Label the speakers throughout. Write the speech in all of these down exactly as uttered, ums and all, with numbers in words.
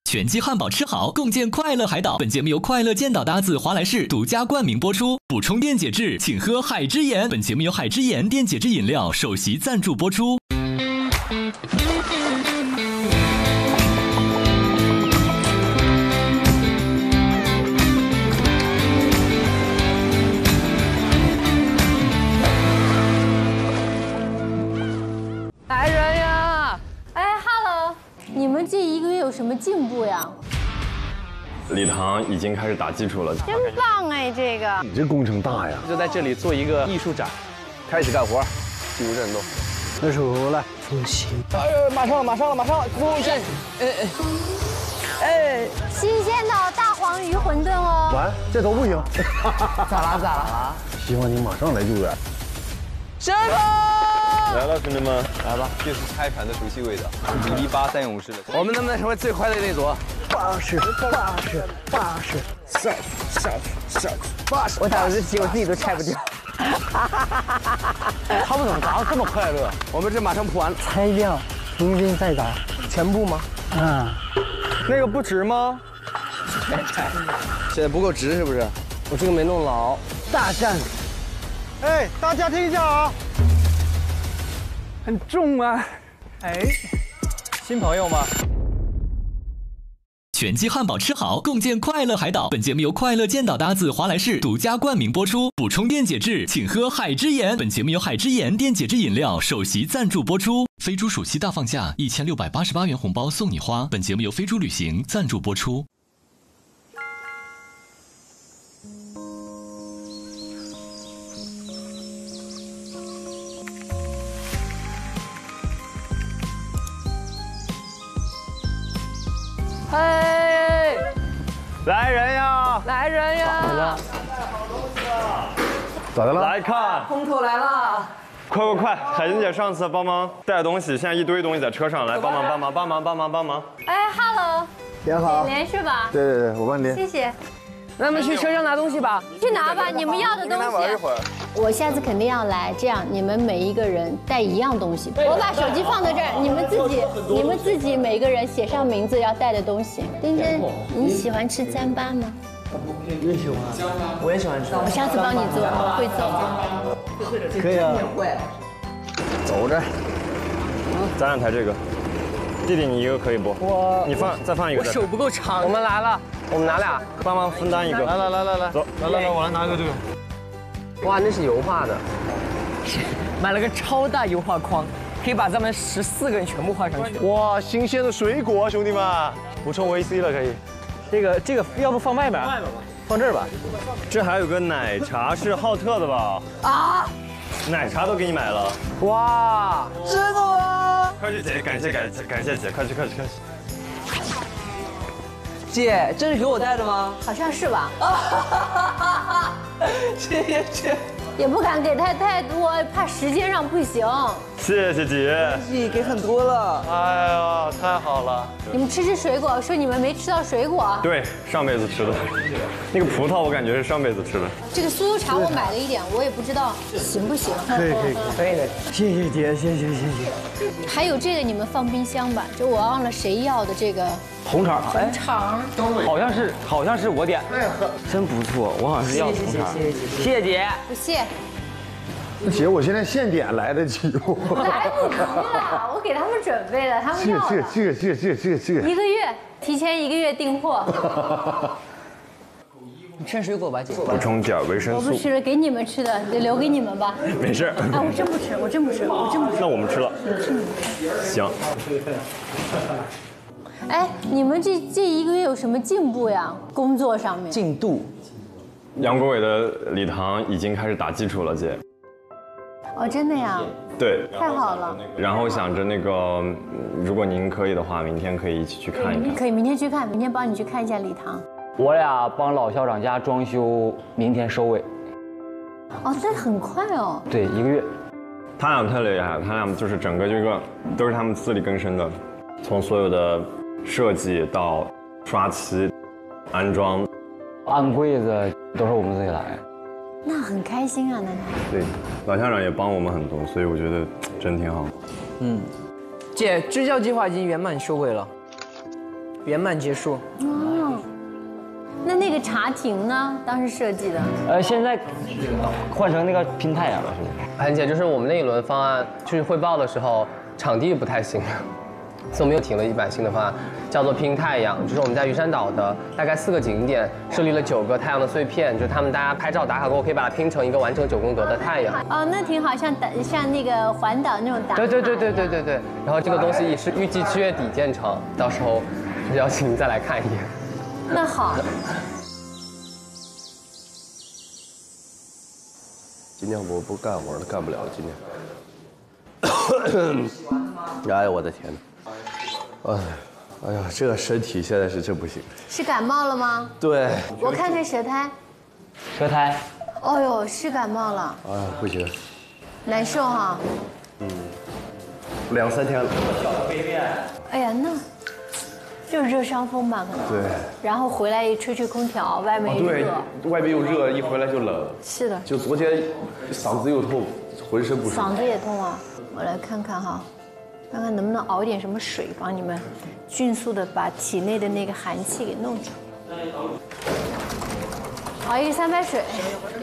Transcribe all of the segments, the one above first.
Speaker 1: 全鸡汉堡吃好，共建快乐海岛。本节目由快乐健岛搭子华莱士独家冠名播出。补充电解质，请喝海之盐。本节目由海之盐电解质饮料首席赞助播出。
Speaker 2: 来人呀！
Speaker 3: 哎 ，Hello， 你们这一个月有什么进步呀？
Speaker 4: 礼堂已经开始打基础了，
Speaker 3: 真棒哎，这个。
Speaker 5: 你这工程大呀！
Speaker 2: 就在这里做一个艺术展，
Speaker 5: 开始干活，进入战斗。那手来，重新。
Speaker 2: 哎呦，马上了，马上了，马上了！重新。哎哎哎！
Speaker 3: 新鲜的大黄鱼馄饨哦。
Speaker 5: 完，这都不行。
Speaker 2: 咋啦咋啦？
Speaker 5: 希望你马上来救援。
Speaker 2: 师傅！
Speaker 4: 来了，兄弟们，
Speaker 6: 来吧，这是开船的熟悉味道，米粒八三勇士的。
Speaker 2: 我们能不能成为最快的那组？
Speaker 5: 八十，八十，八十，下去，下去，下去，八十。
Speaker 2: 我打的这题我自己都拆不掉。
Speaker 5: 他们怎么打得这么快乐？
Speaker 2: 我们这马上铺完，
Speaker 5: 拆掉，重新再打，
Speaker 2: 全部吗？
Speaker 5: 嗯，
Speaker 2: 那个不直吗？现在不够直是不是？我这个没弄牢。
Speaker 5: 大战。哎，大家听一下啊，
Speaker 2: 很重啊。哎，新朋友吗？
Speaker 1: 全鸡汉堡吃好，共建快乐海岛。本节目由快乐健岛搭子华莱士独家冠名播出。补充电解质，请喝海之盐。本节目由海之盐电解质饮料首席赞助播出。飞猪暑期大放价，一千六百八十八元红包送你花。本节目由飞猪旅行赞助播出。
Speaker 2: 嘿，
Speaker 4: 来人呀！
Speaker 2: 来人呀！
Speaker 5: 咋的了？
Speaker 4: 来看，
Speaker 2: 空投来了！
Speaker 4: 快快快！海珍姐上次帮忙带东西，现在一堆东西在车上，来帮忙帮忙帮忙帮忙帮忙！
Speaker 3: 哎 ，Hello，
Speaker 5: 你好。
Speaker 3: 连是吧？
Speaker 5: 对对对，我帮你连。
Speaker 3: 谢谢。
Speaker 2: 那我们去车上拿东西吧。
Speaker 3: 去拿吧，你们要的东西。
Speaker 6: 玩一会儿。
Speaker 3: 我下次肯定要来，这样你们每一个人带一样东西。我把手机放在这儿，你们自己，你们自己每个人写上名字要带的东西。丁真，你喜欢吃糌粑吗？
Speaker 5: 你喜欢？
Speaker 2: 我也喜欢吃。
Speaker 3: 我下次帮你做，我会做。
Speaker 5: 可以啊。走着。
Speaker 4: 咱俩抬这个。弟弟，你一个可以不？
Speaker 2: 我
Speaker 4: 你放再放一个。
Speaker 2: 我手不够长。我们来了，我们拿俩，
Speaker 4: 帮忙分担一个。
Speaker 5: 来来来来来，
Speaker 4: 走，
Speaker 5: 来来来，我来拿一个这个。
Speaker 2: 哇，那是油画的，买了个超大油画框，可以把咱们十四个人全部画上去。
Speaker 5: 哇，新鲜的水果，兄弟们，补充维 C 了可以。
Speaker 2: 这个这个要不放外面？外面吧，放这儿吧。
Speaker 4: 这还有个奶茶是浩特的吧？
Speaker 2: 啊！
Speaker 4: 奶茶都给你买了。
Speaker 2: 哇，真的吗？
Speaker 4: 快去姐，感谢感谢感谢姐，快去快去快去。
Speaker 2: 姐，这是给我带的吗？
Speaker 3: 好像是吧？
Speaker 2: 谢谢姐。
Speaker 3: 也不敢给太太多，怕时间上不行。
Speaker 4: 谢谢姐。
Speaker 2: 姐给很多了。
Speaker 5: 哎呀，太好了！
Speaker 3: 你们吃吃水果，说你们没吃到水果。
Speaker 4: 对，上辈子吃的。那个葡萄我感觉是上辈子吃的。
Speaker 3: 这个酥油茶我买了一点，我也不知道行不行。
Speaker 5: 可以可以
Speaker 2: 可以的。
Speaker 5: 谢谢姐，谢谢谢谢。
Speaker 3: 还有这个你们放冰箱吧，就我忘了谁要的这个
Speaker 5: 红肠，
Speaker 3: 红肠。
Speaker 7: 好像是好像是我点，真不错，我好像是要红肠。
Speaker 2: 谢谢谢谢
Speaker 7: 谢谢姐。
Speaker 3: 不谢。
Speaker 5: 姐，我现在现点来得及吗？
Speaker 3: 来不及了，我给他们准备了，他们要
Speaker 5: 这个
Speaker 3: 了。
Speaker 5: 这个这个这个这个这个
Speaker 3: 一个月，提前一个月订货。
Speaker 2: 你吃水果吧，姐。
Speaker 4: 补充点维生素。
Speaker 3: 我不吃了，给你们吃的，留给你们吧。
Speaker 4: 没事。
Speaker 3: 哎，我真不吃，我真不吃，我真不吃。
Speaker 4: 那我们吃了。行。
Speaker 3: 哎，你们这这一个月有什么进步呀？工作上面？
Speaker 2: 进度。
Speaker 4: 杨国伟的礼堂已经开始打基础了，姐。
Speaker 3: 哦，真的呀？
Speaker 4: 对。
Speaker 3: 太好了。
Speaker 4: 然后想着那个，如果您可以的话，明天可以一起去看一看。
Speaker 3: 可以，明天去看，明天帮你去看一下礼堂。
Speaker 7: 我俩帮老校长家装修，明天收尾。
Speaker 3: 哦，那很快哦。
Speaker 7: 对，一个月。
Speaker 4: 他俩太厉害了，他俩就是整个这个都是他们自力更生的，从所有的设计到刷漆、安装、
Speaker 7: 安柜子都是我们自己来。
Speaker 3: 那很开心啊，那
Speaker 4: 对，老校长也帮我们很多，所以我觉得真挺好。
Speaker 2: 嗯，姐，支教计划已经圆满收尾了。 圆满结束。
Speaker 3: 哦，那那个茶亭呢？当时设计的？
Speaker 7: 呃，现在换成那个拼太阳了，是不是？
Speaker 8: 很姐，就是我们那一轮方案去汇报的时候，场地不太行，所以我们又提了一版新的方案，叫做拼太阳。就是我们在鱼山岛的大概四个景点设立了九个太阳的碎片，就是他们大家拍照打卡过后可以把它拼成一个完整九宫格的太阳。
Speaker 3: 哦，那挺好，像打像那个环岛那种打卡。
Speaker 8: 对对对对对对对。然后这个东西也是预计七月底建成，到时候就是邀请您再来看一眼。
Speaker 3: 那好。
Speaker 5: 今天我不干活了，干不了今天。哎呀，我的天哪！哎，哎呀，这个身体现在是真不行。
Speaker 3: 是感冒了吗？
Speaker 5: 对。
Speaker 3: 我看看舌苔。
Speaker 7: 舌苔。
Speaker 3: 哦呦，是感冒了。
Speaker 5: 哎呀，不行。
Speaker 3: 难受哈。
Speaker 5: 嗯。两三天了。
Speaker 3: 哎呀，那就是热伤风吧，可能。
Speaker 5: 对。
Speaker 3: 然后回来一吹吹空调，外面又热。
Speaker 5: 对，外面又热，一回来就冷。
Speaker 3: 是的。
Speaker 5: 就昨天嗓子又痛，浑身不舒服。
Speaker 3: 嗓子也痛啊。我来看看哈，看看能不能熬点什么水，帮你们迅速的把体内的那个寒气给弄出来。熬一个三白水。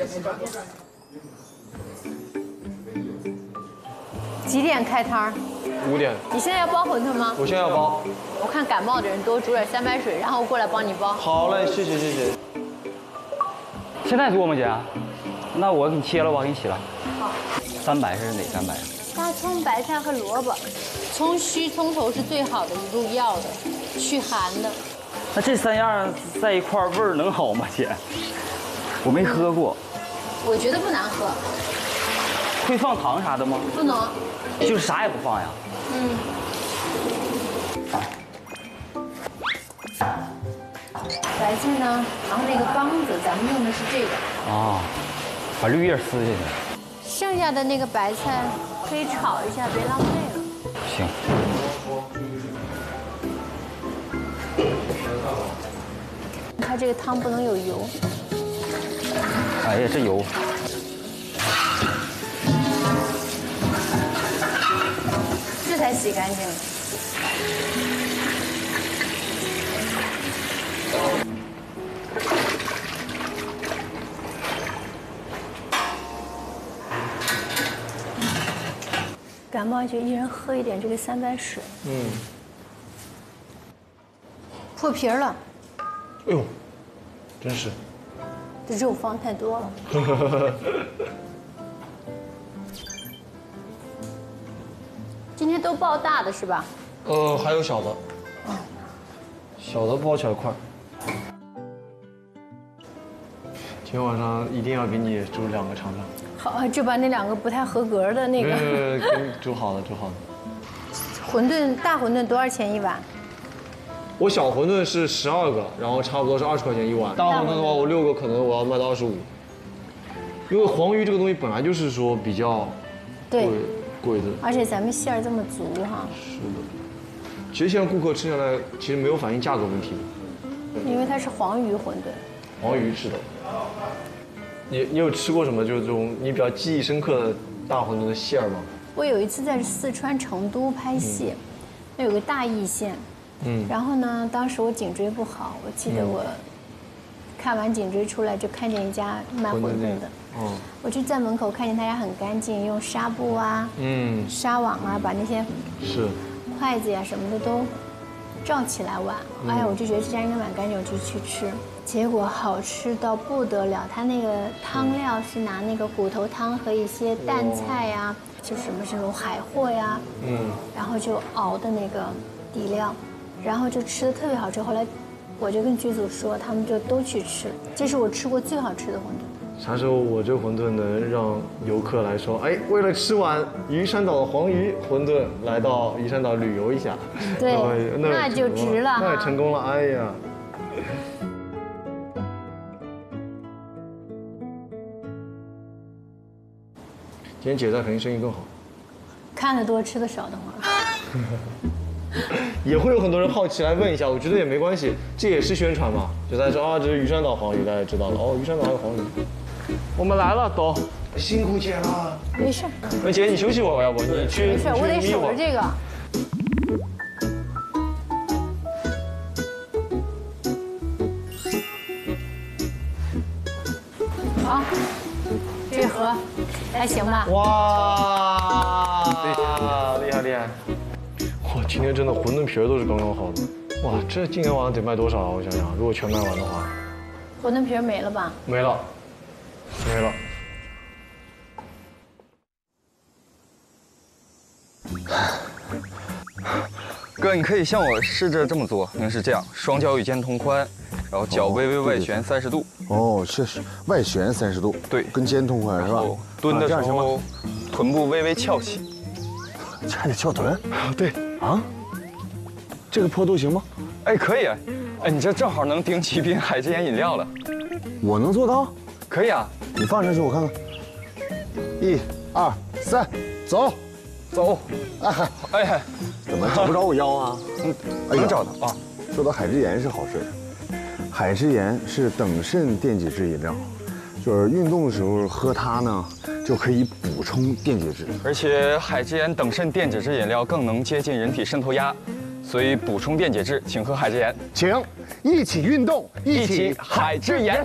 Speaker 3: 几点开摊？
Speaker 8: 五点。
Speaker 3: 你现在要包馄饨吗？
Speaker 8: 我现在要包。
Speaker 3: 我看感冒的人多煮点三白水，然后过来帮你包。
Speaker 8: 好嘞，谢谢谢谢。
Speaker 7: 现在做吗，姐？那我给你切了，我给你洗了。
Speaker 3: 好。
Speaker 7: 三白是哪三白啊？
Speaker 3: 大葱、白菜和萝卜，葱须、葱头是最好的，入药的，去寒的。
Speaker 7: 那这三样在一块儿味儿能好吗，姐？我没喝过。
Speaker 3: 我觉得不难喝。
Speaker 7: 会放糖啥的吗？
Speaker 3: 不能。
Speaker 7: 就是啥也不放呀？
Speaker 3: 嗯。白菜呢？然后那个帮子，咱们用的是这个。
Speaker 7: 啊，把绿叶撕下去。
Speaker 3: 剩下的那个白菜可以炒一下，别浪费了。
Speaker 7: 行。
Speaker 3: 它这个汤不能有油。
Speaker 7: 哎呀，这油。
Speaker 3: 这才洗干净。感冒就一人喝一点这个三白水。嗯。破皮了。
Speaker 5: 哎呦，真是。
Speaker 3: 这肉放太多了。今天都包大的是吧？
Speaker 5: 呃，还有小的。
Speaker 3: 哦。
Speaker 5: 小的包起来快。今天晚上一定要给你煮两个尝尝。
Speaker 3: 好，就把那两个不太合格的那个。
Speaker 5: 呃，给你煮好了，煮好了。
Speaker 3: 馄饨大馄饨多少钱一碗？
Speaker 5: 我小馄饨是十二个，然后差不多是二十块钱一碗。大馄饨的话，我六个可能我要卖到二十五。因为黄鱼这个东西本来就是说比较贵贵的，
Speaker 3: 而且咱们馅儿这么足哈。
Speaker 5: 是的。其实现在顾客吃下来其实没有反映价格问题。
Speaker 3: 因为它是黄鱼馄饨。
Speaker 5: 黄鱼吃的。你你有吃过什么就是这种你比较记忆深刻的大馄饨的馅儿吗？
Speaker 3: 我有一次在四川成都拍戏，那、嗯、有个大邑县，嗯，然后呢，当时我颈椎不好，我记得我看完颈椎出来就看见一家卖馄饨的，嗯，我就在门口看见他家很干净，用纱布啊，嗯，纱网啊，把那些
Speaker 5: 是
Speaker 3: 筷子呀、什么的都罩起来碗，嗯、哎呀，我就觉得这家应该蛮干净，我就去吃。结果好吃到不得了，它那个汤料是拿那个骨头汤和一些淡菜呀，就什么这种海货呀，嗯，然后就熬的那个底料，然后就吃的特别好吃。后来我就跟剧组说，他们就都去吃，这是我吃过最好吃的馄饨。
Speaker 5: 啥时候我这馄饨能让游客来说，哎，为了吃碗鱼山岛的黄鱼馄饨，来到鱼山岛旅游一下，
Speaker 3: 对，那, 那就值了，
Speaker 5: 那也成功了，哎呀。今天姐在肯定生意更好。
Speaker 3: 看得多吃的少的话，
Speaker 5: 也会有很多人好奇来问一下，我觉得也没关系，这也是宣传嘛。就大家说啊，这是鱼山岛黄鱼，大家知道了哦，鱼山岛还有黄鱼。我们来了，都辛苦姐了。
Speaker 3: 没事。
Speaker 5: 那姐你休息会儿，要不你去。
Speaker 3: 没事，我得守着这个。 这盒还行吧？
Speaker 5: 哇，厉害厉害！哇，今天真的馄饨皮儿都是刚刚好的。哇，这今天晚上得卖多少啊？我想想，如果全卖完的话，
Speaker 3: 馄饨皮儿没了吧？
Speaker 5: 没了，没了。
Speaker 6: 哥，你可以像我试着这么做，应该是这样：双脚与肩同宽，然后脚微微外旋三十度。
Speaker 9: 哦，确实，外旋三十度，
Speaker 6: 对，
Speaker 9: 跟肩同宽是吧？
Speaker 6: 蹲的时候，臀部微微翘起，
Speaker 9: 这还得翘臀？
Speaker 6: 对
Speaker 9: 啊，这个坡度行吗？
Speaker 6: 哎，可以，哎，你这正好能顶起一瓶海之盐饮料了。
Speaker 9: 我能做到？
Speaker 6: 可以啊，
Speaker 9: 你放上去我看看。一、二、三，走，
Speaker 6: 走。
Speaker 9: 哎
Speaker 6: 哎，
Speaker 9: 怎么找不着我腰啊？
Speaker 6: 嗯，能找到啊。
Speaker 9: 说到海之盐是好事，海之盐是等渗电解质饮料，就是运动的时候喝它呢，就可以补充电解质。
Speaker 6: 而且海之盐等渗电解质饮料更能接近人体渗透压，所以补充电解质，请喝海之盐。
Speaker 9: 请一起运动，
Speaker 6: 一起海之盐。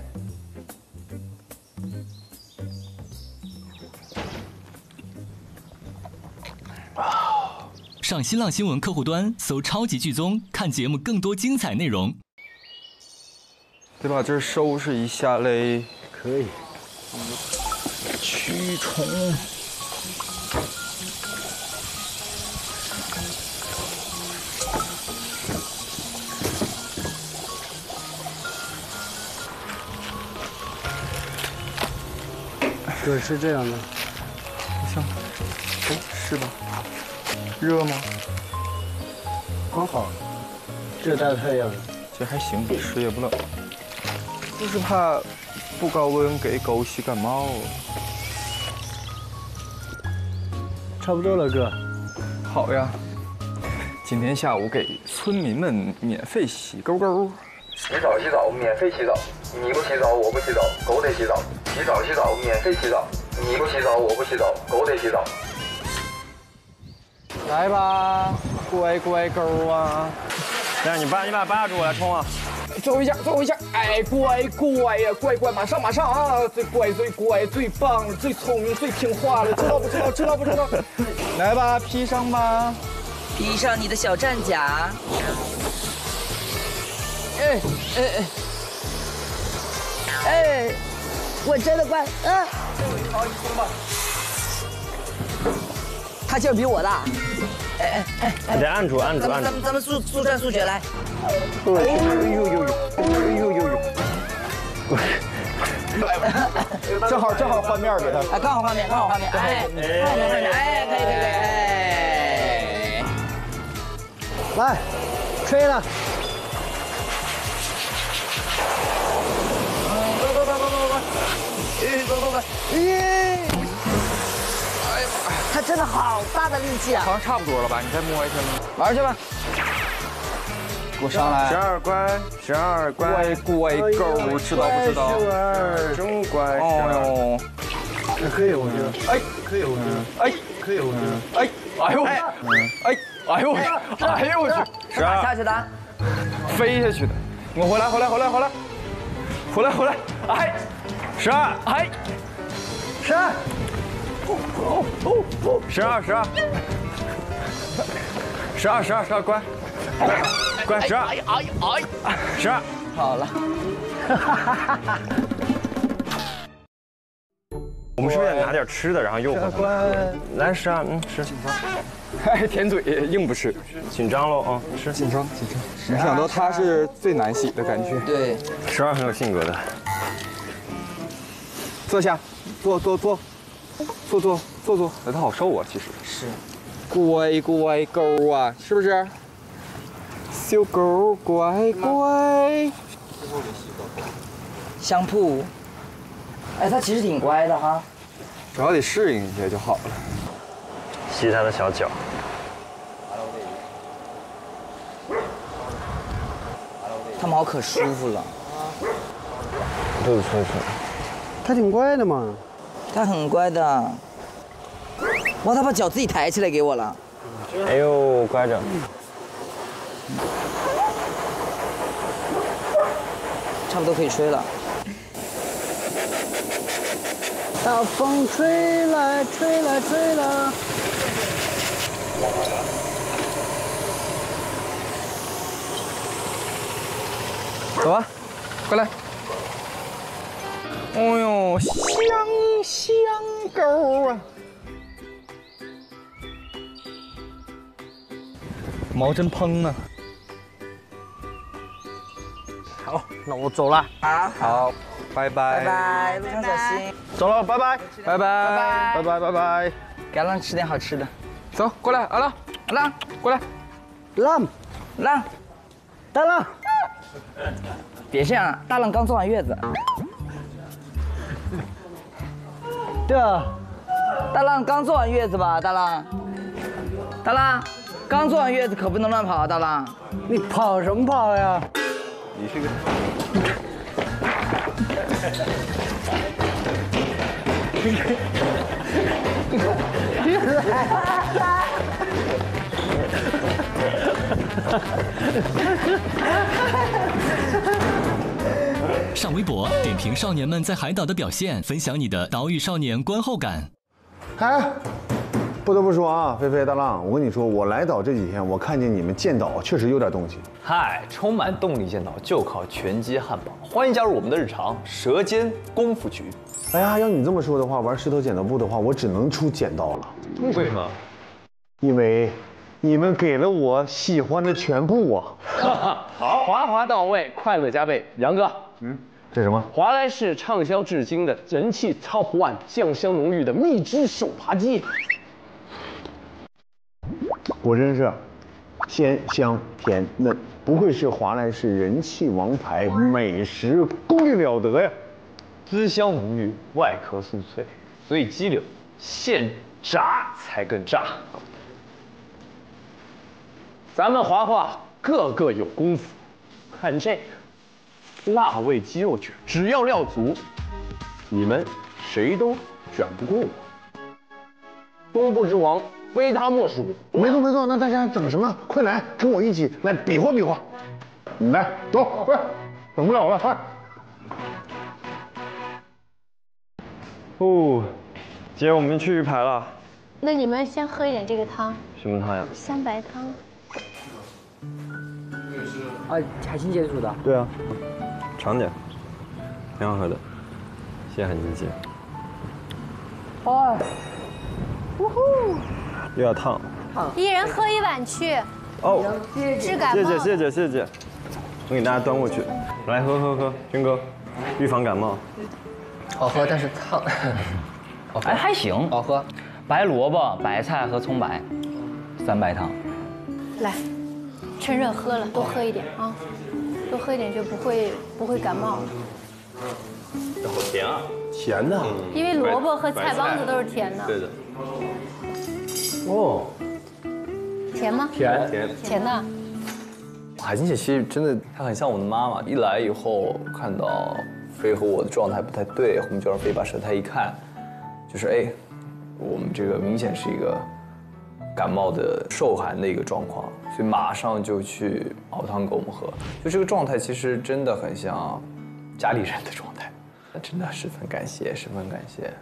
Speaker 1: 上新浪新闻客户端搜“超级剧综”，看节目更多精彩内容。
Speaker 6: 得把这收拾一下嘞。
Speaker 9: 可以。
Speaker 6: 驱虫。
Speaker 10: 对，是这样的。
Speaker 6: 好像，哎，是吧？热吗？
Speaker 10: 刚好，这大太阳。
Speaker 6: 这还行，吃也不冷。就是怕不高温给狗洗感冒。
Speaker 10: 差不多了，哥。
Speaker 6: 好呀。今天下午给村民们免费洗沟沟。
Speaker 11: 洗澡洗澡，免费洗澡。你不洗澡，我不洗澡，狗得洗澡。洗澡洗澡，免费洗澡。你不洗澡，我不洗澡，狗得洗澡。
Speaker 6: 来吧，乖乖沟啊！
Speaker 5: 来，你把你把把住，我来冲啊！
Speaker 11: 最后一下，最后一下，哎，乖乖呀，乖乖，马上马上啊！最乖最乖最棒最聪明最听话了，知道不知道？知道不知道？
Speaker 6: 来吧，披上吧，
Speaker 12: 披上你的小战甲。哎哎哎哎，我真的乖，嗯。
Speaker 11: 好，你冲吧。
Speaker 12: 他劲儿比我大。哎哎哎哎！
Speaker 5: 得按住，按住，按住。
Speaker 12: 咱们咱们速速战速决来。
Speaker 11: 哎呦呦呦！哎呦呦呦！正好正好换面给他。
Speaker 12: 哎，刚好换面，刚好换面。哎，哎，哎，可以可以可以。哎，
Speaker 10: 来，吹了。
Speaker 11: 走走走走走走。哎，走走走。
Speaker 12: 咦！他真的好大的力气啊！
Speaker 6: 好像差不多了吧？你再摸一下吗？
Speaker 12: 玩去吧。
Speaker 6: 给我上来。
Speaker 5: 十二乖，十二
Speaker 6: 乖乖狗，知道不知道？
Speaker 5: 真乖。
Speaker 6: 哦哟，
Speaker 10: 可以，我觉得。哎，可以，我觉得。
Speaker 6: 哎，
Speaker 10: 可以，我觉得。
Speaker 6: 哎，哎呦，哎，哎呦我去，哎呦我去，
Speaker 12: 是啊，下去的，
Speaker 6: 飞下去的。我回来，回来，回来，回来，回来，回来。哎，
Speaker 5: 十二，
Speaker 6: 哎，
Speaker 10: 十二。
Speaker 5: 哦哦哦！十二十二，十二十二十二，乖，乖十二，哎呀哎呀哎，十二，
Speaker 12: 好了。
Speaker 5: 我们是不是得拿点吃的，然后诱惑他？来十二，嗯，吃。紧张，
Speaker 6: 哎，舔嘴硬不吃，
Speaker 5: 紧张喽啊，吃。
Speaker 6: 紧张紧张，没想到他是最难洗的感觉。
Speaker 12: 对，
Speaker 5: 十二很有性格的。
Speaker 6: 坐下，坐坐坐。坐坐坐坐，哎，它好瘦啊，其实
Speaker 12: 是，
Speaker 6: 乖乖狗啊，是不是？小狗乖乖。
Speaker 12: 香铺，哎，它其实挺乖的哈，
Speaker 6: 主要得适应一下就好了。
Speaker 5: 吸它的小脚。
Speaker 12: 它毛可舒服了。
Speaker 5: 肚子吹吹。
Speaker 10: 它挺乖的嘛。
Speaker 12: 它很乖的，哇！它把脚自己抬起来给我了。
Speaker 5: 哎呦，乖着。
Speaker 12: 差不多可以吹了。
Speaker 10: 大风吹来吹来吹来。
Speaker 8: 走吧，过来。哎呦，香香狗啊！毛真蓬啊！
Speaker 10: 好，那我走了
Speaker 6: 啊。好，拜拜。
Speaker 12: 拜拜，路上小心。
Speaker 10: 走了，拜拜，
Speaker 8: 拜拜，
Speaker 10: 拜拜，拜拜。
Speaker 12: 给阿浪吃点好吃的。
Speaker 8: 走，过来，阿浪，
Speaker 12: 阿浪，
Speaker 8: 过来。
Speaker 10: 浪，
Speaker 12: 浪，
Speaker 10: 大浪。
Speaker 12: 别这样，大浪刚坐完月子。
Speaker 10: 对啊，
Speaker 12: 大浪刚坐完月子吧？大浪，大浪，刚坐完月子可不能乱跑啊！大浪，
Speaker 10: 你跑什么跑呀？
Speaker 6: 你是个。
Speaker 1: 上微博点评少年们在海岛的表现，分享你的岛屿少年观后感。
Speaker 9: 哎，不得不说啊，菲菲大浪，我跟你说，我来岛这几天，我看见你们建岛确实有点东西。
Speaker 13: 嗨，充满动力建岛就靠拳击汉堡，欢迎加入我们的日常舌尖功夫局。
Speaker 9: 哎呀，要你这么说的话，玩石头剪刀布的话，我只能出剪刀了。
Speaker 13: 为什么？
Speaker 9: 因为你们给了我喜欢的全部啊！
Speaker 14: 好，滑滑到位，快乐加倍。杨哥，
Speaker 9: 嗯，这什么？
Speaker 14: 华莱士畅销至今的人气 Top One 酱香浓郁的蜜汁手扒鸡，
Speaker 9: 果真是鲜香甜嫩，不愧是华莱士人气王牌，美食功力了得呀！
Speaker 13: 滋香浓郁，外壳酥脆，所以鸡柳现炸才更炸。
Speaker 14: 咱们华华个个有功夫，看这个辣味鸡肉卷，只要料足，你们谁都卷不过我。东部之王非他莫属。
Speaker 9: 没错没错，那大家等什么？快来跟我一起来比划比划！来，走，快，等不了了，快！
Speaker 4: 哦，姐，我们去鱼排了。
Speaker 3: 那你们先喝一点这个汤。
Speaker 4: 什么汤呀？
Speaker 3: 三白汤。
Speaker 2: 啊，海星姐煮的。
Speaker 4: 对啊，尝点，挺好喝的，谢谢海星姐。
Speaker 3: 哦，呜呼，
Speaker 4: 有点烫。
Speaker 3: 一人喝一碗去。
Speaker 4: 哦，
Speaker 3: 治感冒。
Speaker 4: 谢谢谢谢谢谢，我给大家端过去，来喝喝喝，军哥，预防感冒。
Speaker 8: 好喝，但是烫。
Speaker 12: 哎，还行，
Speaker 8: 好喝。
Speaker 12: 白萝卜、白菜和葱白，三白汤。
Speaker 3: 来，趁热喝了，多喝一点啊，多喝一点就不会不会感冒了。
Speaker 13: 好甜啊！
Speaker 14: 甜的。
Speaker 3: 因为萝卜和菜帮子都是甜的。
Speaker 13: 对的。
Speaker 14: 哦。
Speaker 3: 甜吗？
Speaker 13: 甜甜
Speaker 3: 甜的。
Speaker 13: 海星姐其实真的，她很像我的妈妈。一来以后看到飞和我的状态不太对，我们就让飞把舌苔一看，就是哎，我们这个明显是一个感冒的受寒的一个状况，所以马上就去熬汤给我们喝。就这个状态其实真的很像家里人的状态，真的十分感谢，十分感谢。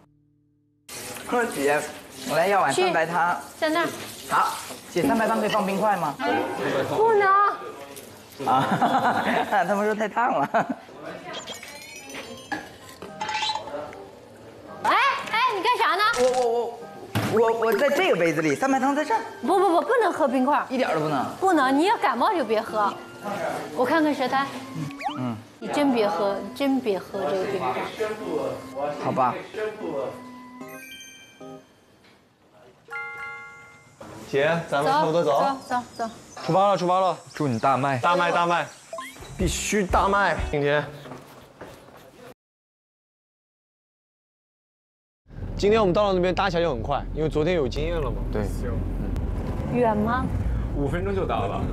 Speaker 12: 姐，我来要碗三白汤。
Speaker 3: 在那儿。
Speaker 12: 好，姐，三白汤可以放冰块吗？
Speaker 3: 不能。
Speaker 12: 啊，他们说太烫了。
Speaker 3: 哎哎，你干啥呢？
Speaker 12: 我我我我我在这个杯子里，三白汤在这儿。
Speaker 3: 不不不，不能喝冰块，
Speaker 12: 一点都不能。
Speaker 3: 不能，你要感冒就别喝。我看看舌苔。
Speaker 12: 嗯。
Speaker 3: 你真别喝，真别喝这个冰块。
Speaker 12: 好吧。
Speaker 5: 姐，咱们差不多走。
Speaker 3: 走走走。
Speaker 5: 出发了，出发了！
Speaker 6: 祝你大卖，
Speaker 5: 大卖，大卖，必须大卖！今天，今天我们到了那边搭起来就很快，因为昨天有经验了嘛。
Speaker 6: 对。
Speaker 3: 远吗？
Speaker 13: 五分钟就到了。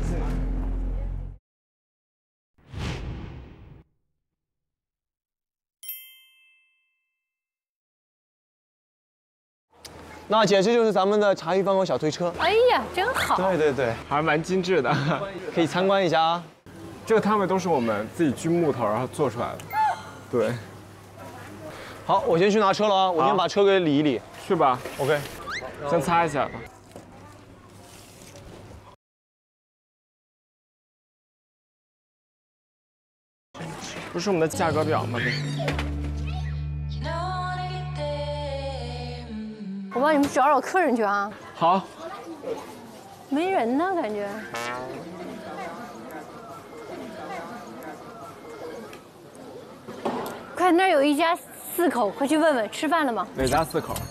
Speaker 5: 那姐，这就是咱们的茶余饭后小推车。
Speaker 3: 哎呀，真好。
Speaker 5: 对对对，
Speaker 10: 还蛮精致的，
Speaker 5: 可以参观一下啊。
Speaker 10: 这个摊位都是我们自己锯木头然后做出来的。对。
Speaker 5: 好，我先去拿车了啊，我先把车给理一理。
Speaker 15: 去吧
Speaker 5: ，OK，
Speaker 15: 先擦一下吧。不是我们的价格表吗？
Speaker 3: 我帮你们找找客人去啊。
Speaker 15: 好。
Speaker 3: 没人呢，感觉。快，那儿有一家四口，快去问问，吃饭了吗？
Speaker 15: 哪家四口？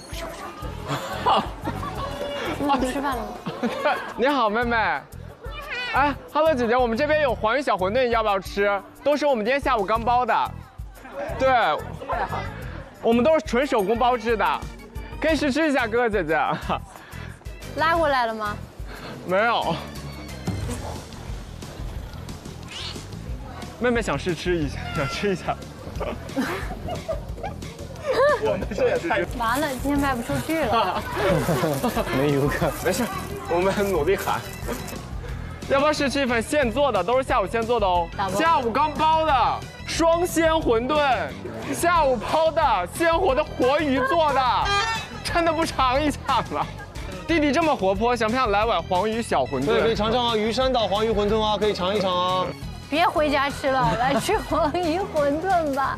Speaker 3: 你们吃饭了吗？
Speaker 15: 你好，妹妹。哎 ，Hello 姐姐，我们这边有黄鱼小馄饨，要不要吃？都是我们今天下午刚包的。对，我们都是纯手工包制的，可以试吃一下，哥哥姐姐。
Speaker 3: 拉过来了吗？
Speaker 15: 没有。妹妹想试吃一下，想吃一下。我们这也太
Speaker 3: 完了，今天卖不出去了。
Speaker 15: 没游客，没事，我们努力喊。要不要试吃一份现做的？都是下午现做的哦，下午刚包的双鲜馄饨，下午包的鲜活的活鱼做的，真的不尝一下吗？弟弟这么活泼，想不想来碗黄鱼小馄饨？
Speaker 5: 对，可以尝尝啊，鱼山岛黄鱼馄饨啊，可以尝一尝啊。
Speaker 3: 别回家吃了，来吃黄鱼馄饨吧。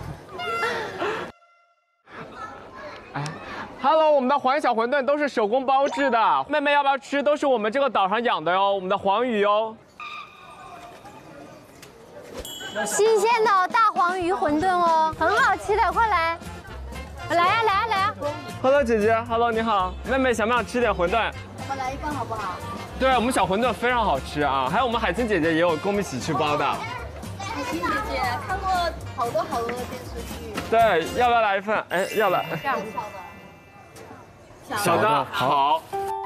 Speaker 15: 哎 ，Hello， 我们的黄鱼小馄饨都是手工包制的，妹妹要不要吃？都是我们这个岛上养的哟，我们的黄鱼哟。
Speaker 3: 新鲜的大黄鱼馄饨哦，很好吃的，快来！来呀来呀来呀
Speaker 15: ！Hello， 姐姐 ，Hello， 你好，妹妹想不想吃点馄饨？
Speaker 3: 我们来一份好不好？
Speaker 15: 对我们小馄饨非常好吃啊，还有我们海清姐姐也有跟我们一起去包的。
Speaker 3: 海清姐姐看过好多好多的电视剧。
Speaker 15: 对，要不要来一份？哎，要了。
Speaker 3: 这样小的。
Speaker 15: 小的好。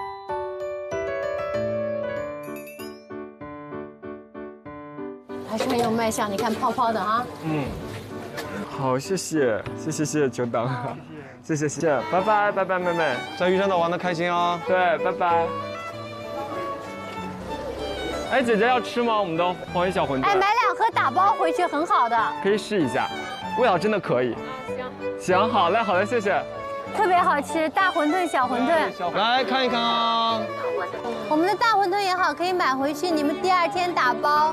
Speaker 3: 还是很有卖相，你看泡泡的啊。
Speaker 15: 嗯。好，谢谢，谢谢谢谢久等，谢谢谢谢，拜拜拜拜，妹妹，
Speaker 5: 在玉山岛玩的开心啊。
Speaker 15: 对，拜拜。哎，姐姐要吃吗？我们的黄鱼小馄饨。
Speaker 3: 哎，买两盒打包回去，很好的。
Speaker 15: 可以试一下，味道真的可以。行。行，好嘞，好嘞，谢谢。
Speaker 3: 特别好吃，大馄饨、小馄饨。
Speaker 5: 来看一看啊。
Speaker 3: 我们的大馄饨也好，可以买回去，你们第二天打包。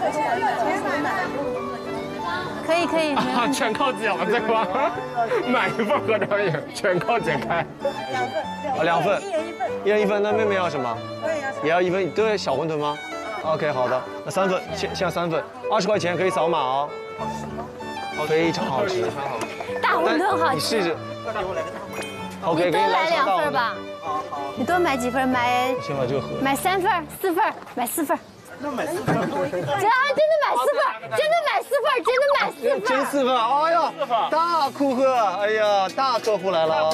Speaker 3: 可以可以。
Speaker 15: 啊，全靠剪了这块，买一份合张影，全靠剪开。
Speaker 5: 两份。两份。一人一份。一人一份，那妹妹要什么？也要一份，对，小馄饨吗 ？OK， 好的，那三份，现现在三份，二十块钱可以扫码哦。非常好吃，
Speaker 3: 大馄饨好吃。
Speaker 5: 你试试。
Speaker 3: OK， 你多来两份吧。你多买几份？买。
Speaker 5: 先把这个盒。
Speaker 3: 买三份，四份，买四份。
Speaker 10: 那买四份。真的
Speaker 3: 买四份，真的买四份，真的买四份。
Speaker 5: 真四份，哎呀，大顾客，哎呀，大客户来了。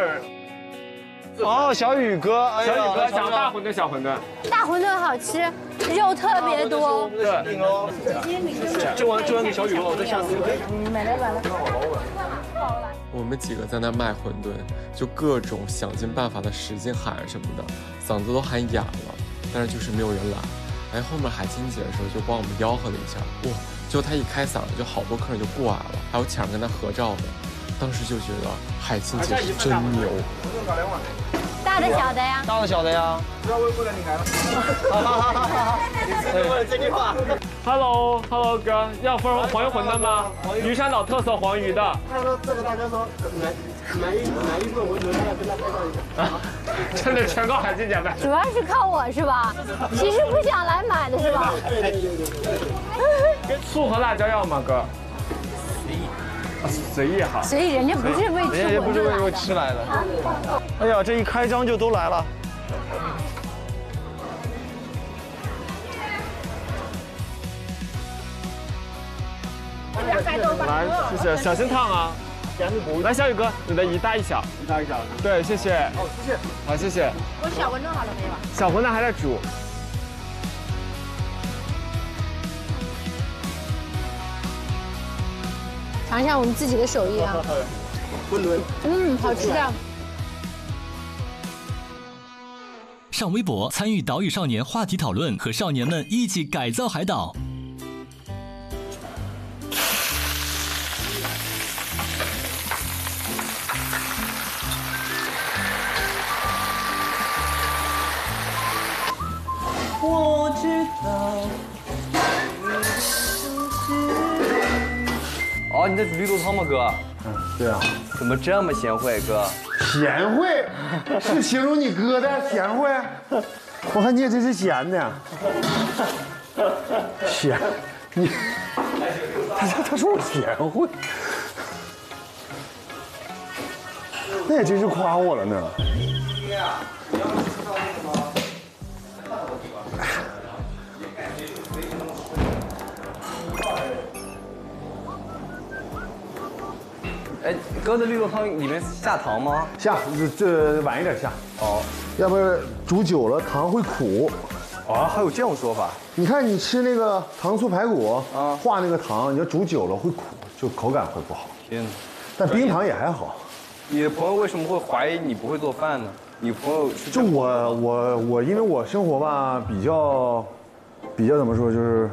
Speaker 5: 哦，小宇哥，哎呀，
Speaker 15: 小宇哥想大馄饨、小馄饨。
Speaker 3: 大馄饨好吃，肉特别多。
Speaker 5: 对，哦。这碗这碗给小宇哥，我再下次。
Speaker 3: 嗯，买来买来。
Speaker 16: 我们几个在那卖馄饨，就各种想尽办法的使劲喊什么的，嗓子都喊哑了，但是就是没有人来。哎，后面海清姐的时候就帮我们吆喝了一下，哇！就她一开嗓，就好多客人就过来了，还有抢着跟她合照的。当时就觉得海清姐是真牛。
Speaker 3: 大的小的呀？
Speaker 5: 大的小的呀。
Speaker 10: 不要微波的，你来了。
Speaker 5: 哈哈哈哈哈！
Speaker 10: 对，这句话。
Speaker 15: Hello Hello 哥，要份黄鱼馄饨吗？鱼山岛特色黄鱼的。
Speaker 10: 他说这个大家说买买一买一份馄饨，要跟他拍照一下。啊，
Speaker 15: 真的全靠海清姐买。
Speaker 3: 主要是靠我是吧？其实不想来买的是吧？
Speaker 10: 对对对对。
Speaker 15: 醋和辣椒要吗，哥？随意哈，
Speaker 3: 所以人家不是为吃
Speaker 5: 人家不是为为吃来的。哎呀，这一开张就都来了。
Speaker 15: 来，谢谢，小心烫啊！来，小宇哥，你的一大一小，
Speaker 10: 一大一小。
Speaker 15: 对，谢谢。
Speaker 10: 哦，谢谢。
Speaker 15: 好，谢谢。
Speaker 3: 我小馄饨好了没有？
Speaker 15: 小馄饨还在煮。
Speaker 3: 尝一下我们自己的手艺啊！
Speaker 10: 馄饨，
Speaker 3: 嗯，好吃的。
Speaker 1: 上微博参与岛屿少年话题讨论，和少年们一起改造海岛。
Speaker 6: 在煮绿豆汤吗，哥？
Speaker 9: 嗯，对啊。
Speaker 6: 怎么这么贤惠，哥？
Speaker 9: 贤惠是形容你哥的贤惠？我看你也真是闲的。贤，你，他他他说我贤惠，那也真是夸我了呢。
Speaker 6: 哎，哥的绿豆汤里面下糖吗？
Speaker 9: 下，这这晚一点下。哦，要不煮久了糖会苦。
Speaker 6: 啊，还有这种说法？
Speaker 9: 你看你吃那个糖醋排骨啊，化那个糖，你要煮久了会苦，就口感会不好。
Speaker 6: 天哪！
Speaker 9: 但冰糖也还好。
Speaker 6: 你的朋友为什么会怀疑你不会做饭呢？你朋友是
Speaker 9: 就我我我，因为我生活吧比较比较怎么说，就是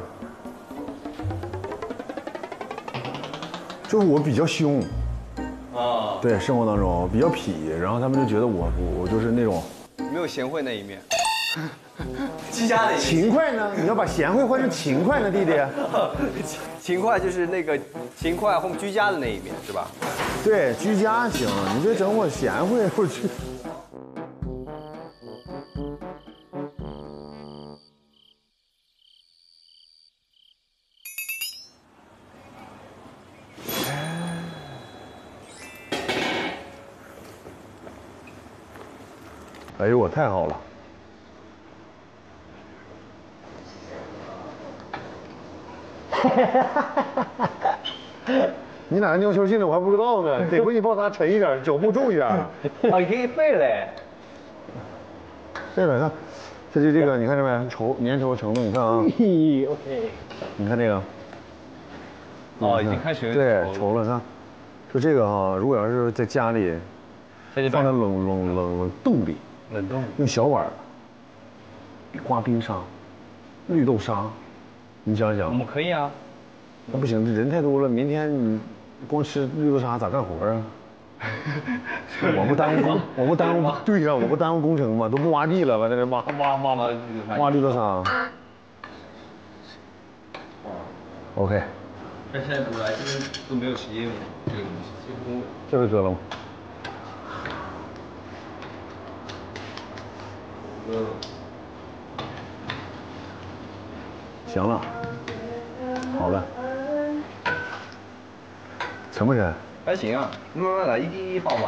Speaker 9: 就是我比较凶。啊，对，生活当中比较痞，然后他们就觉得我我我就是那种
Speaker 6: 没有贤惠那一面，居家的一面。
Speaker 9: 勤快呢？你要把贤惠换成勤快呢，弟弟。
Speaker 6: 勤快就是那个勤快或居家的那一面，是吧？
Speaker 9: 对，居家行，你别整我贤惠，我去。哎呦，我太好了！你哪个尿球进来我还不知道呢，得亏你抱它沉一点，脚步重一点。
Speaker 6: 啊，你可以背嘞。
Speaker 9: 背了，看，这就这个，你看这没？稠粘稠程度，你看啊。
Speaker 6: OK。
Speaker 9: 你看这个。
Speaker 6: 哦，已经开始
Speaker 9: 对稠了，看。就这个哈，如果要是在家里，放在冷冷冷冷冻里。
Speaker 6: 冷冻，
Speaker 9: 用小碗刮冰沙、绿豆沙，你想想。
Speaker 6: 我们可以啊。
Speaker 9: 那不行，人太多了，明天你光吃绿豆沙咋干活啊？我不耽误工，我不耽误。对呀，我不耽误工程吗？都不挖地了，完在这挖挖挖挖挖绿豆沙。OK。
Speaker 6: 但现在我来这边都没有实验这个东西，几乎。
Speaker 9: 这回搁了吗？行了，好了，沉不沉？
Speaker 6: 还行啊，慢慢来，一滴一爆吧。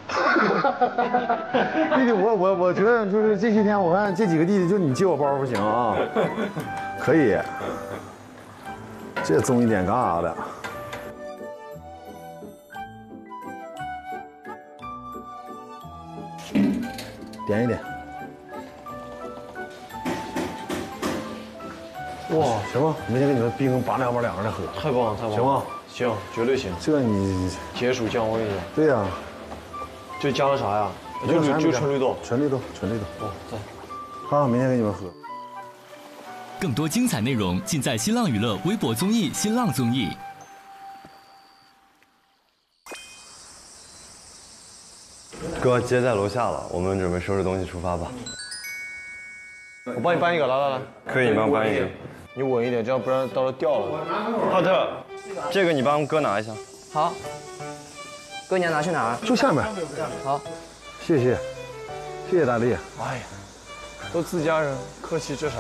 Speaker 9: 弟弟，我我我觉得就是这些天我看这几个弟弟，就你接我包不行啊，可以，这综艺点干啥的？点一点。哇，行吗？明天给你们冰八两八两的喝，
Speaker 5: 太棒了，太棒了，
Speaker 9: 行吗？
Speaker 5: 行，绝对行。
Speaker 9: 这你
Speaker 5: 解暑降温一下。
Speaker 9: 对呀。
Speaker 5: 这加了啥呀？就绿就纯绿豆，
Speaker 9: 纯绿豆，纯绿豆。
Speaker 5: 哦，在。
Speaker 9: 好，明天给你们喝。
Speaker 1: 更多精彩内容尽在新浪娱乐微博综艺新浪综艺。
Speaker 4: 哥，街在楼下了，我们准备收拾东西出发吧。
Speaker 5: 我帮你搬一个，来来来。
Speaker 4: 可以，你帮我搬一个。
Speaker 5: 你稳一点，这样不然到时候掉了。
Speaker 4: 浩特，这个你帮哥拿一下。
Speaker 2: 好。哥，你要拿去哪儿？
Speaker 9: 就下面。
Speaker 2: 好，
Speaker 9: 谢谢，谢谢大力。
Speaker 5: 哎呀，都自家人，客气这啥？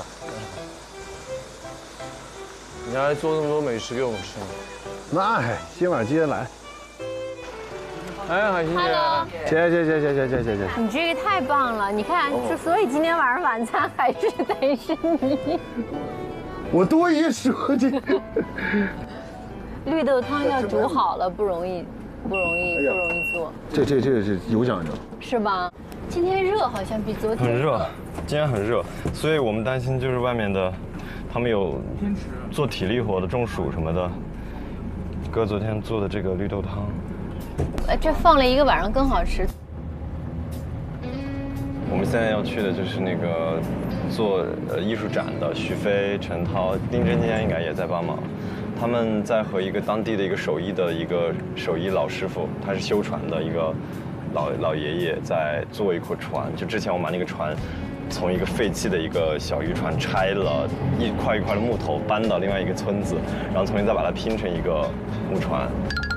Speaker 5: 你还做那么多美食给我们吃呢。
Speaker 9: 那还今晚接着来。
Speaker 5: 哎，海星姐。
Speaker 9: 谢谢谢谢谢谢谢谢。
Speaker 3: 你这个太棒了！你看，就所以今天晚上晚餐还是得是你。
Speaker 9: 我多一说这个。
Speaker 3: 绿豆汤要煮好了不容易，不容易，不容易做。
Speaker 9: 这这这是有讲究，
Speaker 3: 是吧？今天热好像比昨天
Speaker 4: 很热，今天很热，所以我们担心就是外面的，他们有做体力活的中暑什么的。哥昨天做的这个绿豆汤，
Speaker 3: 呃，这放了一个晚上更好吃。
Speaker 4: 我们现在要去的就是那个做呃艺术展的徐飞、陈涛、丁真今天应该也在帮忙。他们在和一个当地的一个手艺的一个手艺老师傅，他是修船的一个老老爷爷，在做一块船。就之前我们把那个船从一个废弃的一个小渔船拆了一块一块的木头搬到另外一个村子，然后重新再把它拼成一个木船。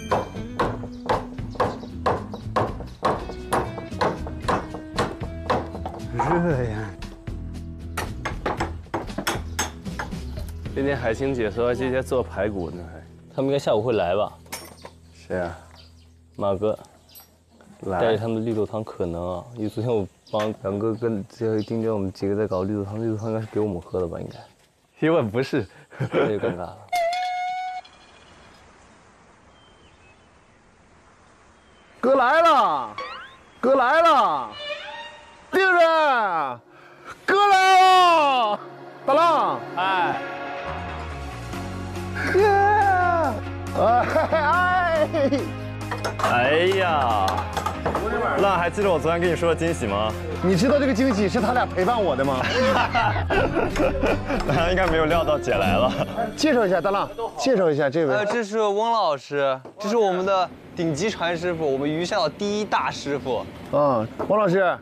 Speaker 9: 热呀！
Speaker 17: 今天海清姐说今天做排骨呢，还他们应该下午会来吧？
Speaker 13: 谁啊？
Speaker 17: 马哥，
Speaker 13: 来
Speaker 17: 带着他们的绿豆汤可能啊，因为昨天我帮杨哥跟这个丁丁我们几个在搞绿豆汤，绿豆汤应该是给我们喝的吧？应该，
Speaker 13: 因为不是，
Speaker 17: 这就尴尬了。
Speaker 9: 哥来了，哥来了，弟弟，哥来了，大浪，
Speaker 17: 哎，
Speaker 9: 哥，哎，
Speaker 4: 哎呀，浪还记得我昨天跟你说的惊喜吗？
Speaker 9: 你知道这个惊喜是他俩陪伴我的吗？
Speaker 4: 他应该没有料到姐来了。
Speaker 9: 介绍一下大浪，介绍一下这位。
Speaker 6: 呃，这是翁老师，这是我们的顶级传师傅，我们鱼山岛第一大师傅。
Speaker 9: 啊，翁老师。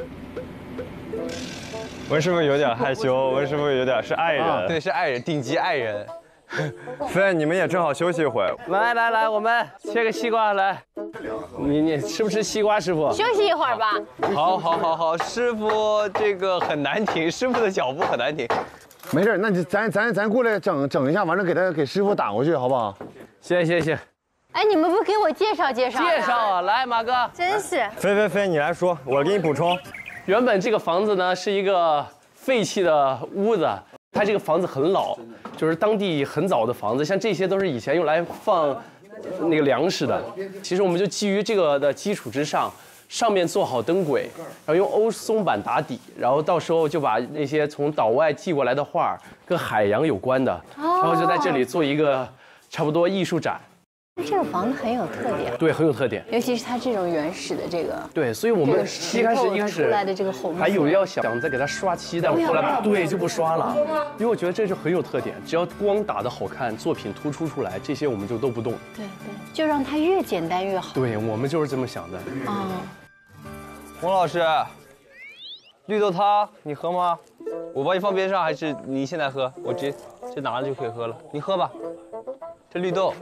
Speaker 4: 文师傅有点害羞，文师傅有点是爱人，
Speaker 6: 啊、对，是爱人，顶级爱人。
Speaker 4: 飞，你们也正好休息一会。
Speaker 17: 来来来，我们切个西瓜来。你你吃不吃西瓜，师傅？
Speaker 3: 休息一会儿吧。
Speaker 6: 好，好，好，好，师傅这个很难停，师傅的脚步很难停。
Speaker 9: 没事，那你咱咱咱过来整整一下，完了给他给师傅打过去，好不好？
Speaker 17: 行行行。
Speaker 3: 哎，你们不给我介绍介绍？
Speaker 17: 介绍啊，来，马哥。
Speaker 3: 真是。
Speaker 4: 飞飞飞，你来说，我给你补充。
Speaker 17: 原本这个房子呢是一个废弃的屋子。它这个房子很老，就是当地很早的房子，像这些都是以前用来放那个粮食的。其实我们就基于这个的基础之上，上面做好灯轨，然后用欧松板打底，然后到时候就把那些从岛外寄过来的画跟海洋有关的，然后就在这里做一个差不多艺术展。
Speaker 3: 这个房子很有特点，
Speaker 17: 对，很有特点，
Speaker 3: 尤其是它这种原始的这个。
Speaker 17: 对，所以我们一开始一开始
Speaker 3: 出来的这个红，
Speaker 17: 还有要想再给它刷漆，但后来对就不刷了，因为我觉得这就很有特点，只要光打得好看，作品突出出来，这些我们就都不动。
Speaker 3: 对对，就让它越简单越好。
Speaker 17: 对，我们就是这么想的。
Speaker 3: 啊，
Speaker 6: 洪老师，绿豆汤你喝吗？我帮你放边上，还是你现在喝？我直接这拿了就可以喝了，你喝吧。这绿豆。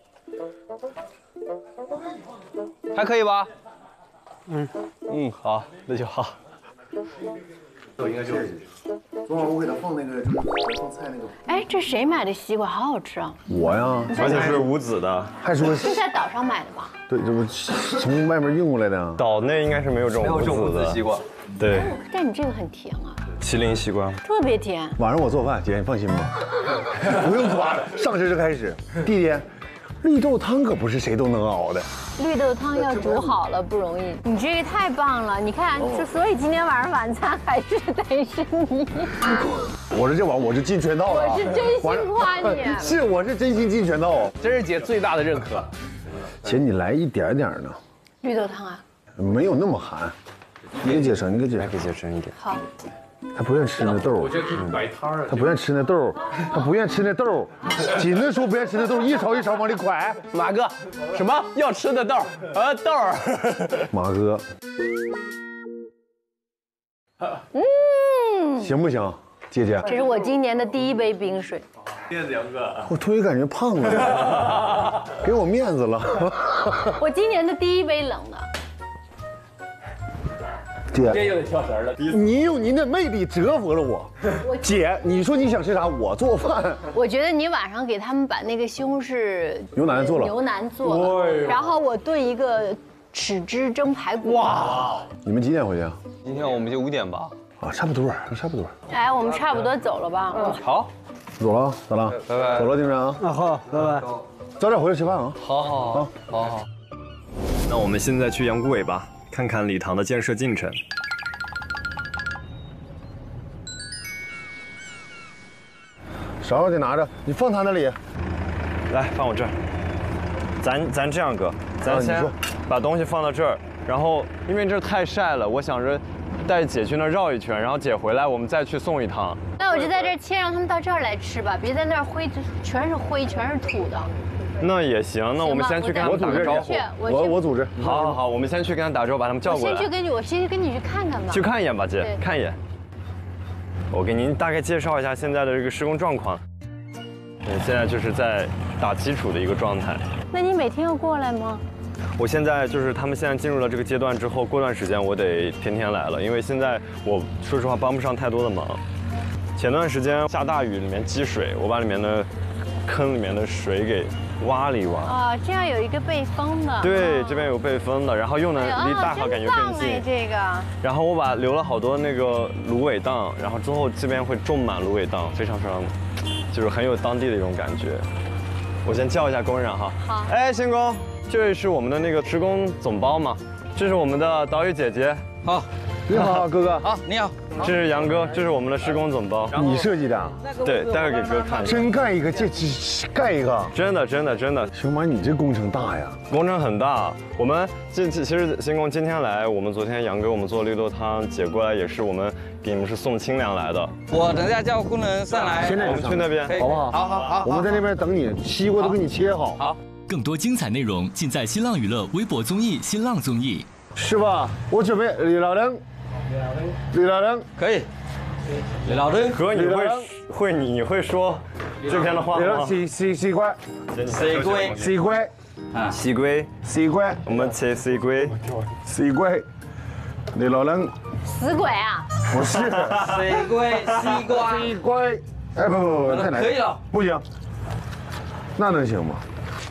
Speaker 6: 还可以吧？嗯嗯，好，那就好。
Speaker 9: 我应该就是，昨晚我给他放那个就是放菜那个。
Speaker 3: 哎，这谁买的西瓜？好好吃啊！
Speaker 9: 我呀，
Speaker 4: 而且是无籽的，
Speaker 9: 还说
Speaker 3: 是在岛上买的吧？
Speaker 9: 对，这不从外面运过来的。
Speaker 4: 岛内应该是没有这种无籽的
Speaker 6: 西瓜。
Speaker 4: 对。
Speaker 3: 但你这个很甜啊。
Speaker 4: 麒麟西瓜。
Speaker 3: 特别甜。
Speaker 9: 晚上我做饭，姐你放心吧，不用夸了，上身就开始。弟弟。绿豆汤可不是谁都能熬的，
Speaker 3: 绿豆汤要煮好了不容易。你这个太棒了，你看，就所以今天晚上晚餐还是得是你。
Speaker 9: 我说这玩意我是进全套了，
Speaker 3: 我是真心夸你，
Speaker 9: 是我是真心进全套，
Speaker 17: 这是姐最大的认可。
Speaker 9: 姐你来一点点呢，
Speaker 3: 绿豆汤啊，
Speaker 9: 没有那么寒，你给姐盛，你给姐
Speaker 4: 给姐盛一点。
Speaker 3: 好。
Speaker 9: 他不愿吃那豆，
Speaker 14: 我觉得可以摆摊儿。
Speaker 9: 他不愿吃那豆，他不愿吃那豆，紧的说不愿吃那豆，一勺一勺往里蒯。
Speaker 17: 马哥，什么要吃的豆？呃，豆儿。
Speaker 9: 马哥，
Speaker 3: 嗯，
Speaker 9: 行不行，姐姐？
Speaker 3: 这是我今年的第一杯冰水。
Speaker 17: 谢谢杨哥。
Speaker 9: 我突然感觉胖了，给我面子了。
Speaker 3: 我今年的第一杯冷的。
Speaker 9: 姐，
Speaker 17: 这又得跳绳了。
Speaker 9: 你用您的魅力折服了我。姐，你说你想吃啥，我做饭。
Speaker 3: 我觉得你晚上给他们把那个西红柿
Speaker 9: 牛腩做了，
Speaker 3: 牛腩做了，然后我炖一个豉汁蒸排骨。哇！
Speaker 9: 你们几点回去啊？
Speaker 6: 今天我们就五点吧。
Speaker 9: 啊，差不多，差不多。
Speaker 3: 哎，我们差不多走了吧？
Speaker 6: 嗯，好，
Speaker 9: 走了，走了，
Speaker 6: 拜拜。
Speaker 9: 走了，丁章。
Speaker 10: 啊，好，拜拜。
Speaker 9: 早点回来吃饭啊。
Speaker 6: 好好好，好好。
Speaker 4: 那我们现在去羊骨尾巴。看看礼堂的建设进程。
Speaker 9: 勺得拿着，你放他那里。
Speaker 4: 来，放我这儿。咱咱这样哥，咱先把东西放到这儿，然后因为这太晒了，我想着带姐去那儿绕一圈，然后姐回来我们再去送一趟。
Speaker 3: 那我就在这儿切，让他们到这儿来吃吧，别在那儿灰全是灰，全是土的。
Speaker 4: 那也行，那我们先去跟他们打个招呼。
Speaker 9: 我我组织。
Speaker 4: 好好好，我们先去跟他打招呼，把他们叫过来。
Speaker 3: 我先去跟你，我先跟你去看看吧。
Speaker 4: 去看一眼吧，姐，看一眼。我给您大概介绍一下现在的这个施工状况。嗯，现在就是在打基础的一个状态。
Speaker 3: 那你每天要过来吗？
Speaker 4: 我现在就是他们现在进入了这个阶段之后，过段时间我得天天来了，因为现在我说实话帮不上太多的忙。前段时间下大雨，里面积水，我把里面的坑里面的水给挖了一挖。
Speaker 3: 哦，这样有一个背风的。
Speaker 4: 对，这边有背风的，然后又能离大海感觉更近。
Speaker 3: 哎，这个。
Speaker 4: 然后我把留了好多那个芦苇荡，然后之后这边会种满芦苇荡，非常非常，就是很有当地的一种感觉。我先叫一下工人哈。
Speaker 3: 好。
Speaker 4: 哎，新工，这位是我们的那个施工总包嘛？这是我们的导游姐姐。
Speaker 11: 好。
Speaker 9: 你好，哥哥。
Speaker 11: 好，你好。
Speaker 4: 这是杨哥，这是我们的施工总包。
Speaker 9: 你设计的？
Speaker 4: 对，待会给哥看。
Speaker 9: 真干一个，这这干一个。
Speaker 4: 真的，真的，真的。
Speaker 9: 熊妈，你这工程大呀！
Speaker 4: 工程很大。我们这其实新工今天来，我们昨天杨哥我们做绿豆汤，姐过来也是我们给你们是送清凉来的。
Speaker 11: 我等一下叫工人上来。
Speaker 9: 现在
Speaker 4: 我们去那边，
Speaker 9: 好不好？
Speaker 11: 好好好。
Speaker 9: 我们在那边等你，西瓜都给你切好。
Speaker 11: 好。
Speaker 1: 更多精彩内容尽在新浪娱乐微博综艺新浪综艺。
Speaker 9: 是吧？我准备李老灯。李老灯
Speaker 11: 可以。李老灯，
Speaker 4: 哥，你会会你你会说这边的话吗？
Speaker 9: 西西西瓜，
Speaker 11: 西瓜，
Speaker 9: 西瓜，
Speaker 4: 啊，西瓜，
Speaker 9: 西瓜，
Speaker 4: 我们切西瓜，
Speaker 9: 西瓜，李老灯，
Speaker 3: 死鬼啊！
Speaker 9: 不是，
Speaker 11: 西瓜，西瓜，
Speaker 9: 西瓜，哎不不不，太难，
Speaker 11: 可以了，
Speaker 9: 不行，那能行吗？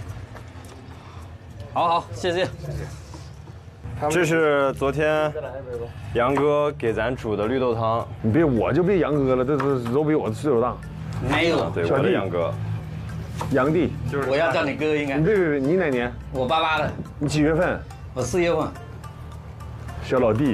Speaker 11: 好好，谢谢。
Speaker 4: 这是昨天杨哥给咱煮的绿豆汤。
Speaker 9: 你别，我就别杨哥了，这这都比我岁数大。
Speaker 11: 没有，
Speaker 4: 对，我的杨哥，
Speaker 9: 杨弟，
Speaker 11: 就是我要叫你哥应该。
Speaker 9: 你别别别，你哪年？
Speaker 11: 我八八的。
Speaker 9: 你几月份？
Speaker 11: 我四月份。
Speaker 9: 小老弟，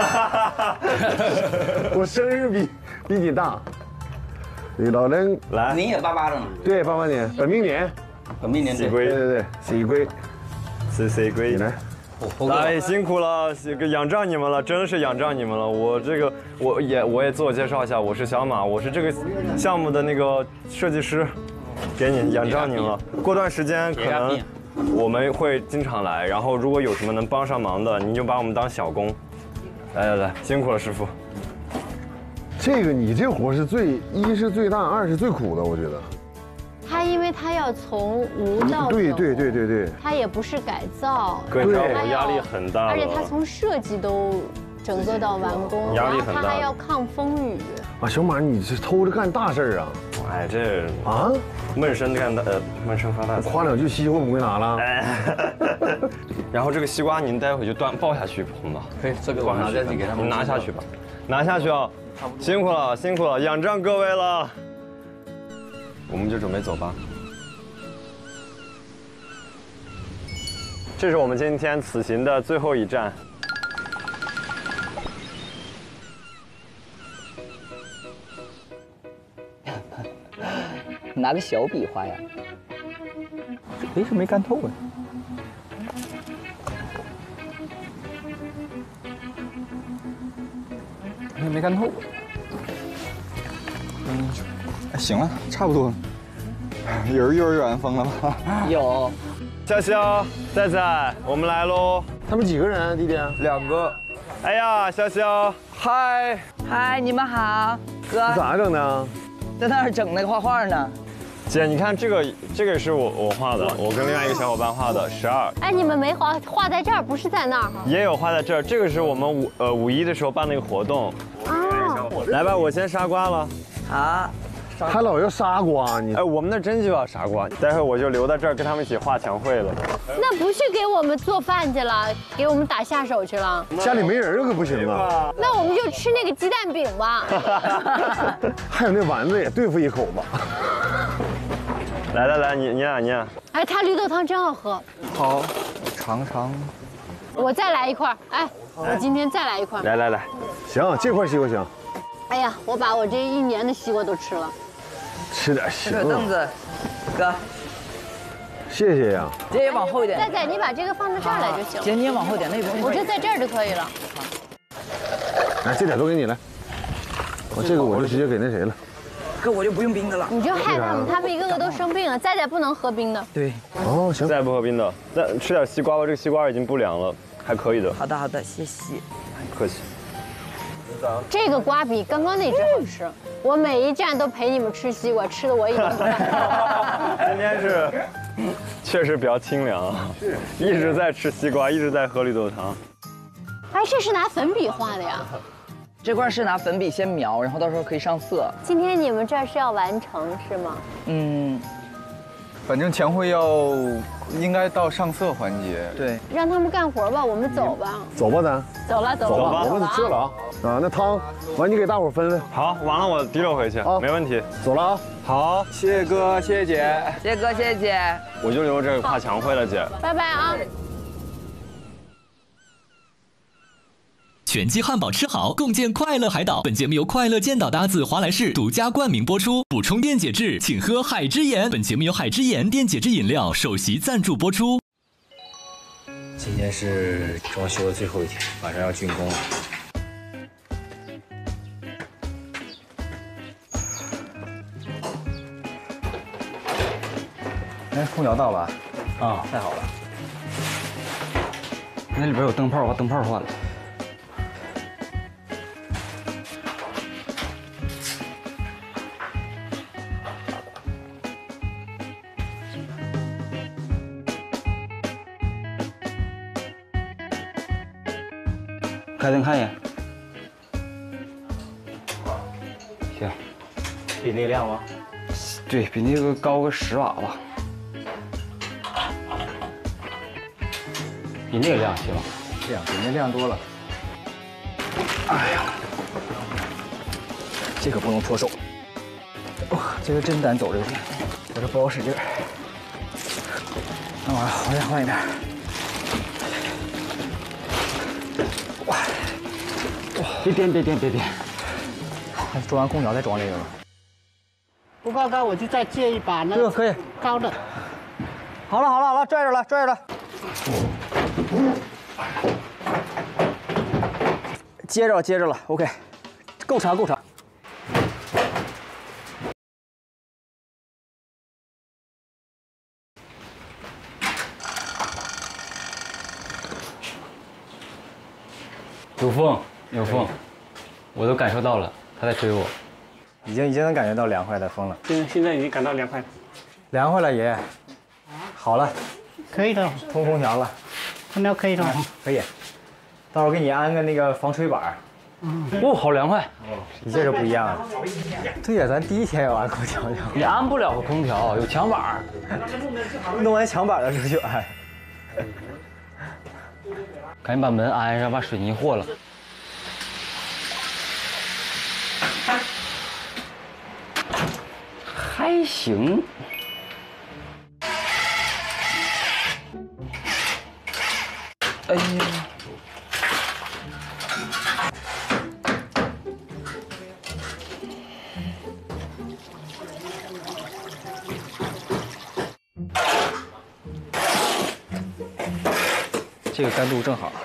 Speaker 9: 我生日比比你大。李老人
Speaker 4: 来，
Speaker 11: 你也八八的吗？
Speaker 9: 对，八八年，本命年。
Speaker 11: 本命年。
Speaker 4: 喜龟，
Speaker 9: 对对对，喜龟，
Speaker 4: 是喜龟。
Speaker 9: 你来。
Speaker 4: 哎，辛苦了，仰仗你们了，真的是仰仗你们了。我这个，我也我也自我介绍一下，我是小马，我是这个项目的那个设计师，给你仰仗您了。过段时间可能我们会经常来，然后如果有什么能帮上忙的，您就把我们当小工。来来来，辛苦了，师傅。
Speaker 9: 这个你这活是最一是最大，二是最苦的，我觉得。
Speaker 3: 他因为他要从无到有，
Speaker 9: 对对对对对，
Speaker 3: 他也不是改造，
Speaker 4: 对，我压力很大，
Speaker 3: 而且他从设计都整个到完工，
Speaker 4: 压力很大，
Speaker 3: 然后他还要抗风雨。
Speaker 9: 啊，小马，你是偷着干大事啊！
Speaker 4: 哎，这
Speaker 9: 啊，
Speaker 4: 闷声干大，呃，闷声发大财。
Speaker 9: 夸两句西瓜不会拿了。
Speaker 4: 哎，然后这个西瓜您待会就端抱下去捧吧。
Speaker 11: 可以，这个我拿下去给他们。
Speaker 4: 您拿下去吧，拿下去啊！辛苦了，辛苦了，仰仗各位了。我们就准备走吧。这是我们今天此行的最后一站。
Speaker 12: 拿个小笔画呀？哎，是没干透啊。哎，没干透。嗯。行了，差不多了。有幼儿园风了吧？有。
Speaker 4: 潇潇、仔仔，我们来喽。
Speaker 9: 他们几个人？弟弟？
Speaker 4: 两个。哎呀，潇潇，嗨。
Speaker 12: 嗨，你们好，哥。
Speaker 9: 你咋整的？
Speaker 12: 在那儿整那个画画呢。
Speaker 4: 姐，你看这个，这个是我我画的，我跟另外一个小伙伴画的，十二。
Speaker 3: 哎，你们没画画在这儿，不是在那儿？
Speaker 4: 也有画在这儿，这个是我们五呃五一的时候办那个活动。啊。来吧，我先杀瓜了。
Speaker 12: 好。
Speaker 9: 还老要杀瓜你？
Speaker 4: 哎，我们那真就要杀瓜，待会我就留在这儿跟他们一起画墙绘了。
Speaker 3: 那不是给我们做饭去了，给我们打下手去了。
Speaker 9: 家里没人可不行啊。
Speaker 3: 那我们就吃那个鸡蛋饼吧。
Speaker 9: 还有那丸子也对付一口吧。
Speaker 4: 来来来，你你俩你俩。
Speaker 3: 哎，他绿豆汤真好喝。
Speaker 12: 好，尝尝。
Speaker 3: 我再来一块，哎，我今天再来一块。
Speaker 4: 来来来，
Speaker 9: 行，这块西瓜行。
Speaker 3: 哎呀，我把我这一年的西瓜都吃了。
Speaker 9: 吃点行。
Speaker 12: 这凳子，哥，
Speaker 9: 谢谢呀。
Speaker 12: 姐也往后一点。
Speaker 3: 仔仔，你把这个放到这儿来就行。
Speaker 12: 姐，你也往后点，那边。
Speaker 3: 我这在这儿就可以了。
Speaker 9: 来，这点都给你来。我这个我就直接给那谁了。
Speaker 12: 哥，我就不用冰的了。
Speaker 3: 你就害他们，他们一个个都生病了。仔仔不能喝冰的。
Speaker 12: 对。
Speaker 9: 哦，行。
Speaker 4: 再不喝冰的，再吃点西瓜吧。这个西瓜已经不凉了，还可以的。
Speaker 12: 好的好的，谢谢。
Speaker 4: 不客气。
Speaker 3: 这个瓜比刚刚那只好吃。我每一站都陪你们吃西瓜，吃的我一点不感动。
Speaker 4: 今天是确实比较清凉啊，是一直在吃西瓜，一直在喝绿豆汤。
Speaker 3: 哎，这是拿粉笔画的呀？
Speaker 12: 这块是拿粉笔先描，然后到时候可以上色。
Speaker 3: 今天你们这儿是要完成是吗？
Speaker 11: 嗯，反正前会要应该到上色环节。对，
Speaker 3: 让他们干活吧，我们走吧。
Speaker 9: 走吧，咱
Speaker 3: 走了，走了，
Speaker 9: 我们撤了啊啊！那汤完你给大伙分分。
Speaker 4: 好，完了我提溜回去啊，没问题。
Speaker 9: 走了啊。
Speaker 4: 好，
Speaker 11: 谢谢哥，谢谢姐，
Speaker 12: 谢谢哥，谢谢姐。
Speaker 4: 我就留这个跨墙会了，姐。
Speaker 3: 拜拜啊。
Speaker 1: 全鸡汉堡吃好，共建快乐海岛。本节目由快乐健岛搭子华莱士独家冠名播出。补充电解质，请喝海之盐。本节目由海之盐电解质饮料首席赞助播出。
Speaker 18: 今天是装修的最后一天，马上要竣工了。哎，空调到了啊！太好了。
Speaker 7: 那里边有灯泡，我把灯泡换了。开灯看一眼。行，
Speaker 18: 比那亮吗？
Speaker 7: 对比那个高个十瓦吧。
Speaker 18: 比那个亮行，亮比那亮多了。
Speaker 11: 哎呀，这可不能脱手。哇，这个真难走这个线，我这不好使劲儿。那玩意儿好点换一边。哇，哇，别颠别颠别颠。还装完空调再装这个吗？
Speaker 19: 不够高，我就再借一把那
Speaker 11: 这个可以
Speaker 19: 高的。
Speaker 11: 好了好了好了，拽着了拽着了。接着接着了 ，OK， 够长够长。
Speaker 7: 有风有风，我都感受到了，他在追我，
Speaker 18: 已经已经能感觉到凉快的风了。
Speaker 19: 现现在已经感到凉快了。
Speaker 18: 凉快了，爷爷。好了，
Speaker 19: 可以的，
Speaker 18: 通空调了。
Speaker 19: 空调可以的，
Speaker 18: 可以。到时候给你安个那个防吹板。
Speaker 7: 嗯，哦，好凉快，
Speaker 18: 一下就不一样了。对呀，咱第一天要安空调去。
Speaker 7: 你安不了个空调，有墙板。
Speaker 18: 弄完墙板了之后就安。
Speaker 7: 赶紧把门安上，把水泥和了。还行。哎呀！
Speaker 18: 这个干度正好。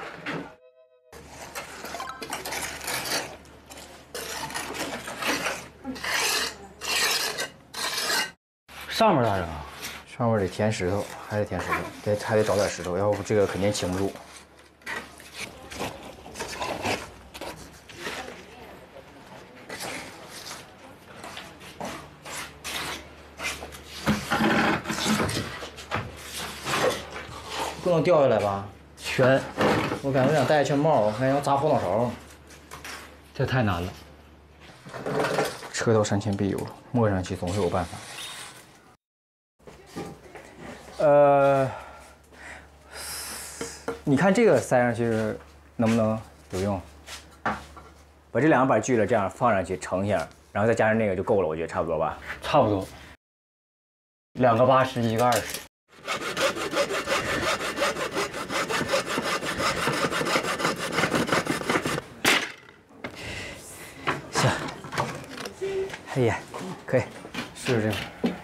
Speaker 7: 上面咋整啊？
Speaker 18: 上面得填石头，还得填石头，得还得找点石头，要不这个肯定擎不住。不能掉下来吧？
Speaker 7: 悬。
Speaker 18: 我感觉我想戴一圈帽，我看要扎后脑勺。
Speaker 7: 这太难了。
Speaker 18: 车到山前必有路，摸上去总是有办法。呃，你看这个塞上去能不能有用？把这两个板锯了，这样放上去盛一下，然后再加上那个就够了，我觉得差不多吧。
Speaker 7: 差不多。两个八十，一个二十。
Speaker 18: 行。哎呀，可以，
Speaker 7: 是这个。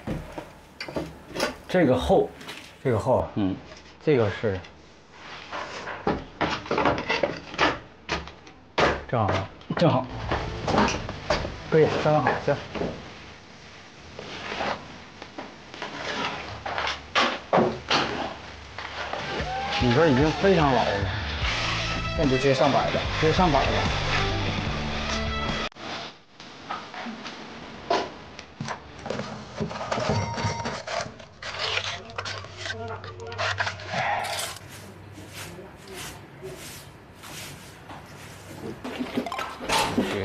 Speaker 7: 这个厚。
Speaker 18: 这个厚，
Speaker 7: 嗯，这个是正好，正好，
Speaker 18: 可以，刚刚好，行。
Speaker 7: 里边已经非常老了，
Speaker 18: 那你就直接上板吧，
Speaker 7: 直接上板吧。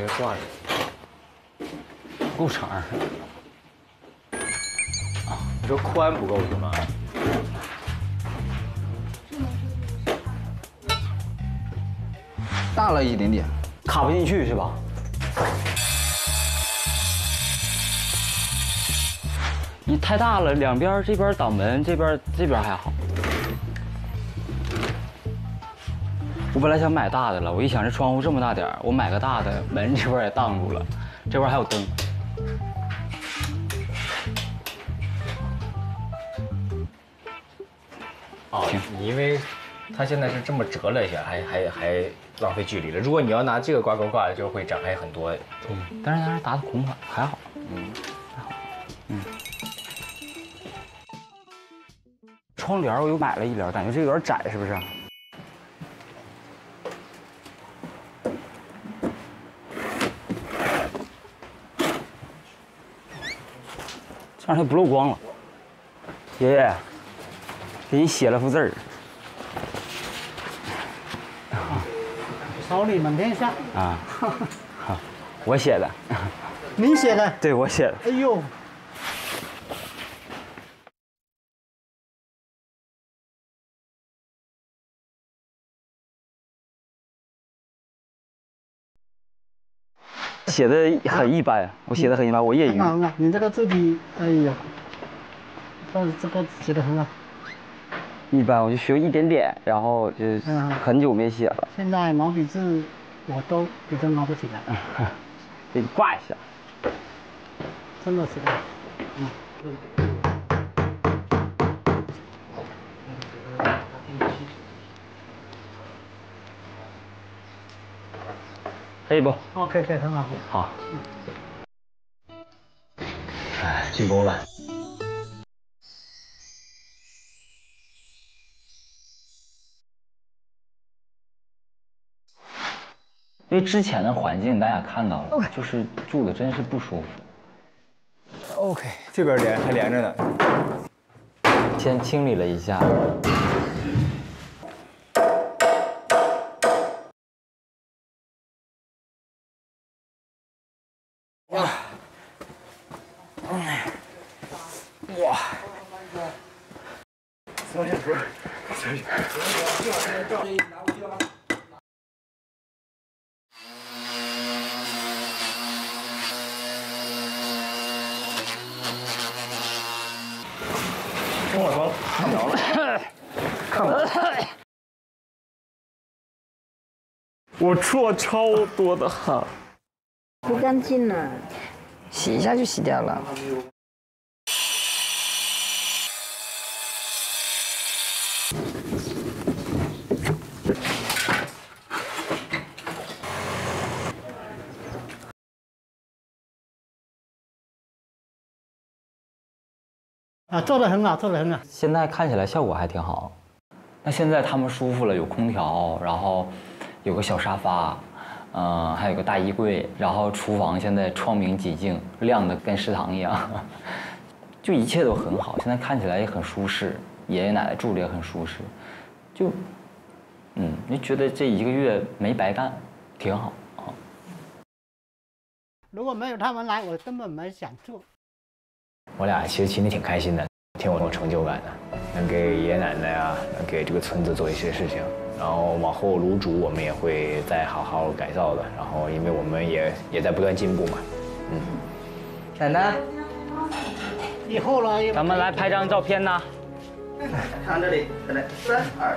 Speaker 18: 个挂着，够长。啊，你说宽不够是吗？
Speaker 12: 大了一点点，
Speaker 18: 卡不进去是吧？你太大了，两边这边挡门，这边这边还好。我本来想买大的了，我一想这窗户这么大点儿，我买个大的，门这边也挡住了，这边还有灯。哦，因为它现在是这么折了一下，还还还浪费距离了。如果你要拿这个挂钩挂，就会展开很多。嗯，但是它是打的孔款，还好。嗯，还好。嗯。窗帘我又买了一帘，感觉这个有点窄，是不是？这样它不漏光了。爷爷，给你写了幅字儿。
Speaker 19: 桃李满天下
Speaker 18: 啊，好，我写的。
Speaker 19: 您写的？
Speaker 18: 对，我写的。
Speaker 19: 哎呦。
Speaker 18: 写的很一般，我写的很一般，我业余。
Speaker 19: 很好很好，你这个字体，哎呀，但是这个写的很好。
Speaker 18: 一般，我就学一点点，然后就很久没写了。
Speaker 19: 现在毛笔字我都比较拿不起来。
Speaker 18: 给你挂一下。
Speaker 19: 真的是。嗯。
Speaker 18: 可以不？
Speaker 19: 哦，可以可以，很好。
Speaker 18: 好。哎，进攻了。因为之前的环境大家看到了，就是住的真是不舒服。OK， 这边连还连着呢。先清理了一下。哇！哇！小姐夫，小姐夫。中耳光看不着了，看不着。
Speaker 15: 我出了超多的汗。
Speaker 12: 不干净了，洗一下就洗掉了。
Speaker 19: 啊，做的很好，做的很好。
Speaker 18: 现在看起来效果还挺好。那现在他们舒服了，有空调，然后有个小沙发。嗯，还有个大衣柜，然后厨房现在窗明几净，亮的跟食堂一样，就一切都很好。现在看起来也很舒适，爷爷奶奶住的也很舒适，就，嗯，你觉得这一个月没白干，挺好啊。
Speaker 19: 如果没有他们来，我根本没想做。
Speaker 18: 我俩其实心里挺开心的，挺有成就感的，能给爷爷奶奶啊，能给这个村子做一些事情。然后往后卤煮我们也会再好好改造的，然后因为我们也也在不断进步嘛，嗯。
Speaker 12: 奶奶，
Speaker 19: 以后了，
Speaker 18: 咱们来拍张照片呐。
Speaker 12: 看这里，奶奶，三二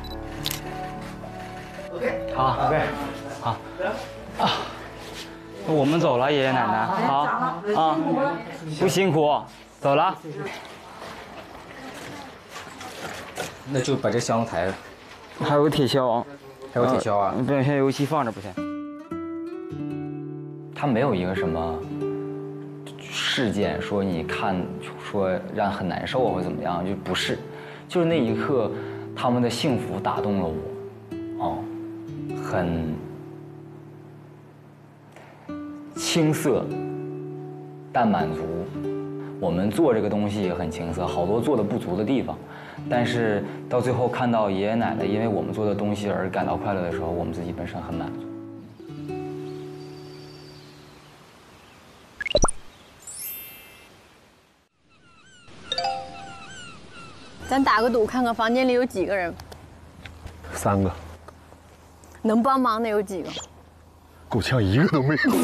Speaker 12: ，OK。
Speaker 18: 好 ，OK， 好。啊，我们走了，爷爷奶奶，好啊，不辛苦，走了。那就把这箱子抬着。还有铁锹，还有铁锹啊！不行，先油漆放着不行。他没有一个什么事件说你看说让很难受或者怎么样，就不是，就是那一刻他们的幸福打动了我，哦，很青涩，但满足。我们做这个东西也很青涩，好多做的不足的地方。但是到最后看到爷爷奶奶因为我们做的东西而感到快乐的时候，我们自己本身很满足。
Speaker 3: 咱打个赌，看看房间里有几个人，
Speaker 9: 三个，
Speaker 3: 能帮忙的有几个？
Speaker 9: 够呛一个都没有。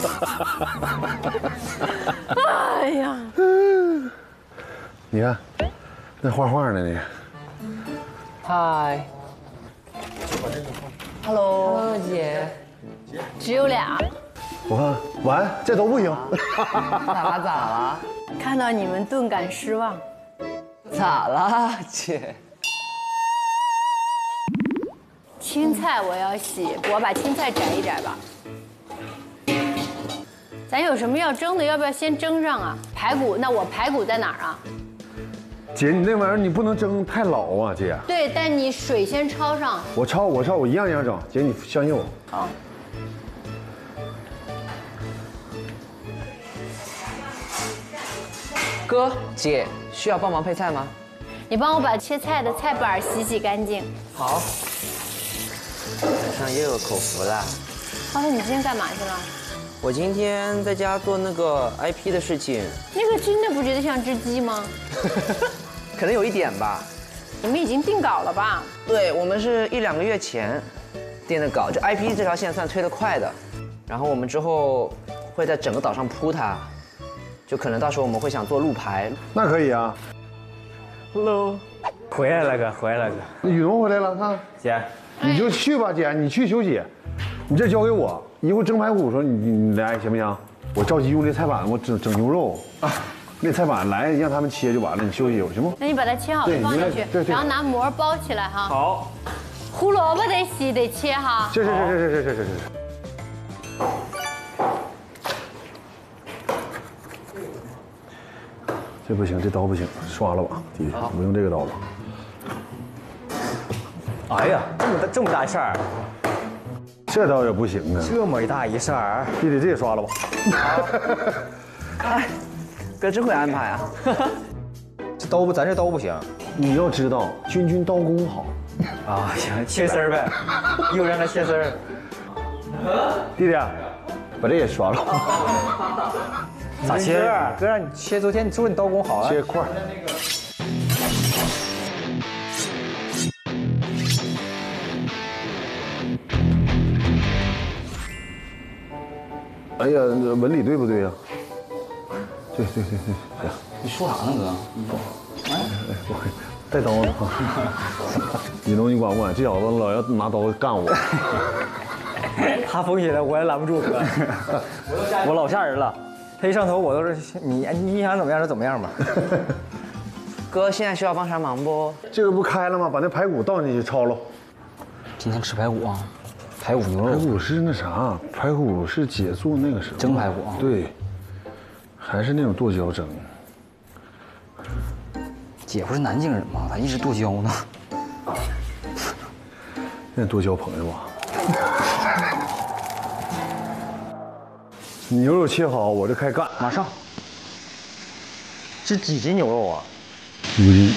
Speaker 3: 哎呀，
Speaker 9: 你看，那画画呢你。
Speaker 12: 嗨 ，Hello， 姐，
Speaker 3: 只有俩。
Speaker 9: 我看完，这都不行。
Speaker 12: 咋了咋了？
Speaker 3: 看到你们顿感失望。
Speaker 12: 咋了，姐？
Speaker 3: 青菜我要洗，我把青菜摘一摘吧。咱有什么要蒸的？要不要先蒸上啊？排骨，那我排骨在哪儿啊？
Speaker 9: 姐，你那玩意儿你不能蒸太老啊，姐。
Speaker 3: 对，但你水先焯上。
Speaker 9: 我焯，我焯，我一样一样整。姐，你相信我。
Speaker 3: 好。
Speaker 12: 哥，姐，需要帮忙配菜吗？
Speaker 3: 你帮我把切菜的菜板洗洗干净。
Speaker 12: 好。晚上又有口福啦。
Speaker 3: 花花，你今天干嘛去了？
Speaker 12: 我今天在家做那个 I P 的事情。
Speaker 3: 那个真的不觉得像只鸡吗？
Speaker 12: 可能有一点吧。
Speaker 3: 你们已经定稿了吧？
Speaker 12: 对，我们是一两个月前定的稿，就 I P 这条线算推得快的。然后我们之后会在整个岛上铺它，就可能到时候我们会想做路牌。
Speaker 9: 那可以啊。
Speaker 7: Hello， 回来了哥，回来了哥。
Speaker 9: 雨桐回来了，看
Speaker 7: 姐，
Speaker 9: 你就去吧，姐，你去休息，你这交给我。一会儿蒸排骨的时候，你你来行不行？我着急用这菜板，我整整牛肉啊，那菜板来让他们切就完了，你休息一会儿行不？
Speaker 3: 那你把它切好放进去，然后拿膜包起来哈。
Speaker 7: 好。
Speaker 3: 胡萝卜得洗得切哈。
Speaker 9: 是是是是是是是是。这不行，这刀不行，刷了吧，弟弟，我用这个刀了。
Speaker 7: 哎呀，这么大这么大事儿。
Speaker 9: 这刀也不行啊！
Speaker 7: 这么大一事儿，
Speaker 9: 弟弟这也刷了吧？
Speaker 12: 哎，哥真会安排啊！
Speaker 7: 这刀不，咱这刀不行。
Speaker 9: 你要知道，君君刀工好。
Speaker 7: 啊，行，切丝儿呗，一会儿让他切丝儿。
Speaker 9: 弟弟，把这也刷了。
Speaker 7: 咋切？哥让你切，昨天你说你刀工好啊。
Speaker 9: 切块。哎呀，纹理对不对呀？对对对对，哎呀，
Speaker 18: 你说啥呢，哥？
Speaker 9: 哎，我带刀呢。雨桐，你管不管？这小子老要拿刀干我。
Speaker 7: 他风起来，我也拦不住哥。我老吓人了，他一上头，我都是你你想怎么样就怎么样吧。
Speaker 12: 哥，现在需要帮啥忙不？
Speaker 9: 这个不开了吗？把那排骨倒进去焯了。
Speaker 18: 今天吃排骨啊？排骨牛肉。
Speaker 9: 排骨是那啥，排骨是姐做那个什么
Speaker 18: 蒸排骨啊？
Speaker 9: 对，还是那种剁椒蒸。
Speaker 18: 姐不是南京人吗？咋一直剁椒呢？
Speaker 9: 那多交朋友啊！牛肉切好，我这开干，
Speaker 7: 马上。是几斤牛肉啊？
Speaker 9: 五斤。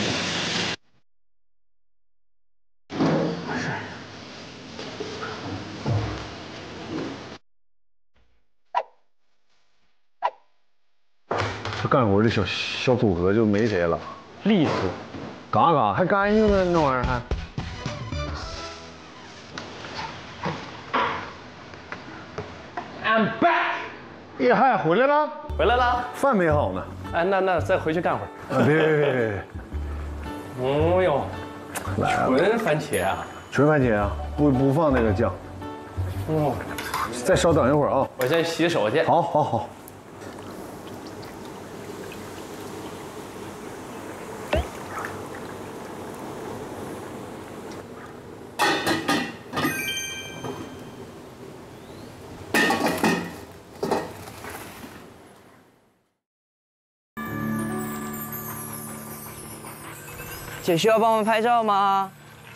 Speaker 9: 这干活的小小组合就没谁了，
Speaker 7: 利索，
Speaker 9: 嘎嘎还干净呢，那玩意儿还。
Speaker 6: I'm back。
Speaker 9: 叶汉回来了，
Speaker 6: 回来了，
Speaker 9: 饭没好呢。
Speaker 6: 哎，那那再回去干会儿。
Speaker 9: 啊，别别别别别！
Speaker 6: 哦呦，
Speaker 9: 来了，
Speaker 6: 纯番茄啊，
Speaker 9: 纯番茄啊，不不放那个酱。
Speaker 6: 哦，
Speaker 9: 再稍等一会儿啊。
Speaker 6: 我先洗手去。
Speaker 9: 好，好，好。
Speaker 12: 姐需要帮忙拍照吗？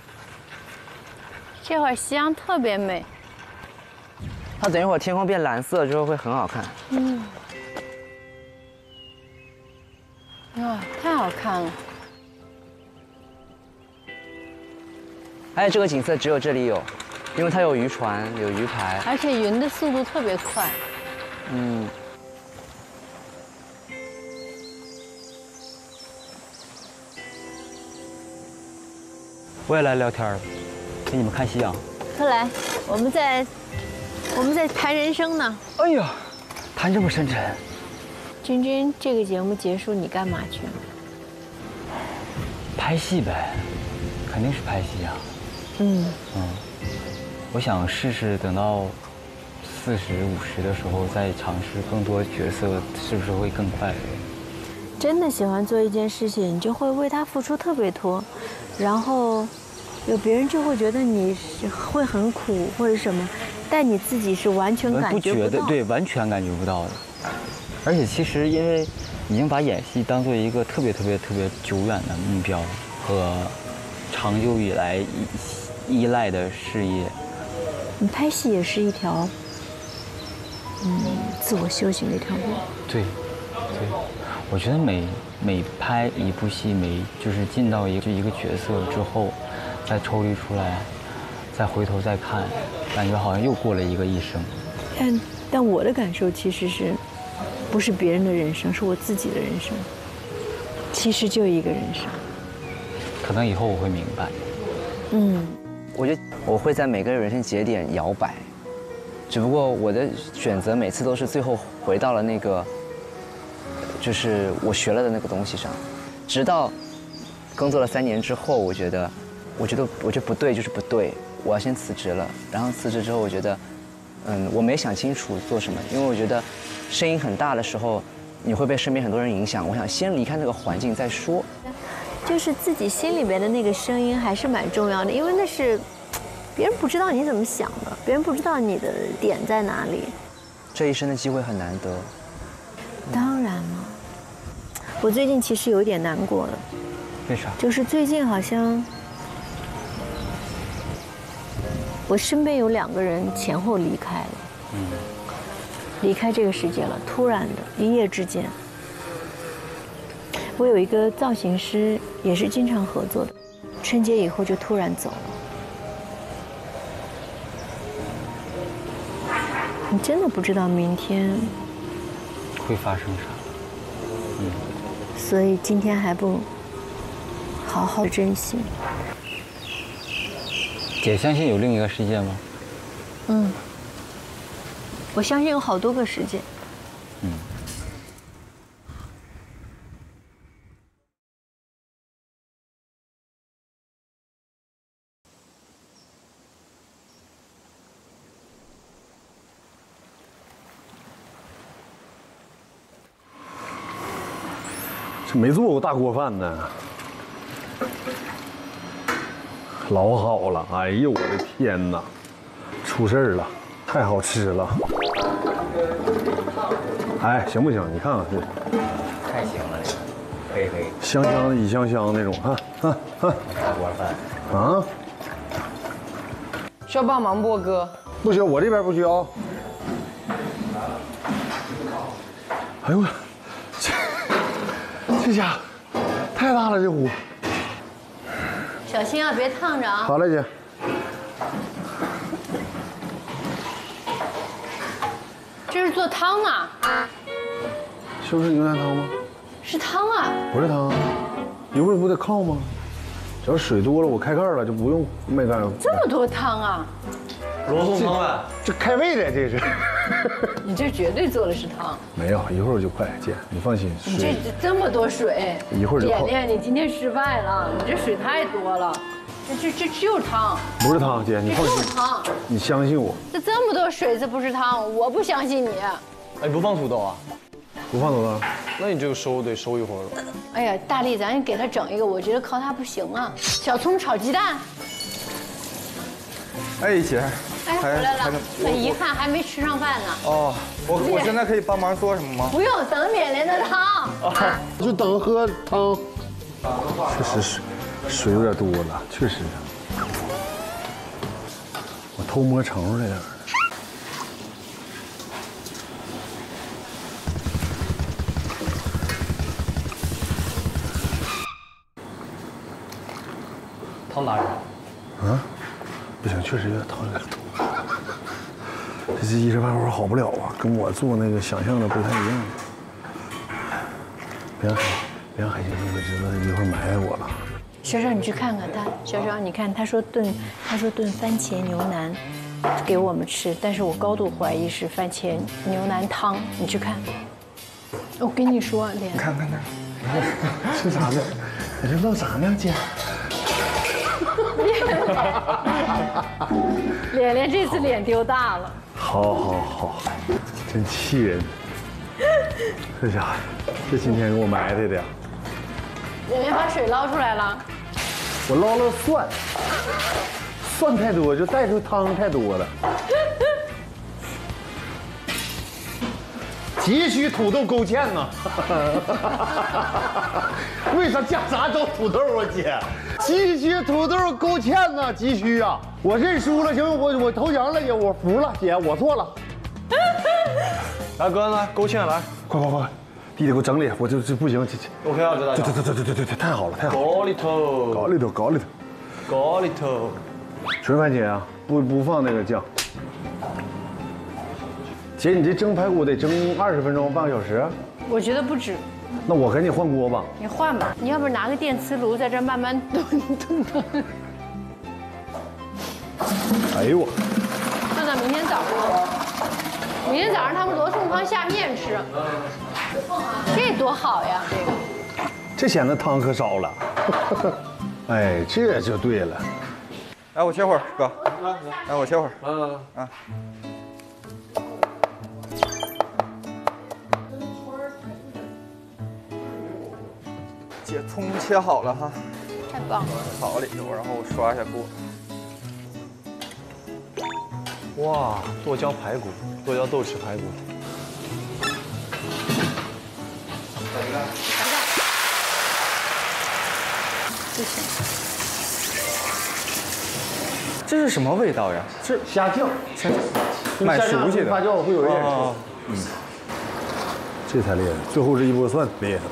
Speaker 3: 这会儿夕阳特别美。
Speaker 12: 它等一会儿天空变蓝色之后会很好看。
Speaker 3: 嗯。哇，太好看了！
Speaker 12: 而且这个景色只有这里有，因为它有渔船，有鱼排，
Speaker 3: 而且云的速度特别快。
Speaker 12: 嗯。
Speaker 18: 我也来聊天了，给你们看夕阳。
Speaker 3: 快来，我们在我们在谈人生呢。
Speaker 18: 哎呀，谈这么深沉。
Speaker 3: 君君，这个节目结束你干嘛去？
Speaker 18: 拍戏呗，肯定是拍戏啊。
Speaker 3: 嗯
Speaker 18: 嗯，我想试试等到四十五十的时候再尝试更多角色，是不是会更快乐？
Speaker 3: 真的喜欢做一件事情，你就会为他付出特别多，然后有别人就会觉得你是会很苦或者什么，但你自己是完全感觉不到。
Speaker 18: 不觉得，对，完全感觉不到的。而且其实因为已经把演戏当做一个特别特别特别久远的目标和长久以来依依赖的事业。
Speaker 3: 你拍戏也是一条，嗯，自我修行的一条路。
Speaker 18: 对，对，我觉得每每拍一部戏，每就是进到一个一个角色之后，再抽离出来，再回头再看，感觉好像又过了一个一生。
Speaker 3: 但但我的感受其实是。不是别人的人生，是我自己的人生。其实就一个人生。
Speaker 18: 可能以后我会明白。
Speaker 3: 嗯，
Speaker 12: 我觉得我会在每个人生节点摇摆，只不过我的选择每次都是最后回到了那个，就是我学了的那个东西上。直到工作了三年之后，我觉得，我觉得，我觉得不对就是不对，我要先辞职了。然后辞职之后，我觉得，嗯，我没想清楚做什么，因为我觉得。声音很大的时候，你会被身边很多人影响。我想先离开那个环境再说。
Speaker 3: 就是自己心里面的那个声音还是蛮重要的，因为那是别人不知道你怎么想的，别人不知道你的点在哪里。
Speaker 12: 这一生的机会很难得。
Speaker 3: 当然了，我最近其实有点难过了。
Speaker 18: 为啥？
Speaker 3: 就是最近好像我身边有两个人前后离开了。嗯。离开这个世界了，突然的，一夜之间。我有一个造型师，也是经常合作的，春节以后就突然走了。你真的不知道明天
Speaker 18: 会发生啥。嗯。
Speaker 3: 所以今天还不好好的珍惜。
Speaker 18: 姐相信有另一个世界吗？
Speaker 3: 嗯。我相信有好多个世界。
Speaker 18: 嗯。
Speaker 9: 这没做过大锅饭呢，老好了！哎呦我的天哪，出事儿了！太好吃了，哎，行不行？你看看这，
Speaker 18: 太行了，这个，可以可以，
Speaker 9: 香香的一香香那种，哈哈哈。
Speaker 18: 大锅饭
Speaker 9: 啊？
Speaker 2: 需要帮忙不，哥？
Speaker 9: 不需要，我这边不需要。哎呦我，这这家伙太大了，这壶。
Speaker 3: 小心啊，别烫着啊。
Speaker 9: 好嘞，姐。
Speaker 3: 这是做汤啊？
Speaker 9: 是不是牛腩汤吗？
Speaker 3: 是汤啊。
Speaker 9: 不是汤，一会儿不得炕吗？只要水多了，我开盖了就不用没盖。
Speaker 3: 这么多汤啊！
Speaker 9: 罗宋汤啊，这开胃的这是。
Speaker 3: 你这绝对做的是汤。
Speaker 9: 没有，一会儿就快，姐，你放心。
Speaker 3: 你这这么多水，
Speaker 9: 一会儿就
Speaker 3: 练练，你今天失败了，你这水太多了。这这这就是汤。
Speaker 9: 不是汤，姐，你放心。
Speaker 3: 这就是汤。
Speaker 9: 你相信我。
Speaker 3: 这这么多水，这不是汤，我不相信你。
Speaker 6: 哎，不放土豆啊？
Speaker 9: 不放土豆。
Speaker 6: 那你这个收得收一会儿了。
Speaker 3: 哎呀，大力，咱给他整一个，我觉得靠他不行啊。小葱炒鸡蛋。
Speaker 20: 哎，姐。
Speaker 3: 哎，回来了，很遗憾还没吃上饭呢。
Speaker 20: 哦，我我现在可以帮忙做什么吗？
Speaker 3: 不用，等脸脸的汤。
Speaker 9: 就等喝汤。确实水水有点多了，确实。我偷摸盛出来点儿。
Speaker 18: 汤哪儿？
Speaker 9: 啊？不行，确实有点汤有点多。这这一时半会儿好不了啊，跟我做那个想象的不太一样。别让别让海星兄弟知道，他一会儿埋汰我了。
Speaker 3: 小小，你去看看他。小小，你看他说炖，他说炖番茄牛腩给我们吃，但是我高度怀疑是番茄牛腩汤。你去看。我跟你说，脸。
Speaker 20: 你看看那，
Speaker 9: 吃啥呢？你这弄啥呢，姐？
Speaker 3: 脸脸这次脸丢大了。
Speaker 9: 好好好，真气人！这家伙，这今天给我埋汰的呀！
Speaker 3: 脸脸把水捞出来了。
Speaker 9: 我捞了蒜，蒜太多，就带出汤太多了。急需土豆勾芡呐！为啥加啥都土豆啊，姐？急需土豆勾芡呐，急需啊！我认输了，行，我我投降了，姐，我服了，姐，我错了。
Speaker 5: 来，哥，来勾芡，来，
Speaker 9: 快快快，弟弟给我整理，我这这不行，这这
Speaker 5: OK 啊，这大
Speaker 9: 对对对对对对对对，太好了，太好了。
Speaker 5: 搞里头，
Speaker 9: 搞里头，搞里头，
Speaker 5: 搞里头。
Speaker 9: 纯番茄啊，不不放那个酱。姐，你这蒸排骨得蒸二十分钟，半个小时？
Speaker 3: 我觉得不止。
Speaker 9: 那我赶紧换锅吧。
Speaker 3: 你换吧，你要不拿个电磁炉在这儿慢慢炖炖炖。
Speaker 9: 哎呦我，
Speaker 3: 炖到明天早上。明天早上他们罗宋汤下面吃，这多好呀！这个。
Speaker 9: 这显得汤可少了。哎，这就对了。
Speaker 20: 来，我切会儿，哥。来，我切会儿。嗯嗯。啊。姐，葱切好了哈。
Speaker 3: 太棒了。
Speaker 20: 炒里头，然后我刷一下锅。
Speaker 5: 哇，剁椒排骨，剁椒豆豉排骨。
Speaker 3: 不行。
Speaker 20: 这是什么味道呀？这
Speaker 9: 虾酱，
Speaker 20: 虾酱，买熟悉的
Speaker 9: 发酵会有一点
Speaker 20: 哦。
Speaker 9: 嗯，这才厉害。最后这一波蒜厉害。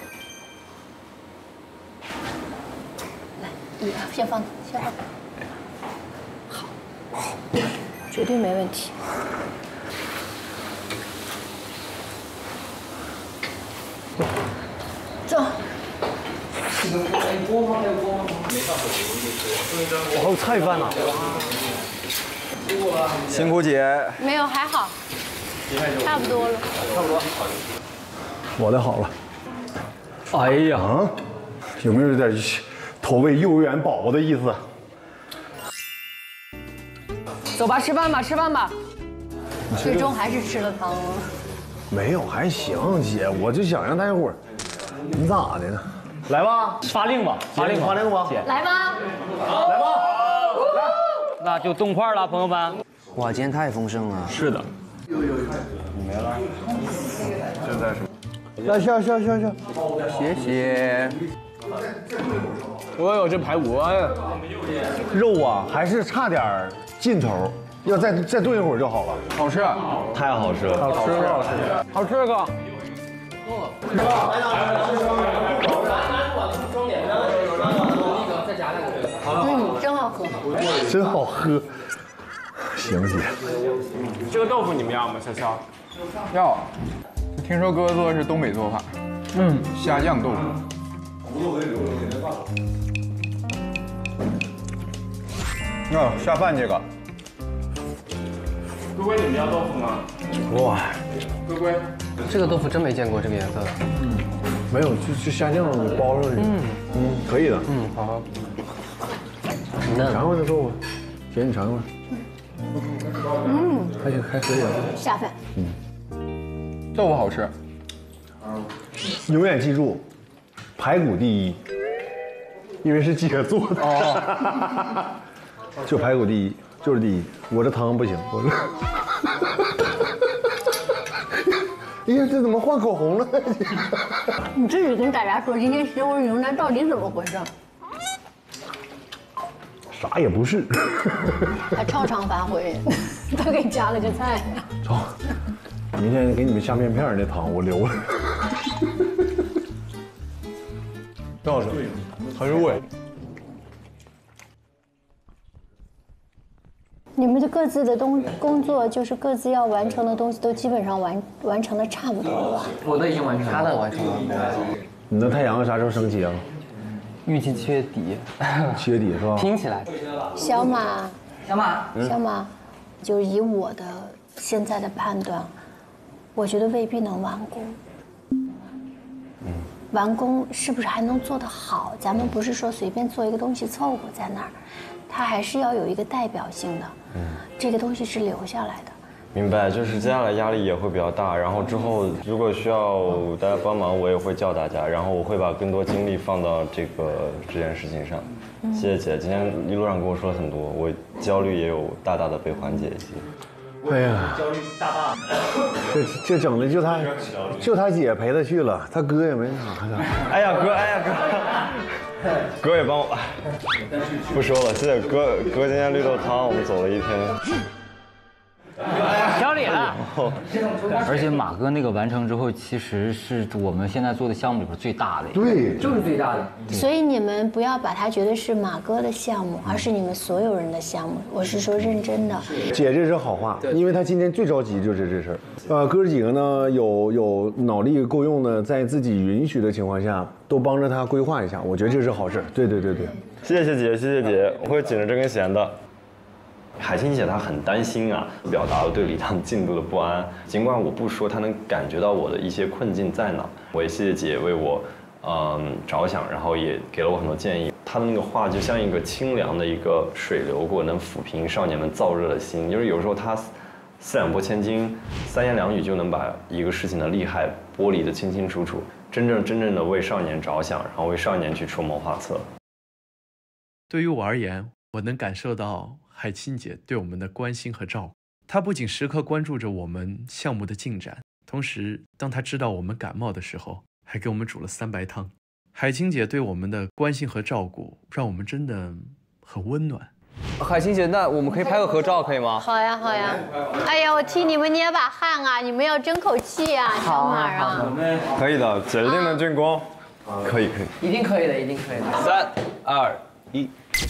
Speaker 3: 来，你先放，先放。好，绝对没问题。走。
Speaker 5: 还有锅吗？还有锅吗？没放手机。还有菜饭呢。
Speaker 20: 辛苦姐。
Speaker 3: 没有，还好。差不多了。
Speaker 5: 差不多。
Speaker 9: 我的好了。哎呀，有没有有点投喂幼儿园宝宝的意思？
Speaker 3: 走吧，吃饭吧，吃饭吧。最终还是吃了汤了。
Speaker 9: 没有，还行，姐，我就想让他一会儿，你咋的呢？来吧，
Speaker 7: 发令吧，
Speaker 9: 发令，发令吧，
Speaker 7: 姐，
Speaker 3: 来吧，
Speaker 9: 来吧，
Speaker 7: 来，那就动筷了，朋友们。
Speaker 12: 哇，今天太丰盛了。
Speaker 7: 是的。
Speaker 5: 有有有，你没了。现在是。
Speaker 9: 来，笑笑笑笑，
Speaker 20: 谢谢。
Speaker 5: 我有这排骨，哎，
Speaker 9: 肉啊还是差点劲头，要再再炖一会儿就好了。
Speaker 20: 好吃，
Speaker 4: 太好吃了，
Speaker 20: 好吃，好吃，好吃哥。
Speaker 3: 嗯，真好喝，
Speaker 9: 真好喝。行姐，
Speaker 15: 这个豆腐你们要吗？潇潇？
Speaker 20: 要。听说哥做的是东北做法，嗯，虾酱豆腐。啊，下饭这个。
Speaker 15: 龟龟，你们要豆腐吗？
Speaker 9: 哇，
Speaker 15: 龟龟，
Speaker 8: 这个豆腐真没见过这个颜色的。
Speaker 9: 嗯，没有，就就虾酱包上去。嗯嗯，可以的。
Speaker 8: 嗯，好。
Speaker 9: 你尝尝这豆腐，姐你尝尝。
Speaker 3: 嗯，
Speaker 9: 还行，还可以。
Speaker 3: 下饭。
Speaker 20: 嗯，豆腐好吃。
Speaker 9: 永远记住，排骨第一，因为是姐做的。哦。就排骨第一，就是第一。我这汤不行，我这。哎呀，这怎么换口红了？
Speaker 3: 你自己跟大家说，今天西红柿牛腩到底怎么回事？
Speaker 9: 啥也不是。
Speaker 3: 还超常发挥，他给加了个菜。
Speaker 9: 走，明天给你们下面片那汤我留了。
Speaker 5: 真好吃，很入味。
Speaker 3: 你们的各自的东工作，就是各自要完成的东西，都基本上完完成的差不多了吧？
Speaker 8: 我的已经完成了，他的完成了。
Speaker 9: 你那太阳啥时候升起啊？
Speaker 18: 运气缺底，
Speaker 9: 缺底是吧？
Speaker 18: 拼起来。
Speaker 3: 小马，
Speaker 18: 小马，
Speaker 3: 小马，就是以我的现在的判断，我觉得未必能完工。完工是不是还能做得好？咱们不是说随便做一个东西凑合在那儿，它还是要有一个代表性的。嗯，这个东西是留下来的。
Speaker 4: 明白，就是接下来压力也会比较大，然后之后如果需要大家帮忙，我也会叫大家，然后我会把更多精力放到这个这件事情上。谢谢姐，今天一路上跟我说了很多，我焦虑也有大大的被缓解一些。
Speaker 9: 哎呀，
Speaker 15: 焦虑大大，
Speaker 9: 这这整的就他，就他姐陪他去了，他哥也没啥的。
Speaker 4: 哎呀哥，哎呀哥，哥也帮我，不说了，谢谢哥，哥今天绿豆汤我们走了一天。
Speaker 18: 挑理了。而且马哥那个完成之后，其实是我们现在做的项目里边最大的。
Speaker 9: 对，
Speaker 18: 就是最大的。
Speaker 3: 所以你们不要把它觉得是马哥的项目，而是你们所有人的项目。我是说认真的。
Speaker 9: 姐这是好话，因为她今天最着急就是这事儿。呃，哥几个呢有有脑力够用的，在自己允许的情况下，都帮着他规划一下，我觉得这是好事。对对对对，
Speaker 4: 谢谢姐，谢谢姐，我会紧着这根弦的。海清姐她很担心啊，表达了对礼堂进度的不安。尽管我不说，她能感觉到我的一些困境在哪。我也谢谢姐为我，嗯着想，然后也给了我很多建议。她的那个话就像一个清凉的一个水流过，能抚平少年们燥热的心。就是有时候她四两拨千斤，三言两语就能把一个事情的厉害剥离得清清楚楚，真正真正的为少年着想，然后为少年去出谋划策。
Speaker 21: 对于我而言，我能感受到海清姐对我们的关心和照顾，她不仅时刻关注着我们项目的进展，同时当她知道我们感冒的时候，还给我们煮了三白汤。海清姐对我们的关心和照顾，让我们真的很温暖。
Speaker 6: 海清姐，那我们可以拍个合照，可以吗？
Speaker 3: 好呀，好呀。哎呀，我替你们捏把汗啊，你们要争口气啊，小马啊。
Speaker 4: 可以的，姐一定能进攻。可以，可以。
Speaker 8: 一定可以的，一定可以的。
Speaker 6: 三、二、一。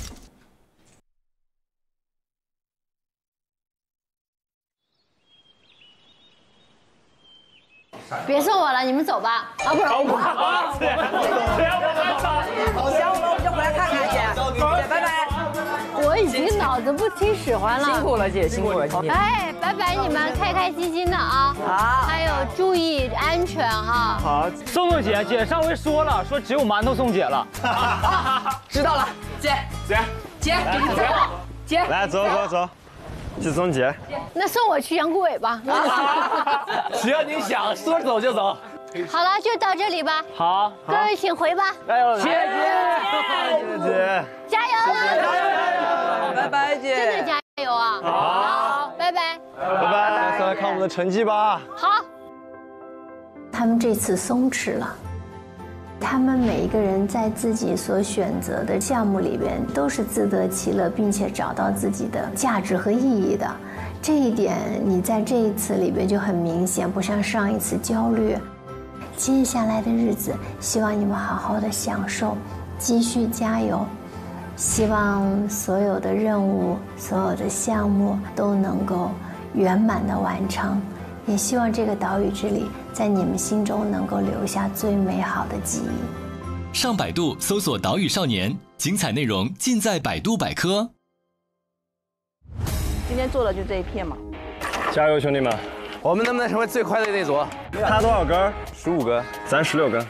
Speaker 3: 别送我了，你们走吧。啊，不是，我们
Speaker 11: 好，只要我们走，行，我们就回来看看姐，姐拜拜。
Speaker 3: 我已经脑子不听使唤了，
Speaker 2: 辛苦了姐，辛苦了。
Speaker 3: 哎，拜拜你们，开开心心的啊。
Speaker 2: 好，
Speaker 3: 还有注意安全哈。
Speaker 7: 好，宋宋姐，姐上回说了，说只有馒头送姐了。
Speaker 2: 知道了，姐
Speaker 11: 姐
Speaker 2: 姐，给你走，姐，
Speaker 4: 来走走走。去送姐，
Speaker 3: 那送我去杨古尾吧。
Speaker 7: 只要你想说走就走。
Speaker 3: 好了，就到这里吧。
Speaker 7: 好，
Speaker 3: 各位请回吧。
Speaker 7: 加油，
Speaker 3: 谢谢
Speaker 4: 谢谢姐，
Speaker 3: 加油，
Speaker 2: 加油，拜拜姐，
Speaker 3: 真的加油啊！好，拜拜，
Speaker 4: 拜拜，再来看我们的成绩吧。
Speaker 3: 好。他们这次松弛了。他们每一个人在自己所选择的项目里边都是自得其乐，并且找到自己的价值和意义的。这一点你在这一次里边就很明显，不像上一次焦虑。接下来的日子，希望你们好好的享受，继续加油。希望所有的任务、所有的项目都能够圆满的完成。也希望这个岛屿之旅在你们心中能够留下最美好的记忆。
Speaker 1: 上百度搜索岛屿少年，精彩内容尽在百度百科。
Speaker 2: 今天做的就这一片嘛。
Speaker 4: 加油，兄弟们！
Speaker 6: 我们能不能成为最快的那组？
Speaker 4: 他多少根？
Speaker 6: 十五根，
Speaker 4: 咱十六根。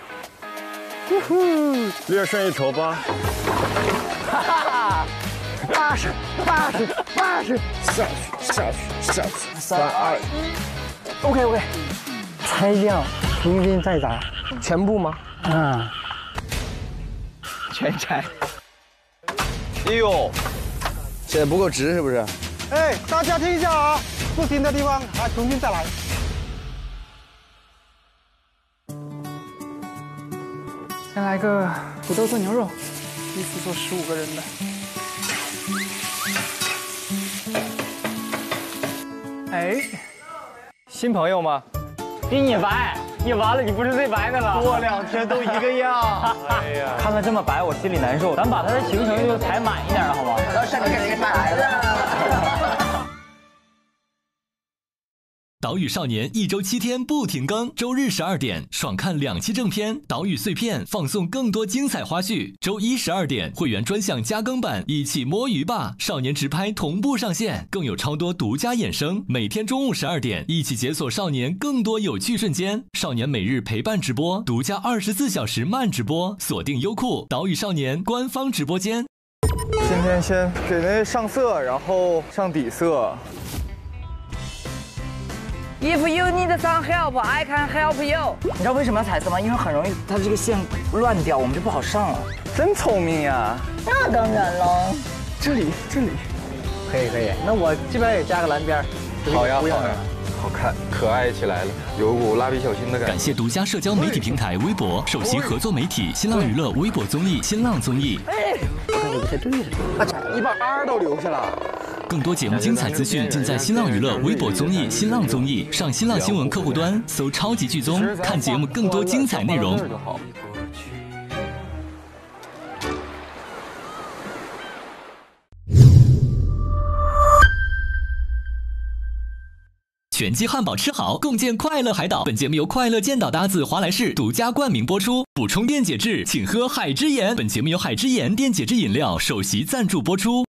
Speaker 4: 略胜一筹吧。
Speaker 11: 哈哈，八十，八十，八十，下去，下去，下去，三二一。OK OK， 拆掉，重新再打，全部吗？嗯，全拆。
Speaker 6: 哎呦，写的不够直是不是？
Speaker 11: 哎，大家听一下啊，不停的地方啊，重新再来。先来个土豆炖牛肉，一次做十五个人的。哎。
Speaker 7: 新朋友吗？比你白，你完了，你不是最白的了。
Speaker 11: 过两天都一个样。
Speaker 7: 哎呀，看他这么白，我心里难受。咱把他的行程就排满一点，好吗？
Speaker 2: 要上个给你买来的。
Speaker 1: 岛屿少年一周七天不停更，周日十二点爽看两期正片，岛屿碎片放送更多精彩花絮。周一十二点会员专项加更版，一起摸鱼吧！少年直拍同步上线，更有超多独家衍生。每天中午十二点，一起解锁少年更多有趣瞬间。少年每日陪伴直播，独家二十四小时慢直播，锁定优酷岛屿少年官方直播间。
Speaker 7: 今天先给那上色，然后上底色。
Speaker 2: If you need some help, I can help you。
Speaker 11: 你知道为什么要彩色吗？因为很容易它这个线乱掉，我们就不好上了。
Speaker 7: 真聪明呀！
Speaker 11: 那当然了。
Speaker 7: 这里，这里，
Speaker 11: 可以可以。那我这边也加个蓝边。
Speaker 7: 好呀好呀，好看，可爱起来了，有股蜡笔小新的感觉。
Speaker 1: 感谢独家社交媒体平台微博首席合作媒体新浪娱乐微博综艺新浪综艺。
Speaker 11: 哎，我感觉不太对了。
Speaker 7: 你把 R 都留下了。
Speaker 1: 更多节目精彩资讯尽在新浪娱乐微博综艺新浪综艺，上新浪新闻客户端搜超级剧综，看节目更多精彩内容。全鸡汉堡吃好，共建快乐海岛。本节目由快乐健岛搭子华莱士独家冠名播出。补充电解质，请喝海之盐。本节目由海之盐电解质饮料首席赞助播出。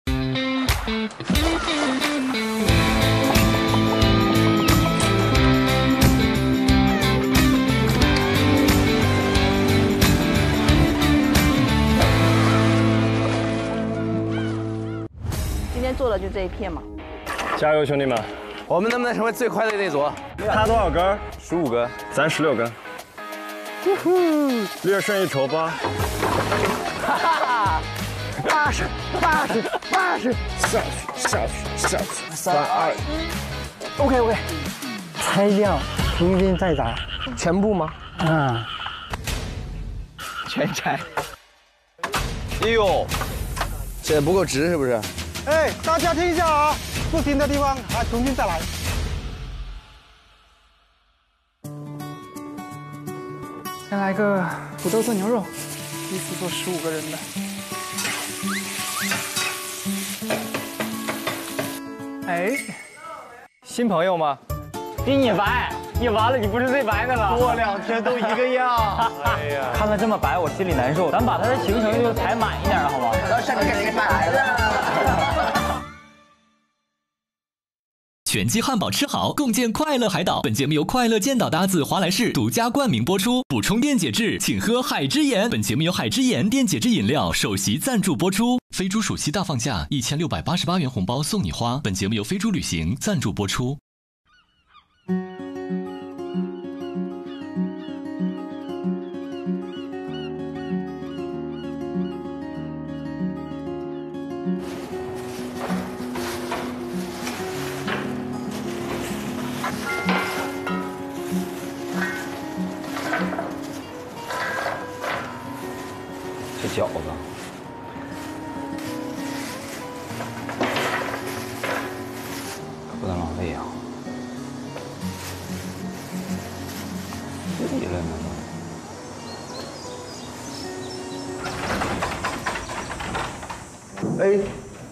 Speaker 16: 今天做的就这一片嘛。
Speaker 5: 加油，兄弟们！
Speaker 6: 我们能不能成为最快的那组？
Speaker 5: 他多少根？十五根，咱十六根。呜呼，略胜一筹吧。
Speaker 11: 哈哈，八十，八十，八十，下去，下去，下去，三二一 ，OK OK。拆亮，重新再砸。
Speaker 2: 全部吗？
Speaker 11: 啊，
Speaker 2: 全拆。
Speaker 6: 哎呦，这不够直是不是？
Speaker 19: 哎，大家听一下啊，不行的地方还重新再来。
Speaker 11: 先来个土豆炖牛肉，一次做十五个人的。哎，
Speaker 7: 新朋友吗？
Speaker 11: 比你白，你完了，你不是最白的了。
Speaker 7: 过两天都一个样。哎呀，
Speaker 11: 看他这么白，我心里难受。咱把他的行程就排满一点，好吗？
Speaker 16: 到下面肯定来了。
Speaker 1: 全鸡汉堡吃好，共建快乐海岛。本节目由快乐健岛搭子华莱士独家冠名播出。补充电解质，请喝海之盐。本节目由海之盐电解质饮料首席赞助播出。飞猪暑期大放假，一千六百八十八元红包送你花。本节目由飞猪旅行赞助播出。
Speaker 18: 这饺子，可不能浪费呀！急了呢。
Speaker 7: 哎，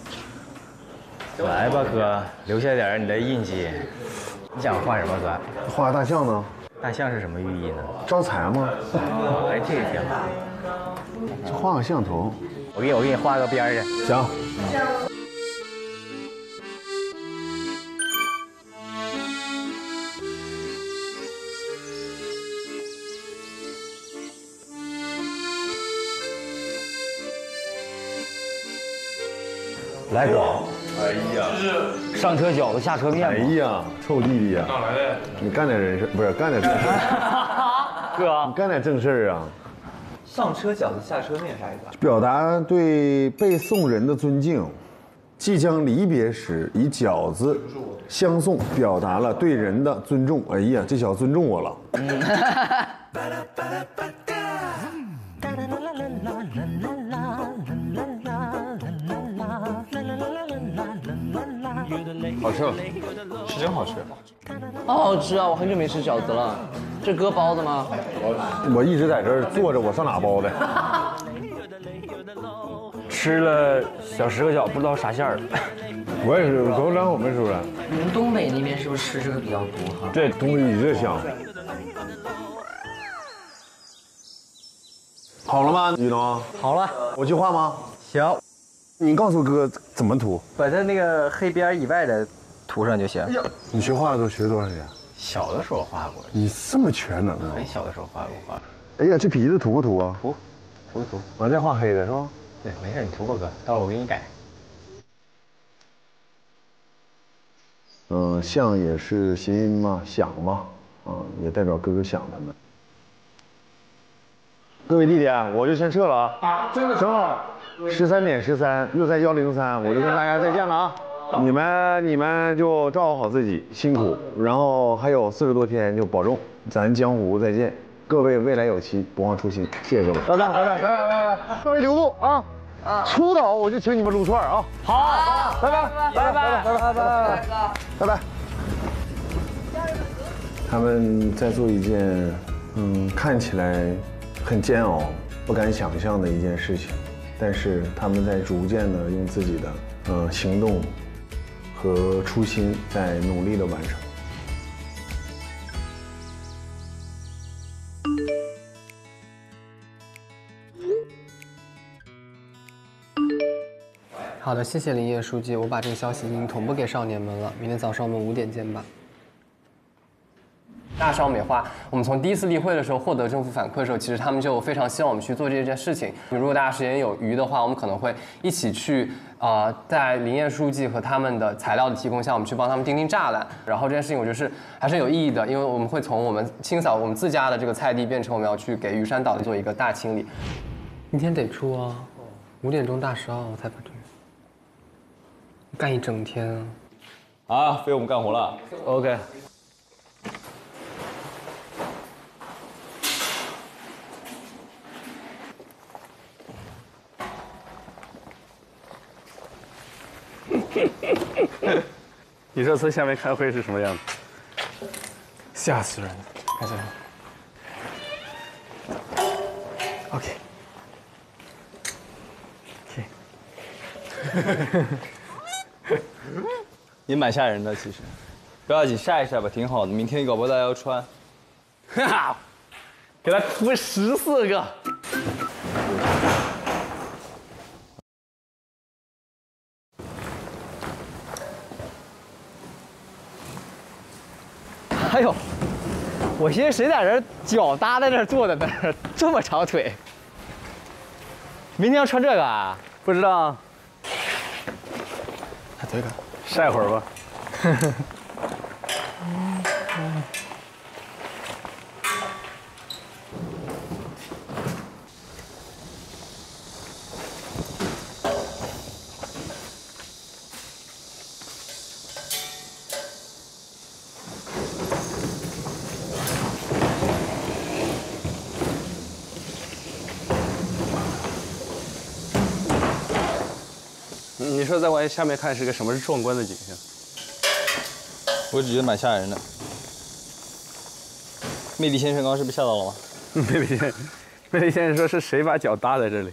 Speaker 7: 来吧，哥，留下点你的印记。你想画什么，哥？
Speaker 9: 画大象呢？
Speaker 7: 大象是什么寓意呢？
Speaker 9: 招财吗？
Speaker 7: 哎，这个挺好。
Speaker 9: 画个象头，
Speaker 7: 我给你，我给你画个边儿去。
Speaker 9: 行。来哥，
Speaker 14: 哎呀，
Speaker 11: 上车饺子，下车面。
Speaker 9: 哎呀，臭弟弟呀！
Speaker 14: 哪来的？
Speaker 9: 你干点人事，不是干点正事。
Speaker 11: 哥，
Speaker 9: 你干点正事儿啊！
Speaker 12: 上车饺子下车面啥意思？
Speaker 9: 表达对被送人的尊敬。即将离别时，以饺子相送，表达了对人的尊重。哎呀，这小子尊重我了。
Speaker 6: 好吃，是真好吃。
Speaker 8: 好好吃啊！我很久没吃饺子了。这哥包的吗？
Speaker 9: 我我一直在这儿坐着，我上哪包的？
Speaker 7: 吃了小十个饺，不知道啥馅儿。
Speaker 9: 我也是，狗掌我没吃出来。
Speaker 2: 你们东北那边是不是吃这个比较多哈？
Speaker 9: 对，东北比这香。好了吗，雨农？
Speaker 7: 好了，
Speaker 9: 我去画吗？
Speaker 7: 行。
Speaker 9: 你告诉哥怎么涂？
Speaker 7: 把它那个黑边以外的涂上就行。
Speaker 9: 你学画的时候学多长时间？
Speaker 7: 小的时候画过。
Speaker 9: 你这么全能啊！
Speaker 7: 很小的时候画过画。
Speaker 9: 哎呀，这鼻子涂不涂啊？
Speaker 7: 涂，涂涂。
Speaker 9: 完再画黑的是吧？
Speaker 7: 对，没事，你涂吧哥，到时候我给你改。
Speaker 9: 嗯，象也是谐音嘛，想嘛，啊，也代表哥哥想他们。各位弟弟，我就先撤了啊！啊，真的正好十三点十三，又在幺零三，我就跟大家再见了啊！你们你们就照顾好自己，辛苦，然后还有四十多天就保重，咱江湖再见。各位未来有期，不忘初心，谢谢各位。拜拜拜拜拜拜拜拜！各位留步啊！啊，出岛我就请你们撸串啊！好，拜拜拜拜拜拜拜拜拜拜拜拜。他们在做一件，嗯，看起来很煎熬、不敢想象的一件事情，但是他们在逐渐的用自己的，呃，行动和初心在努力的完成。
Speaker 8: 好的，谢谢林业书记，我把这个消息已经同步给少年们了。明天早上我们五点见吧。大少美化，我们从第一次例会的时候获得政府反馈的时候，其实他们就非常希望我们去做这件事情。如果大家时间有余的话，我们可能会一起去啊、呃，在林业书记和他们的材料的提供下，我们去帮他们钉钉栅栏。然后这件事情我觉得是还是有意义的，因为我们会从我们清扫我们自家的这个菜地，变成我们要去给玉山岛做一个大清理。明天得出啊，五点钟大石澳我才把这个干一整天啊！
Speaker 6: 啊，被我们干活了。OK。
Speaker 14: 你这次下面开会是什么样子？
Speaker 20: 吓死人了！开始。OK。
Speaker 6: OK。也蛮吓人的，其实，不要紧，晒一晒吧，挺好的。明天搞不好大家要穿。哈哈，给他涂十四个。
Speaker 7: 哎呦，我寻思谁在这儿脚搭在这儿坐在那儿，这么长腿。明天要穿这个啊？
Speaker 14: 不知道。
Speaker 20: 这个
Speaker 14: 晒会儿吧。你说在往下面看是个什么壮观的景象？
Speaker 6: 我只觉得蛮吓人的。魅力先生刚刚是被吓到了吗？
Speaker 14: 魅力先，魅力先生说是谁把脚搭在这里？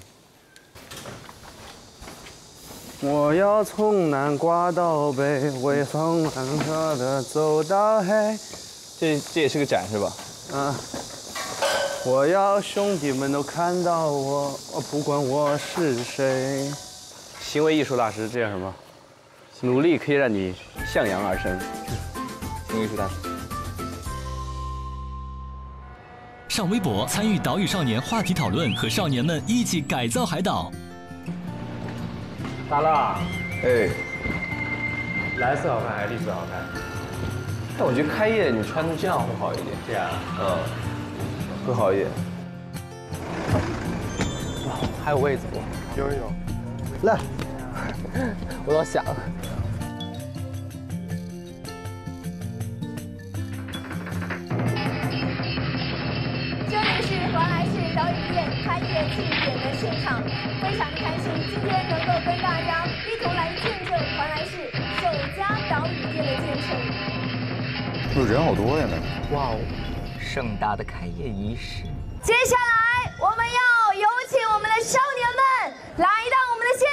Speaker 14: 我要从南刮到北，微风缓和的走到黑。
Speaker 6: 这这也是个展是吧？
Speaker 14: 嗯。我要兄弟们都看到我，不管我是谁。行为艺术大师，这叫什么？努力可以让你向阳而生。行为艺术大师。
Speaker 1: 上微博参与岛屿少年话题讨论，和少年们一起改造海岛。
Speaker 7: 大乐，
Speaker 14: 哎，
Speaker 7: 蓝色好看还是绿色好看？
Speaker 6: 但我觉得开业你穿成这样会好一点。
Speaker 7: 这样？
Speaker 6: 嗯，会好一点。
Speaker 8: 哇，还有位子不？
Speaker 7: 有有。
Speaker 8: 来，我老想了。
Speaker 13: 这里是华莱士岛屿店开业庆典的现场，非常开心今天能够跟大家一同来见证华莱士首家岛屿店的建成。
Speaker 9: 这人好多呀呢！
Speaker 2: 哇哦，盛大的开业仪式。
Speaker 13: 接下来我们要有请我们的少年们来到我们的现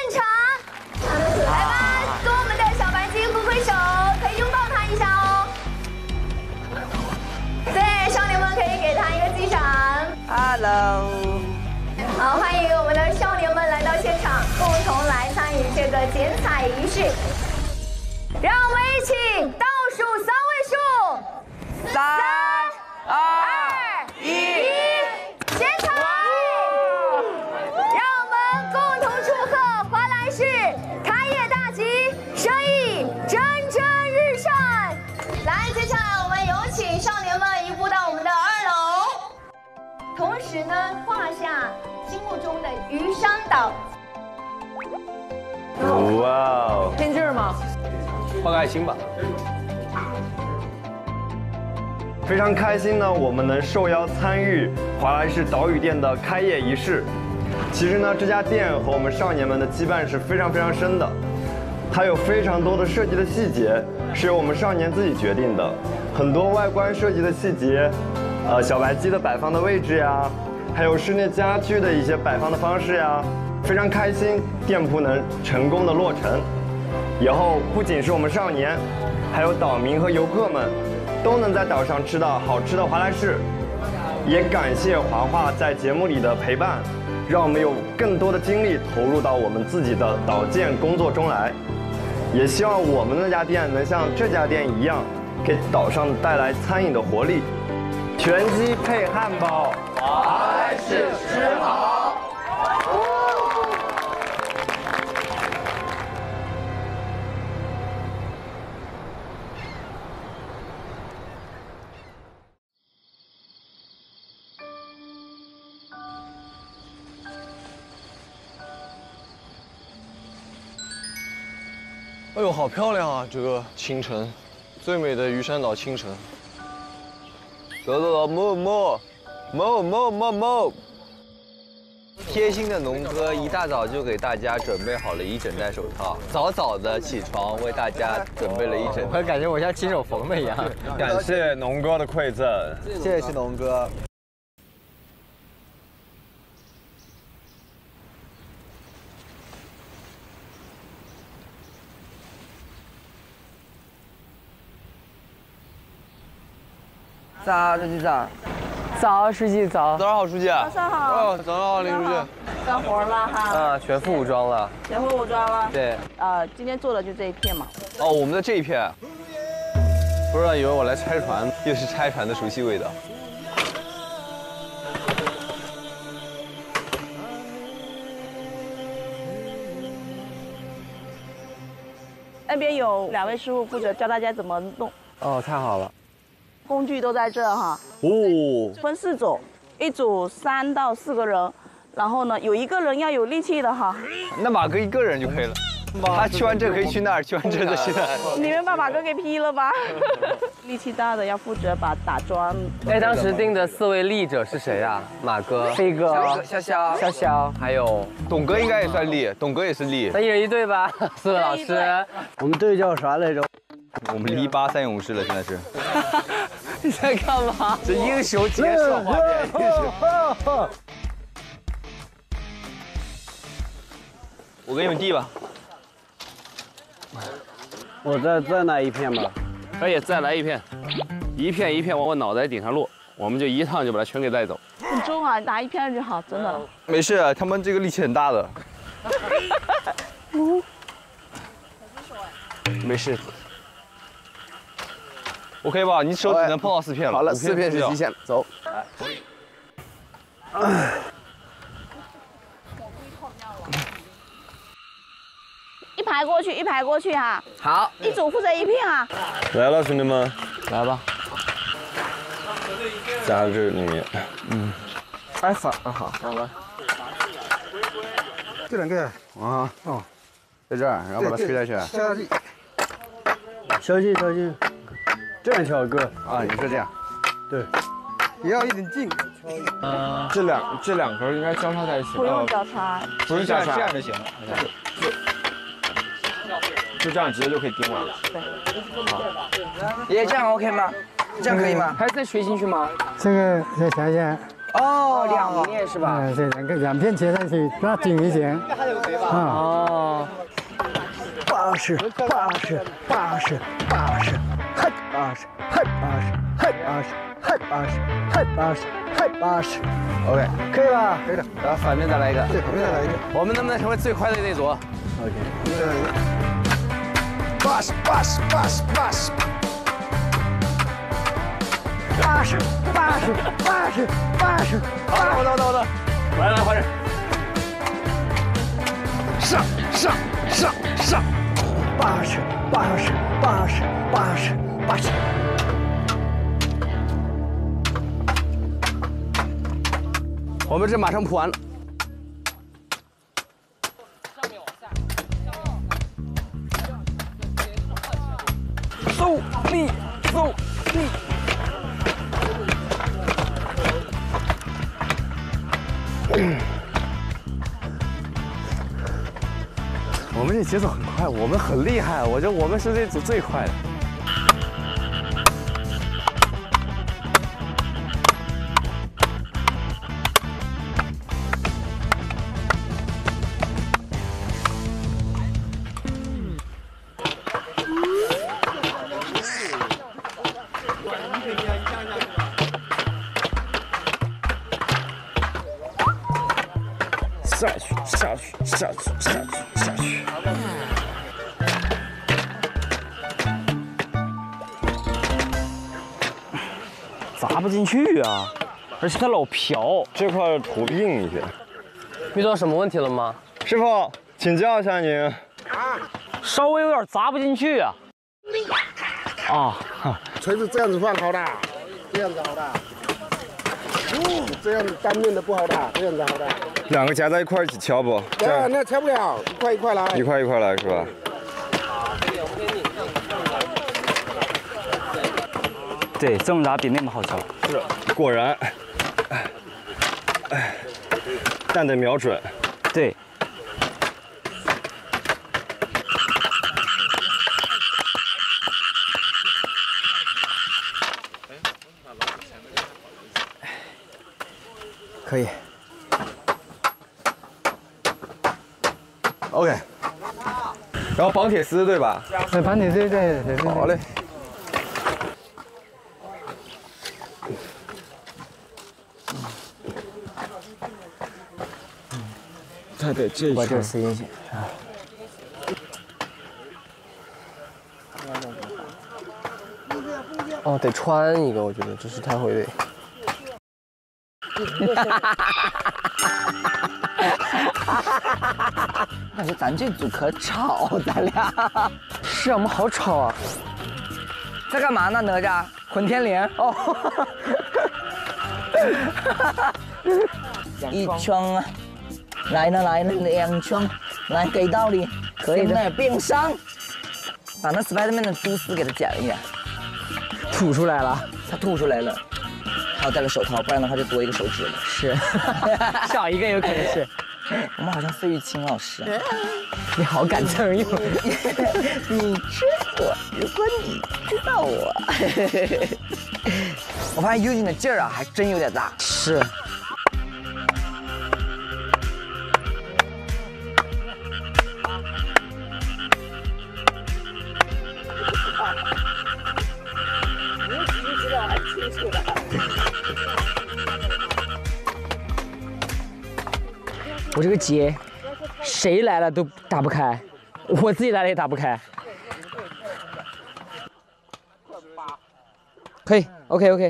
Speaker 13: 让我们一起倒数三位数，三、二、一，现场！让我们共同祝贺华莱士开业大吉，生意蒸蒸日上。来，接下来我们有请少年们移步到我们的二楼，同时呢画下心目中的鱼山岛。
Speaker 4: 哇哦！
Speaker 2: 拼劲儿吗？
Speaker 6: 画个爱心吧。
Speaker 4: 非常开心呢，我们能受邀参与华莱士岛屿店的开业仪式。其实呢，这家店和我们少年们的羁绊是非常非常深的，它有非常多的设计的细节是由我们少年自己决定的，很多外观设计的细节，呃，小白鸡的摆放的位置呀，还有室内家居的一些摆放的方式呀，非常开心店铺能成功的落成。以后不仅是我们少年，还有岛民和游客们，都能在岛上吃到好吃的华莱士。也感谢华华在节目里的陪伴，让我们有更多的精力投入到我们自己的岛建工作中来。也希望我们那家店能像这家店一样，给岛上带来餐饮的活力。全鸡配汉堡，华莱士吃好。
Speaker 5: 哎呦，好漂亮啊！这个清晨，最美的鱼山岛清晨。
Speaker 6: 走走走，摸摸，摸摸摸摸。贴心的农哥一大早就给大家准备好了一整袋手套，早早的起床为大家准备了一整。
Speaker 7: 我感觉我像亲手缝的一样。
Speaker 4: 感谢农哥的馈赠，
Speaker 7: 谢谢农哥。
Speaker 2: 早，书记早。早，书记早。
Speaker 6: 早上好，书记。
Speaker 16: 早上好。
Speaker 6: 哦，早上好，林书记。
Speaker 16: 干活了哈。
Speaker 6: 啊，全副武装了。
Speaker 16: 全副武装了。
Speaker 6: 对。
Speaker 16: 呃，今天做的就这一片嘛。
Speaker 6: 哦，我们的这一片，不知道以为我来拆船，又是拆船的熟悉味道。
Speaker 16: 那边有两位师傅负责教大家怎么弄。
Speaker 6: 哦，太好了。
Speaker 16: 工具都在这哈。
Speaker 6: 哦。
Speaker 16: 分四组，一组三到四个人，然后呢，有一个人要有力气的哈。
Speaker 6: 那马哥一个人就可以了。他去完这可以去那儿，去完这再去那儿。
Speaker 16: 你们把马哥给劈了吧？力气大的要负责把打桩。
Speaker 8: 哎，当时定的四位力者是谁啊？马哥、
Speaker 2: 飞哥、
Speaker 8: 潇潇、
Speaker 2: 潇潇，
Speaker 8: 还有
Speaker 6: 董哥应该也算力，董哥也是力。
Speaker 8: 那一人一队吧，四位老师。
Speaker 11: 我们队叫啥来着？
Speaker 6: 我们离一八三勇士了，现在是。
Speaker 8: 你在干嘛？
Speaker 6: 这英雄结束画面。我给你们递吧。
Speaker 11: 我再再来一片吧。
Speaker 14: 可以，再来一片，一片一片往我脑袋顶上落，我们就一趟就把它全给带走。
Speaker 16: 很重啊，拿一片就好，真的。
Speaker 6: 没事，他们这个力气很大的。
Speaker 14: 没事。
Speaker 6: OK 吧？你手只能碰到四片了。
Speaker 14: 好了，四片是极限，走。
Speaker 16: 一排过去，一排过去哈。
Speaker 8: 好，
Speaker 16: 一组负责一片啊。
Speaker 4: 来了，兄弟们，
Speaker 8: 来吧。
Speaker 4: 夹在这里面。
Speaker 11: 嗯。哎，反好，好了。这两个
Speaker 14: 啊，哦，在这儿，然后把它吹下去。
Speaker 11: 下去。小心，小心。这样敲哥
Speaker 14: 啊，你是这样。
Speaker 11: 对。也要一点劲。
Speaker 5: 嗯，这两这两根应该交叉在一起。
Speaker 16: 不用交叉。
Speaker 5: 不用交叉，
Speaker 6: 这样就行了。
Speaker 5: 就这样直接就可以钉完了。
Speaker 16: 对。
Speaker 5: 好。
Speaker 2: 爷爷这样 OK 吗？这样可以吗？还要再吹进去吗？
Speaker 19: 这个再想想。
Speaker 2: 哦，两面是吧？
Speaker 19: 嗯，对，两个两片切上去，要紧一点。啊。
Speaker 2: 哦。
Speaker 11: 八十，八十，八十，八十，嘿，八十，嘿，八十，嘿，八十，嘿，八十，嘿，八十，嘿，八十。OK， 可以吧？可以的。
Speaker 14: 然后反面再来一个。
Speaker 11: 对，反面再来一个。
Speaker 14: 我们能不能成为最快的那组
Speaker 11: ？OK。再来一个。 八十八十八十八十八十八十八十八十，好的好的好的好的，来来换人，上上上上，八十八十八十八十八十。
Speaker 6: 我们这马上铺完了。
Speaker 11: 嗖力嗖力。
Speaker 6: 我们这节奏很快，我们很厉害，我觉得我们是这组最快的。
Speaker 11: 下去，下去，下去，下去，下去。
Speaker 7: 砸不进去啊，而且它老飘。
Speaker 4: 这块土壁硬一些。
Speaker 8: 遇到什么问题了吗？
Speaker 4: 师傅，请教一下您。啊，
Speaker 7: 稍微有点砸不进去啊。啊，
Speaker 10: 锤子这样子放好打，这样子好打。哦，这样子单面的不好打，这样子好打。
Speaker 4: 两个夹在一块一起敲不？
Speaker 10: 对啊，那敲不了，一块一块来。
Speaker 4: 一块一块来是吧？
Speaker 7: 对，这么打比那么好敲。
Speaker 4: 是，果然。哎，但得瞄准。
Speaker 7: 对。
Speaker 6: 可以。OK。然后绑铁丝对吧？
Speaker 19: 对，绑铁丝，对对对。
Speaker 6: 好嘞。
Speaker 7: 它得这一把这塞进去啊。
Speaker 8: 哦，得穿一个，我觉得这是太会累。
Speaker 12: 感觉咱这组可吵，咱俩。
Speaker 7: 是啊，我们好吵啊。
Speaker 12: 在干嘛呢，哪吒？混天连。哦。一枪啊！来呢来呢，两枪，来给道理，可以的。变伤，把那 Spiderman 的蛛丝给它剪一剪。
Speaker 7: 吐出来了，
Speaker 12: 他吐出来了。还要戴个手套，不然的话就多一个手指了。
Speaker 7: 是，少一个有可能是。
Speaker 12: 我们好像费玉清老师。
Speaker 7: 你好敢蹭用。
Speaker 12: 你知我，如果你知道我。我发现 Eugene 的劲儿啊，还真有点大。
Speaker 7: 是。我这个结，谁来了都打不开，我自己来了也打不开。可以 ，OK OK。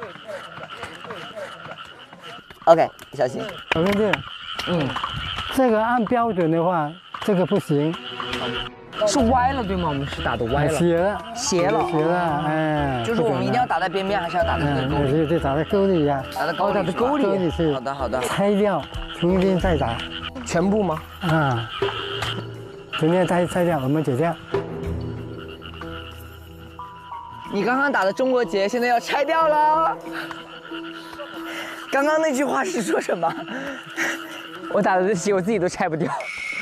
Speaker 12: OK， 小心。
Speaker 19: 小兄弟，嗯，这个按标准的话，这个不行。
Speaker 12: 是歪了对吗？我们是打的歪了。
Speaker 19: 斜了。
Speaker 12: 斜了。
Speaker 19: 斜了，哎。
Speaker 12: 就是我们一定要打在边边，还是要打在这个沟里？
Speaker 19: 对对，打在沟里呀。
Speaker 12: 打在沟里。
Speaker 19: 打在沟里。沟里是。
Speaker 12: 好的好的。
Speaker 19: 拆掉，重新再打。
Speaker 8: 全部吗？
Speaker 19: 啊。重新再拆掉，我们解掉。
Speaker 12: 你刚刚打的中国结，现在要拆掉了。刚刚那句话是说什么？
Speaker 7: 我打的这结，我自己都拆不掉。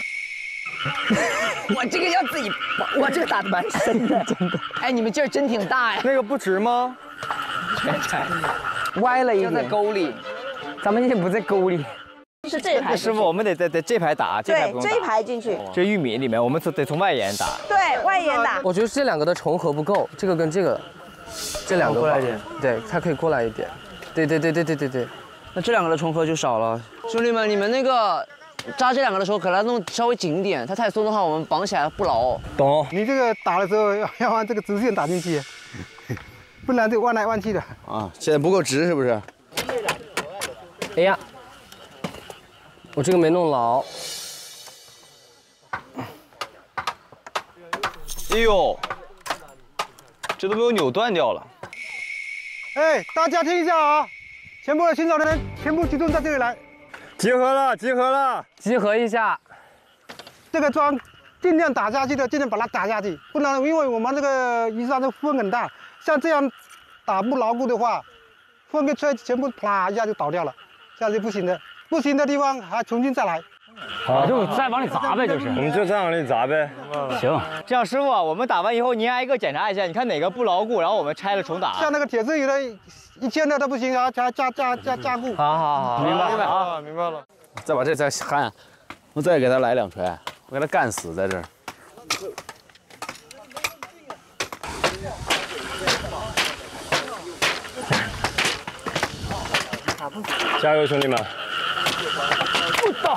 Speaker 12: 我这个要自己，我这个打的蛮深的，真的。哎，你们劲儿真挺大呀。
Speaker 7: 那个不直吗？
Speaker 12: 全拆，
Speaker 7: 歪了一点。
Speaker 12: 要在沟里。
Speaker 7: 咱们现在不在沟里。
Speaker 16: 是这一排。
Speaker 7: 师傅，我们得在在这排打，这排不用打。
Speaker 16: 对，这一排进去。
Speaker 7: 这玉米里面，我们得从外沿打。
Speaker 16: 对，外沿打。
Speaker 8: 我觉得这两个的重合不够，这个跟这个，这两个
Speaker 7: 过来一点。
Speaker 8: 对，它可以过来一点。对对对对对对对。
Speaker 12: 那这两个的重合就少了。兄弟们，你们那个扎这两个的时候，可能要弄稍微紧一点，它太松的话，我们绑起来不牢。
Speaker 7: 懂。
Speaker 11: 你这个打的时候要要往这个直线打进去，不然就弯来弯去的。
Speaker 6: 啊，现在不够直是不是？
Speaker 8: 哎呀，我这个没弄牢。
Speaker 6: 哎呦，这都没有扭断掉了。
Speaker 11: 哎，大家听一下啊，全部寻找的人全部集中在这里来。
Speaker 7: 集合了，集合了，
Speaker 8: 集合一下。
Speaker 11: 这个桩尽量打下去的，尽量把它打下去，不然因为我们这个鱼竿的风很大，像这样打不牢固的话，风一吹，全部啪一下就倒掉了，这样就不行的。不行的地方还重新再来。
Speaker 7: 好，就再往里砸呗，就是。我们就再往里砸呗。
Speaker 17: 行，这样师傅，我们打完以后，您挨个检查一下，你看哪个不牢固，然后我们拆了重打。
Speaker 11: 像那个铁丝有的一千的它不行，然后加加加加加固。
Speaker 17: 好好好，
Speaker 14: 明白
Speaker 17: 啊，
Speaker 14: 明白了。再把这再焊，我再给他来两锤，我给他干死在这儿。
Speaker 7: 加油，兄弟们！
Speaker 11: 到。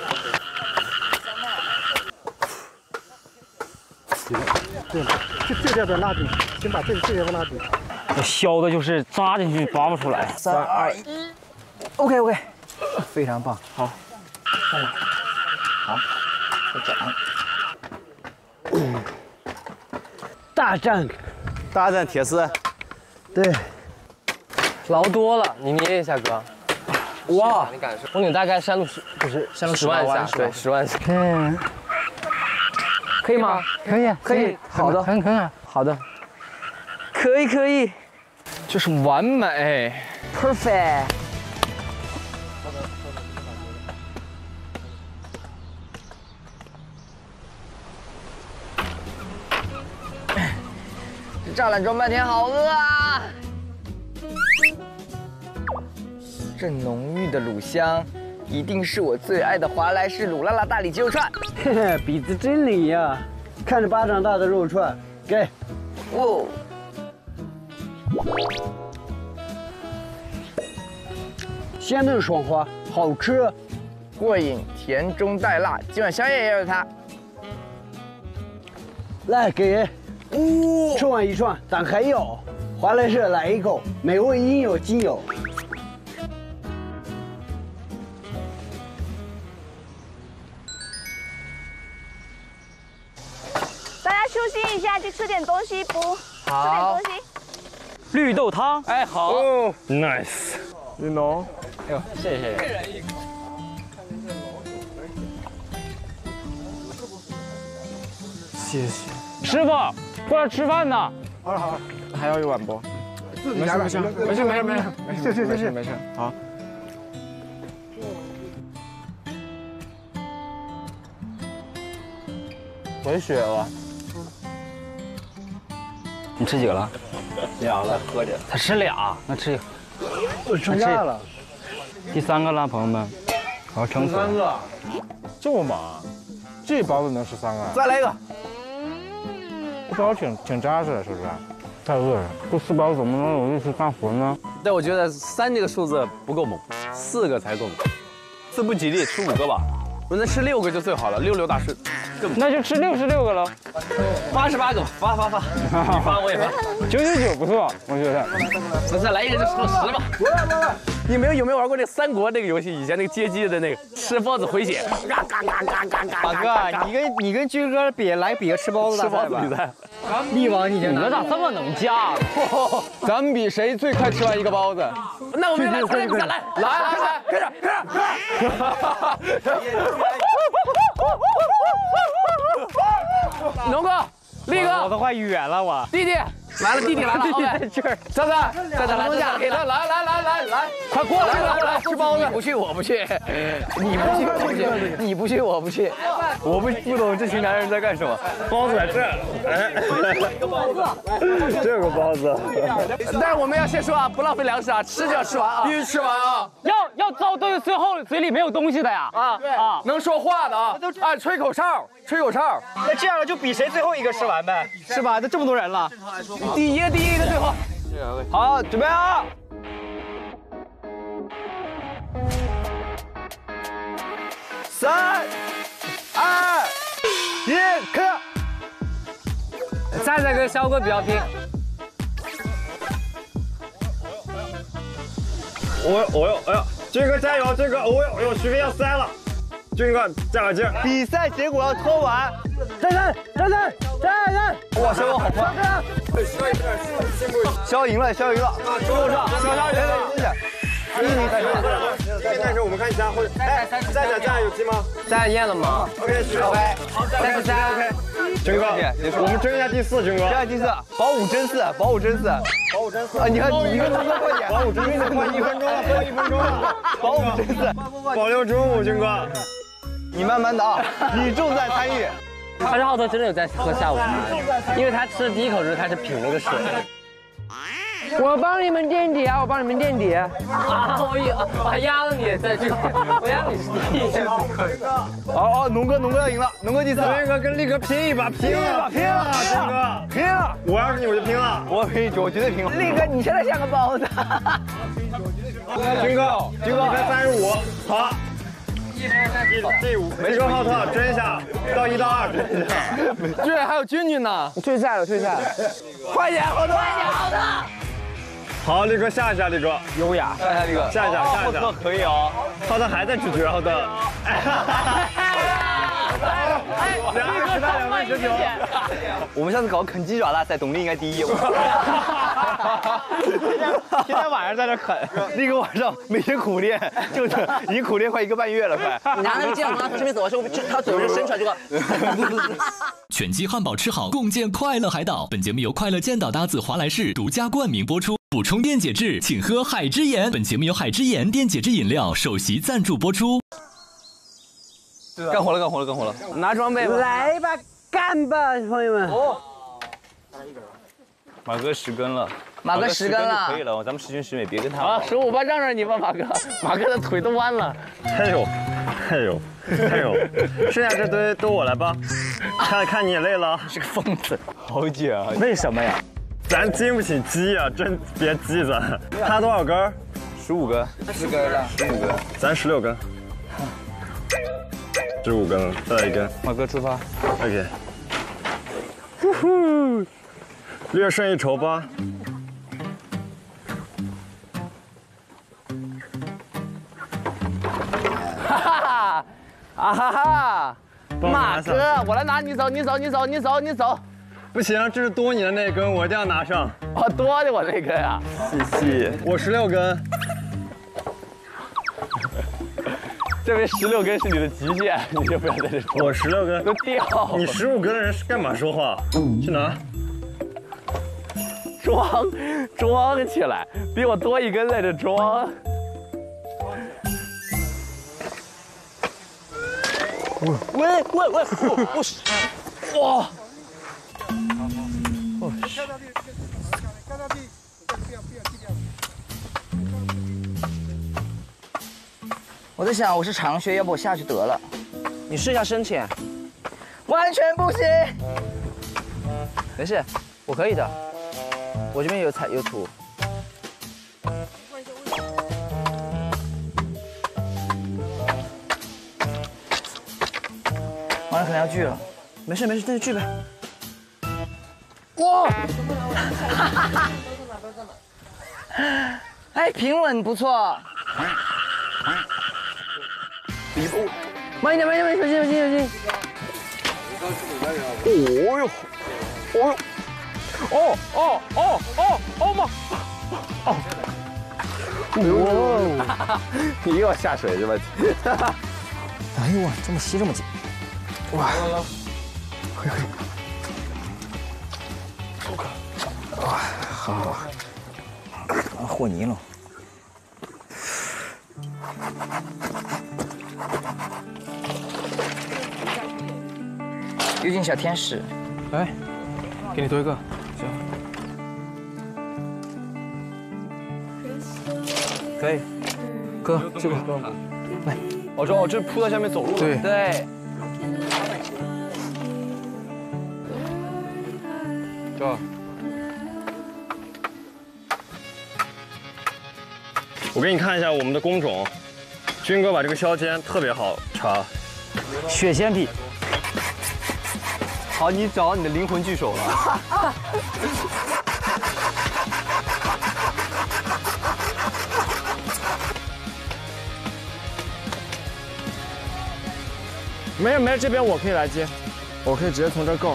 Speaker 11: 对，这这条得拉紧，先把这这条拉紧。
Speaker 7: 我削的就是扎进去拔不出来。
Speaker 12: 三二一 ，OK OK， 非常棒，好，上来，好，再转。
Speaker 17: 大战，
Speaker 14: 大战铁丝，
Speaker 17: 对，
Speaker 8: 牢多了，你捏一下哥。哇，你感受？红岭大概山路十不是
Speaker 12: 山路
Speaker 8: 十万下，对，十万下。
Speaker 17: 嗯，
Speaker 8: 可以吗？
Speaker 17: 可以，
Speaker 8: 可以。好的，
Speaker 17: 很很好，
Speaker 8: 好的，
Speaker 17: 可以可以，
Speaker 8: 就是完美
Speaker 17: ，perfect。
Speaker 2: 这栅栏装半天，好饿啊！这浓郁的卤香，一定是我最爱的华莱士卤辣辣大理鸡肉串。
Speaker 17: 嘿嘿，鼻子真灵呀！看着巴掌大的肉串，给。
Speaker 2: 哦。
Speaker 17: 鲜嫩爽滑，好吃，
Speaker 2: 过瘾，甜中带辣。今晚宵夜也有它。
Speaker 17: 来给。哦。吃完一串，咱还有。华莱士来一口，美味应有尽有。
Speaker 16: 休息一下，去吃点东西，补吃点
Speaker 17: 好
Speaker 16: 东西。
Speaker 7: 绿豆汤，
Speaker 17: 哎，好、
Speaker 7: 哦、，nice，
Speaker 14: 你浓，
Speaker 17: 哎呦，谢谢。
Speaker 7: 谢谢。师傅，过来吃饭呢。
Speaker 11: 好了好了，
Speaker 14: 还要一碗不？
Speaker 11: 没事没事没事没事没事没事，谢谢谢谢
Speaker 14: 没事，好。
Speaker 8: 回血了。
Speaker 18: 你吃几个了？
Speaker 14: 俩了，喝着。
Speaker 18: 他吃俩，那吃一个。
Speaker 17: 我撑架了。
Speaker 18: 第三个了，朋友们，好撑死。
Speaker 14: 三个，
Speaker 7: 这么忙，这包子能吃三个？
Speaker 14: 再来一个。
Speaker 7: 这包挺挺扎实的，是不是？太饿了，不吃包怎么能有力气干活呢？
Speaker 14: 但我觉得三这个数字不够猛，四个才够猛。四不吉利，吃五个吧。我能吃六个就最好了，六六大顺。
Speaker 7: 那就吃六十六个喽。
Speaker 14: 八十八个吧，发发发，你发我也发。
Speaker 7: 九九九不错，我觉得。
Speaker 14: 那再来一个就凑十吧。你们有没有玩过那三国那个游戏？以前那个街机的那个吃包子回血。
Speaker 17: 大哥，你跟你跟军哥比，来比个吃包子大赛吧。
Speaker 14: 比赛。
Speaker 17: 力王，你
Speaker 7: 你们咋这么能架？
Speaker 8: 咱们比谁最快吃完一个包子。
Speaker 14: 那我们来参加比赛，来来来来，开始开始。龙哥，力哥，
Speaker 17: 我都快远了，我
Speaker 14: 弟弟来了，弟弟来了，
Speaker 17: 弟弟在这儿，
Speaker 14: 三三，再再来，再给他来来来来来，快过来来来吃包子，
Speaker 2: 你不去我不去，你不去我不去，你不去我不去，
Speaker 17: 我不不懂这群男人在干什么。
Speaker 7: 包子在这儿，这个包子。
Speaker 14: 但是我们要先说啊，不浪费粮食啊，吃就要吃完啊，必须吃完啊，
Speaker 7: 要要造到最后嘴里没有东西的呀。
Speaker 14: 啊啊，能说话的啊，按吹口哨，吹口哨。
Speaker 17: 那这样就比谁最后一个吃完呗，是吧？那这么多人了，
Speaker 14: 第一个第一个最后。
Speaker 17: 好，准备好。
Speaker 6: 三、二、一，开！
Speaker 8: 站着跟肖哥比较拼。
Speaker 4: 哦哟哦哟，哎呀，军哥加油！军哥，哦哟哦哟，徐飞要塞了，军哥加把劲！
Speaker 6: 比赛结果要拖完，
Speaker 17: 站站站站站站！
Speaker 6: 哇，肖哥好快！肖赢了，肖赢了！中上，肖肖赢了！一米在这，
Speaker 4: 但是我们看一下，或者哎，再打架有机吗？
Speaker 8: 再验了吗
Speaker 4: ？OK，
Speaker 8: OK， 三十三 OK。
Speaker 4: 军哥，我们争一下第四，军哥。
Speaker 6: 争一下第四，保五争四，保五争四，
Speaker 4: 保五争四。
Speaker 6: 啊，你看你一个动作快点，
Speaker 4: 保五争四，快一分钟了，快一分钟了，
Speaker 6: 保五争四，
Speaker 4: 保六中五，军哥。
Speaker 6: 你慢慢的啊，你重在参与。
Speaker 8: 他是浩特真的有在喝下午茶，因为他吃的第一口就开始品那个水。
Speaker 2: 我帮你们垫底啊！我帮你们垫底。啊！
Speaker 8: 我也我还压了你在这里，我压你是第一。
Speaker 6: 好，哦，农哥，农哥要赢了，农哥第四。
Speaker 4: 军哥跟力哥拼一把，拼了，
Speaker 6: 拼了，
Speaker 4: 军哥，
Speaker 6: 拼了！
Speaker 4: 我要是你，我就拼了。
Speaker 6: 我拼，我绝对拼了。
Speaker 2: 力哥，你现在像个包子。
Speaker 4: 军哥，
Speaker 6: 军哥，
Speaker 4: 一分三十五，好。第五，没说浩特，争一下，到一到二争一下。
Speaker 6: 对，还有君君呢，
Speaker 2: 退赛了，退赛了。
Speaker 6: 快点，浩特，
Speaker 2: 快点，浩特。
Speaker 4: 好，力哥下一下，力哥，
Speaker 6: 优雅，下一下，力哥，
Speaker 4: 下一下，下一下，
Speaker 6: 可以哦。
Speaker 4: 浩特还在咀嚼，浩特。两分十八，两分十九。
Speaker 6: 我们下次搞啃鸡爪大赛，董力应该第一。天
Speaker 4: 天天天晚上在这啃，
Speaker 6: 力哥晚上每天苦练，就是已经苦练快一个半月了，快。
Speaker 2: 你拿那个剑往他身边走，是他嘴是伸出来这个。
Speaker 1: 拳击汉堡吃好，共建快乐海岛。本节目由快乐健岛搭子华莱士独家冠名播出。补充电解质，请喝海之盐。本节目由海之盐电解质饮料首席赞助播出。
Speaker 6: 干活了，干活了，干活了！
Speaker 2: 拿装备吧，来吧，干吧，朋友们！哦，
Speaker 4: 马哥十根了，
Speaker 2: 马哥十根了，
Speaker 4: 可以了，咱们十全十美，别跟他
Speaker 8: 啊，十五吧，让让你吧，马哥，马哥的腿都弯了。
Speaker 4: 哎呦，哎呦，哎呦，剩下这堆都我来吧，看看你也累了，
Speaker 6: 是个疯子，
Speaker 4: 好姐啊！
Speaker 6: 为什么呀？
Speaker 4: 咱经不起鸡啊，真别鸡咱。他多少根？十五根。
Speaker 2: 十根了。
Speaker 4: 十五根，咱十六根。十五根，再来一根。
Speaker 6: 马哥出发。
Speaker 4: OK。呼呼，略胜一筹吧。
Speaker 8: 哈哈，啊哈哈，马哥，我来拿，你走，你走，你走，你走，你走。
Speaker 4: 不行，这是多你的那根，我一定要拿上。
Speaker 8: 哦，多的我那根啊。
Speaker 4: 细细，我十六根。
Speaker 8: 这边十六根是你的极限，你就不要在这说。
Speaker 4: 我十六根
Speaker 8: 都掉。
Speaker 4: 你十五根的人是干嘛说话？去拿。
Speaker 8: 装装起来，比我多一根在这装。
Speaker 6: 喂喂喂喂，我我哇！哦，
Speaker 2: 我在想，我是长靴，要不我下去得了。
Speaker 6: 你试一下深潜，
Speaker 2: 完全不行。
Speaker 6: 没事，我可以的。我这边有彩有土。
Speaker 2: 完了，可能要锯了。
Speaker 6: 没事没事，那就锯呗。
Speaker 2: 哇！哎，平稳不错。慢一点，慢一点，小心，小心，小心。
Speaker 6: 哦呦，哦呦，哦哦哦哦哦妈！哦，
Speaker 8: 哇！你又要下水是吧？
Speaker 7: 哎呦哇，这么吸这么紧，哇！嘿嘿。哇，好好好，和泥了。
Speaker 2: 幽静小天使，
Speaker 7: 来，给你多一个，行。
Speaker 6: 可以，
Speaker 7: 哥，这个，来，
Speaker 6: 我说我这铺在下面走路。
Speaker 7: 对
Speaker 2: 对。
Speaker 6: 这。
Speaker 4: 我给你看一下我们的工种，军哥把这个削尖特别好插，
Speaker 7: 血仙体。
Speaker 6: 好，你找你的灵魂巨手了。
Speaker 20: 没事没事，这边我可以来接，我可以直接从这儿够。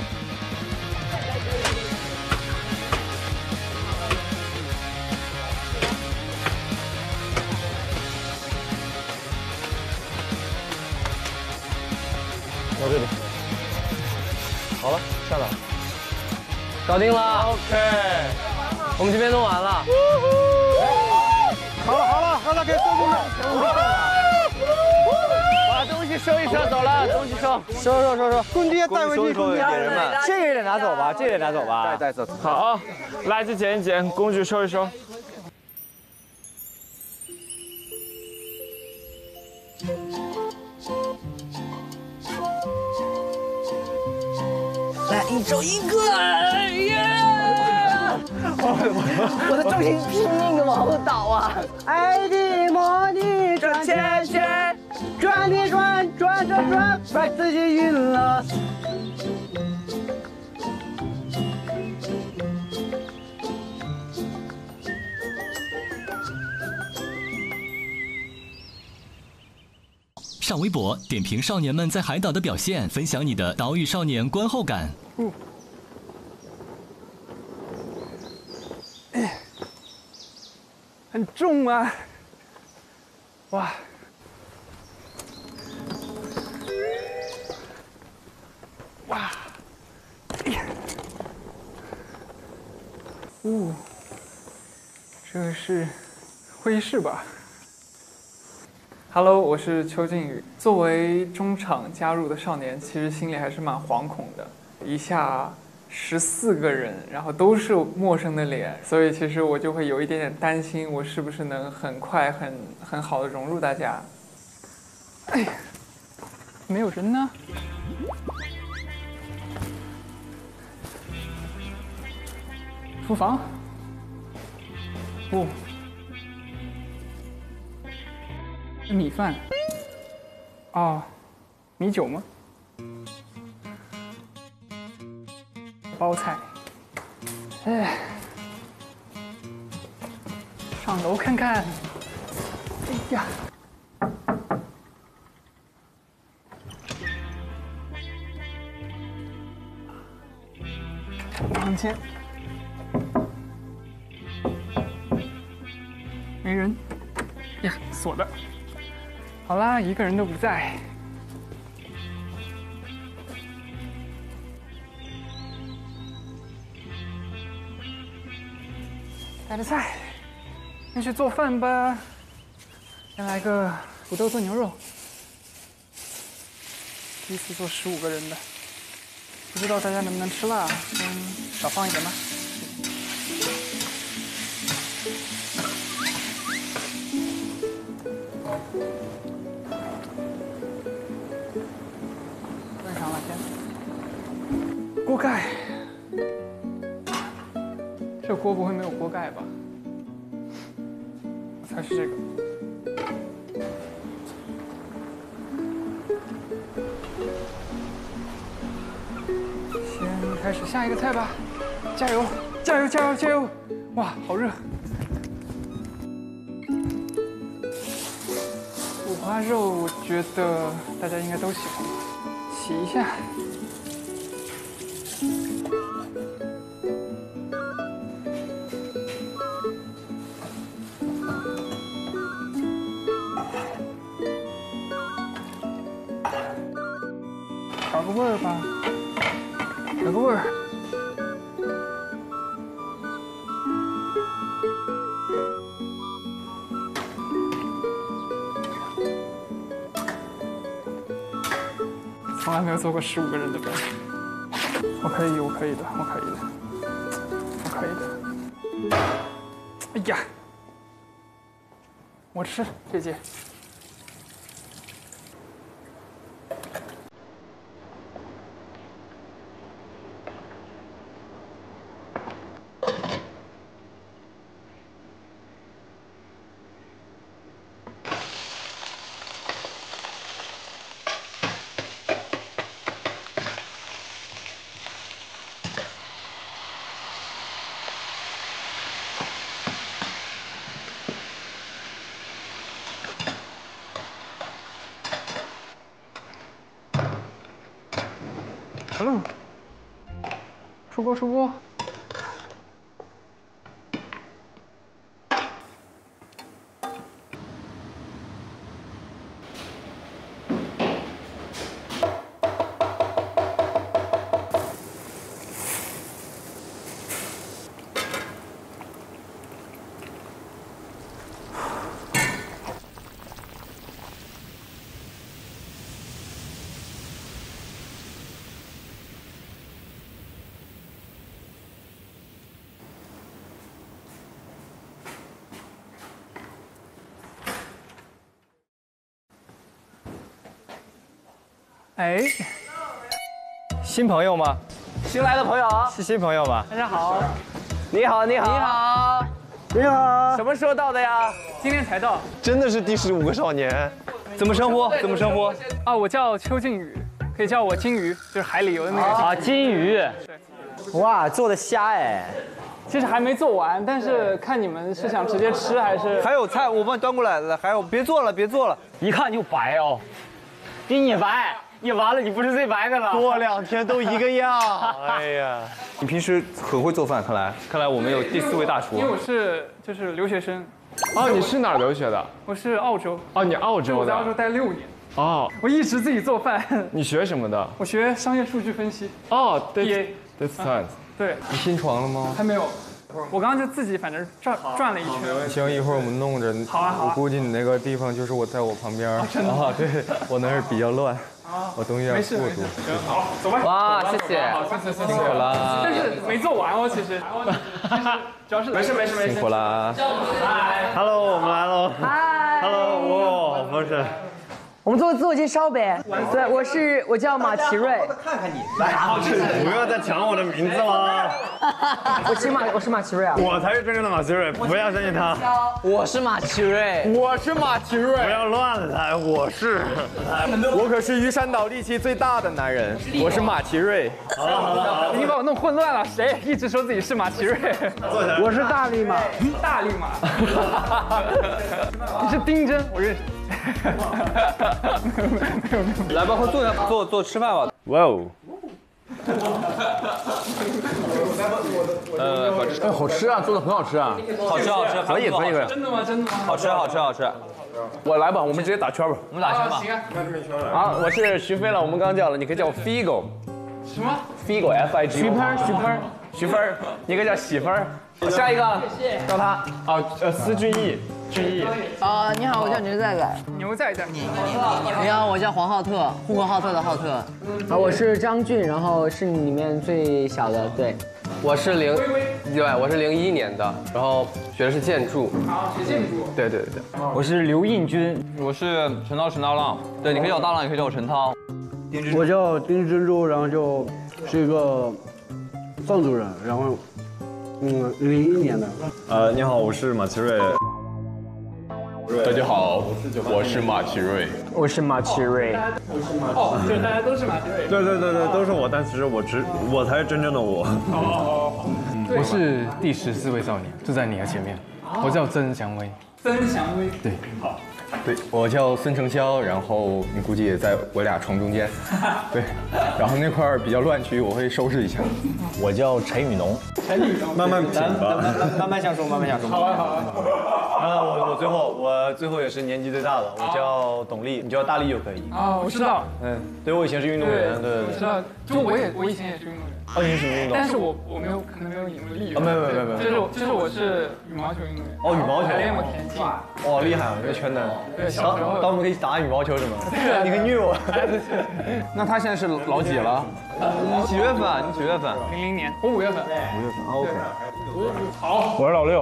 Speaker 5: 到这里。好了，下来。
Speaker 8: 搞定了。
Speaker 5: OK，
Speaker 8: 我们这边弄完了。
Speaker 5: 好了好了，让他给收工了。
Speaker 6: 把东西收一收，走了，东西收，
Speaker 7: 收收收收，
Speaker 6: 工具带回去，工具给人们。
Speaker 7: 这个也得拿走吧，这个也得拿走吧。
Speaker 6: 带带走。
Speaker 20: 好，垃圾捡一捡，工具收一收。
Speaker 2: 来，一手一个，耶！我的重心拼命的往后倒啊！
Speaker 17: 爱的魔力转圈圈，转的转，转着转，把自己晕了。
Speaker 1: 上微博点评少年们在海岛的表现，分享你的岛屿少年观后感。
Speaker 20: 嗯很重啊！哇！哇！哎呀！哦，这个是会议室吧 ？Hello， 我是邱靖宇。作为中场加入的少年，其实心里还是蛮惶恐的，一下。十四个人，然后都是陌生的脸，所以其实我就会有一点点担心，我是不是能很快、很很好的融入大家。哎呀，没有人呢。厨房。哦。米饭。哦，米酒吗？包菜，哎，上楼看看。哎呀，房间没人呀，锁的。好啦，一个人都不在。带着菜，先去做饭吧。先来个土豆炖牛肉，第一次做十五个人的，不知道大家能不能吃辣，先少放一点吧。炖上了先，锅盖。这锅不会没有锅盖吧？我猜是这个。先开始下一个菜吧，加油，加油，加油，加油！哇，好热！五花肉，我觉得大家应该都喜欢，洗一下。调个味儿吧，调个味儿。从来没有做过十五个人的饭，我可以，我可以的，我可以的，我可以的。哎呀，我吃这届。 hello， 出锅出锅。哎，
Speaker 7: 新朋友吗？
Speaker 6: 新来的朋友，
Speaker 7: 是新朋友吗？
Speaker 20: 大家好，
Speaker 6: 你好，你好，
Speaker 20: 你好，
Speaker 17: 你好，
Speaker 6: 什么时候到的呀？
Speaker 20: 今天才到。
Speaker 5: 真的是第十五个少年，怎么称呼？怎么称呼？
Speaker 20: 啊，我叫邱靖宇，可以叫我金鱼，就是海里游的那个
Speaker 7: 啊，金鱼。
Speaker 20: 对。
Speaker 7: 哇，做的虾哎。
Speaker 20: 其实还没做完，但是看你们是想直接吃还是？
Speaker 7: 还有菜，我帮你端过来了。还有，别做了，别做了，一看就白哦，比你白。你完了，你不是最白的了。
Speaker 5: 过两天都一个样。哎呀，
Speaker 7: 你平时很会做饭，看来，看来我们有第四位大厨。
Speaker 20: 因为我是就是留学生。
Speaker 14: 哦，你是哪儿留学的？
Speaker 20: 我是澳洲。
Speaker 14: 哦，你澳洲的。
Speaker 20: 我在澳洲待六年。
Speaker 14: 哦，
Speaker 20: 我一直自己做饭。
Speaker 14: 你学什么的？
Speaker 20: 我学商业数据分析。
Speaker 14: 哦
Speaker 20: ，B A。
Speaker 14: That's science。
Speaker 20: 对。
Speaker 14: 你新床了吗？
Speaker 20: 还没有。我刚刚就自己反正转转了一圈。
Speaker 14: 行，一会儿我们弄着。
Speaker 20: 好啊好啊。
Speaker 14: 我估计你那个地方就是我在我旁边。
Speaker 20: 真的。
Speaker 14: 啊，对，我那儿比较乱。我东西要
Speaker 20: 没事没事，好，走吧。
Speaker 6: 哇，谢谢，
Speaker 20: 辛苦
Speaker 6: 了。
Speaker 20: 但是没做完哦，其实。主要是没事没事没事。
Speaker 14: 辛苦啦。
Speaker 7: Hello， 我们来喽。
Speaker 15: 嗨。
Speaker 7: Hello， 哇，好丰盛。
Speaker 15: 我们做个自我介绍呗。对，我是我叫马奇瑞。
Speaker 7: 看看你，来，不要再抢我的名字了。
Speaker 15: 我是马，我是马奇瑞啊。
Speaker 7: 我才是真正的马奇瑞，不要相信他。
Speaker 6: 我是马奇瑞，
Speaker 14: 我是马奇瑞，
Speaker 7: 不要乱来，我是。
Speaker 14: 我可是鱼山岛力气最大的男人，我是马奇瑞。
Speaker 7: 好了好了好了，
Speaker 20: 你把我弄混乱了，谁一直说自己是马奇瑞？
Speaker 17: 我是大力马，
Speaker 20: 大力马。你是丁真，我认识。
Speaker 6: 来吧，快坐下，坐坐吃饭吧。
Speaker 14: 哇哦！
Speaker 6: 呃，
Speaker 14: 哎，好吃啊，做的很好吃啊。
Speaker 6: 好吃好吃，
Speaker 14: 可以可以可以。
Speaker 20: 真的吗？真的吗？
Speaker 6: 好吃好吃好吃。
Speaker 14: 我来吧，我们直接打圈吧。
Speaker 6: 我们打圈吧。
Speaker 20: 行啊。
Speaker 14: 好，我是徐飞了，我们刚叫了，你可以叫我 Figo。
Speaker 20: 什么
Speaker 14: ？Figo F I G O。
Speaker 20: 徐喷徐喷
Speaker 14: 徐芬，你可以叫喜芬。下一个，叫他啊，呃，司俊逸。俊逸。
Speaker 15: 啊，你好，我叫牛仔仔。
Speaker 20: 牛仔仔。
Speaker 15: 你好，我叫黄浩特，呼和浩特的浩特。啊，我是张俊，然后是里面最小的，对。
Speaker 8: 我是零，对，我是零一年的，然后学的是建筑。
Speaker 20: 啊，学建筑。
Speaker 8: 对对对。
Speaker 7: 我是刘印军，
Speaker 6: 我是陈涛陈大浪。对，你可以叫我大浪，也可以叫我陈涛。
Speaker 17: 我叫丁珍珠，然后就是一个藏族人，然后嗯，零一年的。
Speaker 4: 呃，你好，我是马奇瑞。
Speaker 14: 大家好，我是马奇瑞。
Speaker 15: 我是马奇瑞。
Speaker 20: 哦，就是大家都是马奇瑞。
Speaker 4: 对对对对，都是我，但其实我只我才是真正的我。
Speaker 20: 哦，
Speaker 14: 我是第十四位少年，就在你的前面。我叫曾祥威。
Speaker 20: 曾祥威。
Speaker 14: 对，
Speaker 20: 好。
Speaker 14: 对，我叫孙成霄，然后你估计也在我俩床中间。对，然后那块儿比较乱区，我会收拾一下。
Speaker 7: 我叫陈雨农。
Speaker 20: 陈雨农。
Speaker 7: 慢慢品吧，慢慢享受，慢慢享受。
Speaker 20: 好啊好啊。
Speaker 7: 啊，我我最后我最后也是年纪最大的，我叫董力，你叫大力就可以。
Speaker 20: 啊，我知道。
Speaker 7: 嗯，对，我以前是运动员，对对对。
Speaker 20: 我知道，就我也我以前也是运动员。
Speaker 7: 哦，你是什么运动？
Speaker 20: 但是我我没有可能没有你那么厉害。
Speaker 7: 啊，没有没有没有。
Speaker 20: 就是我就是我是羽毛球运动员。
Speaker 7: 哦，羽毛球。
Speaker 20: 还练过田径。
Speaker 7: 哦，厉害啊，这个圈的。
Speaker 20: 对，小时候。
Speaker 7: 当我们可以打羽毛球是吗？对，你可以虐我。
Speaker 14: 那他现在是老几了？
Speaker 6: 你几月份啊？你几月份？
Speaker 20: 零零年，我五月份。
Speaker 7: 五月份 ，OK。
Speaker 20: 好，
Speaker 14: 我是老六。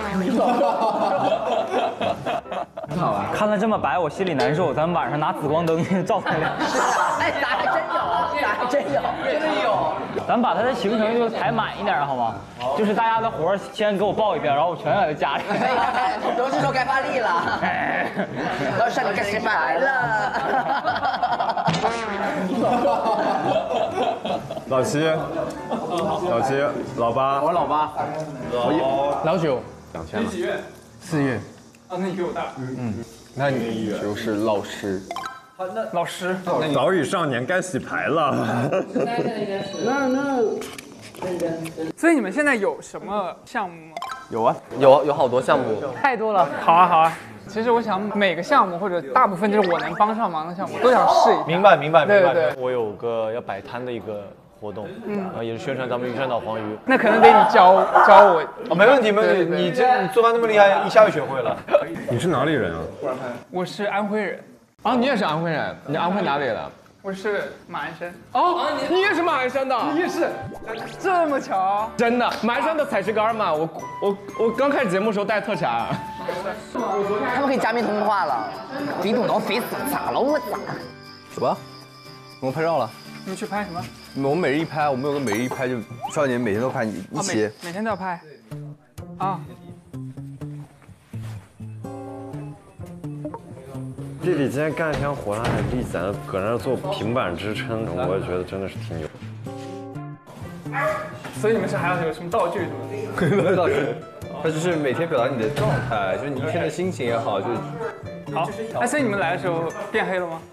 Speaker 7: 很好啊。
Speaker 18: 看了这么白，我心里难受。咱们晚上拿紫光灯照他俩。
Speaker 15: 哎，咋还真有？咋还真有？真的有。
Speaker 18: 咱把他的行程就排满一点好吗？就是大家的活先给我报一遍，然后我全在他家里。
Speaker 15: 都是说该发力了。哎，老师你干白了。
Speaker 4: 老七，老七，老八，
Speaker 14: 我老八，
Speaker 4: 老
Speaker 14: 老九，两千了。
Speaker 20: 你几月？
Speaker 14: 四月。
Speaker 20: 啊，那你比我大。
Speaker 14: 嗯，那你就是老师。
Speaker 20: 老师，
Speaker 4: 岛屿少年该洗牌了。
Speaker 20: 那那，所以你们现在有什么项目吗？
Speaker 8: 有啊，有有好多项目，
Speaker 20: 太多了。好啊好啊。其实我想每个项目或者大部分就是我能帮上忙的项目，都想试一下。
Speaker 5: 明白明白明白。
Speaker 20: 对对。
Speaker 5: 我有个要摆摊的一个活动，嗯，然后也是宣传咱们鱼山岛黄鱼。
Speaker 20: 那可能得你教教我。
Speaker 5: 哦，没问题没问题，你这你做饭那么厉害，一下就学会了。
Speaker 4: 你是哪里人啊？
Speaker 20: 我是安徽人。
Speaker 8: 啊，你也是安徽人？你安徽哪里的？
Speaker 20: 我是马鞍山。哦，你也是马鞍山的？
Speaker 8: 你也是？
Speaker 20: 这么巧？
Speaker 8: 真的，马鞍山的踩石杆嘛。我我我刚开始节目的时候带特产。
Speaker 15: 他们可以加密通话了，飞动到飞死咋了我咋？
Speaker 6: 走吧，我们拍照了。
Speaker 20: 你们去拍什么？
Speaker 6: 我们每日一拍，我们有个每日一拍，就少年每天都拍，你一起。
Speaker 20: 每天都要拍。啊。
Speaker 4: 弟弟今天干一天活，他还立在那搁那做平板支撑，我也觉得真的是挺牛。
Speaker 20: 所以你们是还要有什么道具什么的？
Speaker 6: 没有道具，他就是每天表达你的状态，就是你一天的心情也好，就
Speaker 20: 好。哎，所以你们来的时候变黑了吗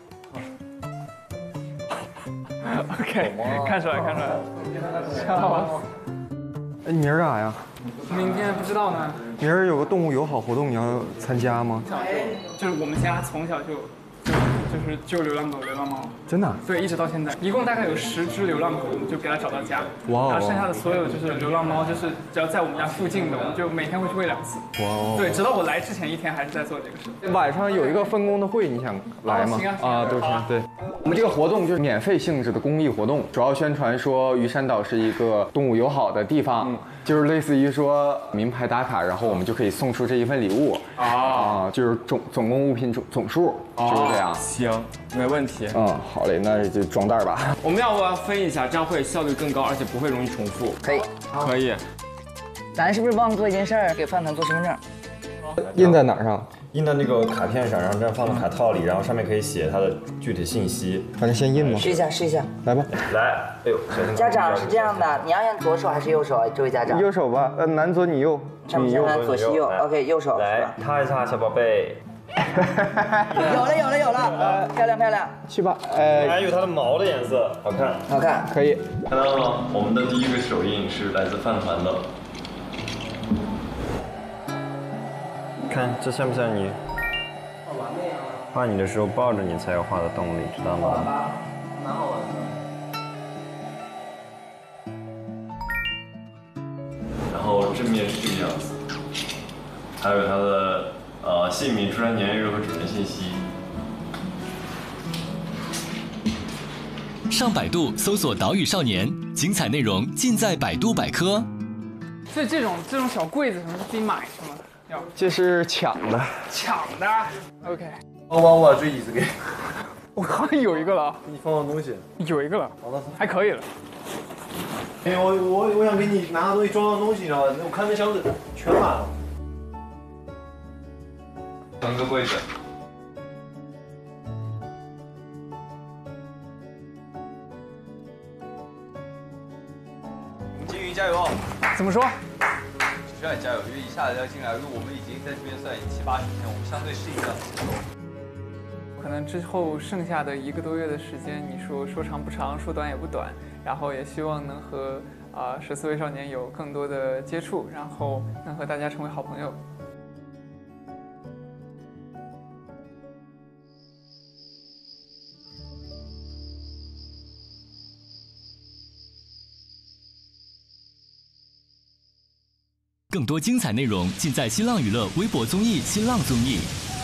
Speaker 20: ？OK， 看出来看出来。笑死。
Speaker 7: 哎，你明儿干啥呀？
Speaker 20: 明天不知道呢。
Speaker 7: 明儿有个动物友好活动，你要参加吗？
Speaker 20: 就是我们家从小就就就是救流浪狗、流浪猫。
Speaker 7: 真的？
Speaker 20: 对，一直到现在，一共大概有十只流浪狗，我们就给它找到家。
Speaker 7: 哇哦！
Speaker 20: 然后剩下的所有就是流浪猫，就是只要在我们家附近的，我们就每天会去喂两次。
Speaker 7: 哇哦！
Speaker 20: 对，直到我来之前一天还是在做这个事。
Speaker 7: 晚上有一个分工的会，你想来吗？
Speaker 20: 行啊，
Speaker 7: 啊，都行。对，我们这个活动就是免费性质的公益活动，主要宣传说鱼山岛是一个动物友好的地方。嗯，就是类似于说名牌打卡，然后我们就可以送出这一份礼物啊，啊就是总总共物品总总数就是这样。
Speaker 8: 行，没问题。
Speaker 7: 嗯，好嘞，那就装袋吧。
Speaker 8: 我们要不要分一下，这样会效率更高，而且不会容易重复？
Speaker 15: 可以，
Speaker 8: 可以。
Speaker 15: 咱是不是忘了做一件事儿？给饭团做身份证。
Speaker 7: 印在哪儿上？
Speaker 4: 印在那个卡片上，然后这样放到卡套里，然后上面可以写它的具体信息。
Speaker 7: 反正先印嘛。
Speaker 15: 试一下，试一下。
Speaker 7: 来吧。
Speaker 4: 来，哎呦，小心。
Speaker 15: 家长是这样的，你要按左手还是右手？这位家长。
Speaker 7: 右手吧，呃，男左女右。
Speaker 15: 女右。左西右 ，OK， 右手。
Speaker 4: 来，擦一擦，小宝贝。
Speaker 15: 有了，有了，有了，漂亮漂亮。
Speaker 7: 去吧，呃，
Speaker 4: 还有它的毛的颜色，好看，
Speaker 15: 好看，
Speaker 7: 可以。
Speaker 4: 看到了吗？我们的第一个手印是来自饭团的。看这像不像你？画你的时候抱着你才有画的动力，知道吗？
Speaker 15: 蛮好玩
Speaker 4: 的。然后正面是这个样子，还有它的呃姓名、出生年月日和主人信息。
Speaker 1: 上百度搜索“岛屿少年”，精彩内容尽在百度百科。
Speaker 20: 所以这种这种小柜子什么是自己买是吗？要
Speaker 7: 这是抢的。
Speaker 20: 抢的 ，OK。
Speaker 6: 我把我这椅子给，
Speaker 20: 我好像有一个了。
Speaker 6: 给你放放东西。
Speaker 20: 有一个了，还可以了。
Speaker 5: 哎，我我我想给你拿个东西装装东西，你知道吗？我看那箱子全满了。
Speaker 4: 装个柜子。
Speaker 6: 金鱼加油！
Speaker 20: 怎么说？
Speaker 6: 只让你加油，因为一下子要进来，因为我们已经在这边算七八十天，我们相对适应了。
Speaker 20: 可能之后剩下的一个多月的时间，你说说长不长，说短也不短，然后也希望能和啊十四位少年有更多的接触，然后能和大家成为好朋友。
Speaker 1: 更多精彩内容尽在新浪娱乐微博综艺新浪综艺。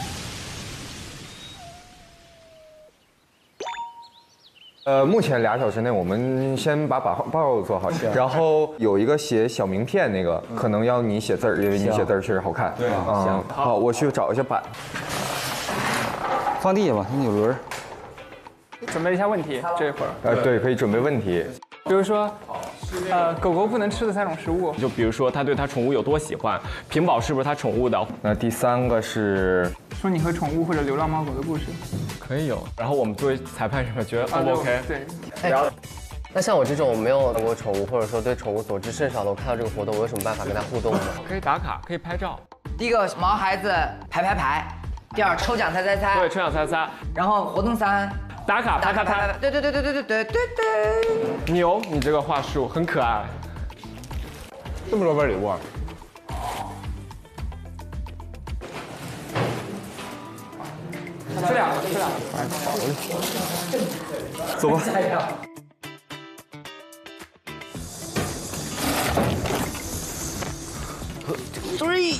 Speaker 7: 呃，目前俩小时内，我们先把报报做好，然后有一个写小名片那个，可能要你写字儿，因为你写字儿确实好看。
Speaker 6: 对，
Speaker 7: 嗯，好，我去找一下板，
Speaker 11: 放地下吧，你有轮儿。
Speaker 20: 准备一下问题，这会儿。
Speaker 7: 呃，对，可以准备问题。
Speaker 20: 比如说，呃，狗狗不能吃的三种食物。
Speaker 8: 就比如说，它对它宠物有多喜欢，屏保是不是它宠物的？
Speaker 7: 那第三个是
Speaker 20: 说你和宠物或者流浪猫狗的故事。
Speaker 8: 可以有。然后我们作为裁判什么，觉得 O 不 OK？
Speaker 20: 对。
Speaker 8: 哎， 那像我这种没有养过宠物，或者说对宠物所知甚少的，我看到这个活动，我有什么办法跟它互动吗？
Speaker 20: 可以打卡，可以拍照。
Speaker 15: 第一个毛孩子排排排，
Speaker 12: 第二抽奖猜猜猜。
Speaker 21: 对，抽奖猜猜。
Speaker 12: 然后活动三，
Speaker 21: 打卡拍拍拍。
Speaker 12: 对对对对对对对对对。
Speaker 21: 牛，你这个话术很可爱。
Speaker 7: 这么多份礼物。
Speaker 21: 这两个，这两个。
Speaker 7: 哎，好嘞。走吧。
Speaker 12: Three，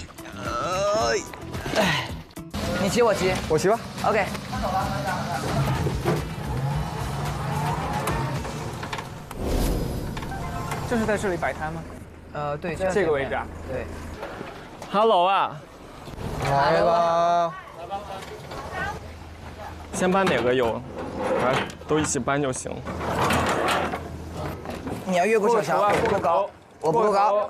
Speaker 12: 哎，你骑我骑，
Speaker 7: 我骑吧。
Speaker 12: OK。
Speaker 20: 就是在这里摆摊吗？
Speaker 12: 呃，对，
Speaker 20: 这个位置啊。
Speaker 12: 对。
Speaker 21: Hello 啊。
Speaker 7: 来吧。
Speaker 21: 先搬哪个有？来，都一起搬就行。
Speaker 12: 你要越过小桥，不够高，我不够高。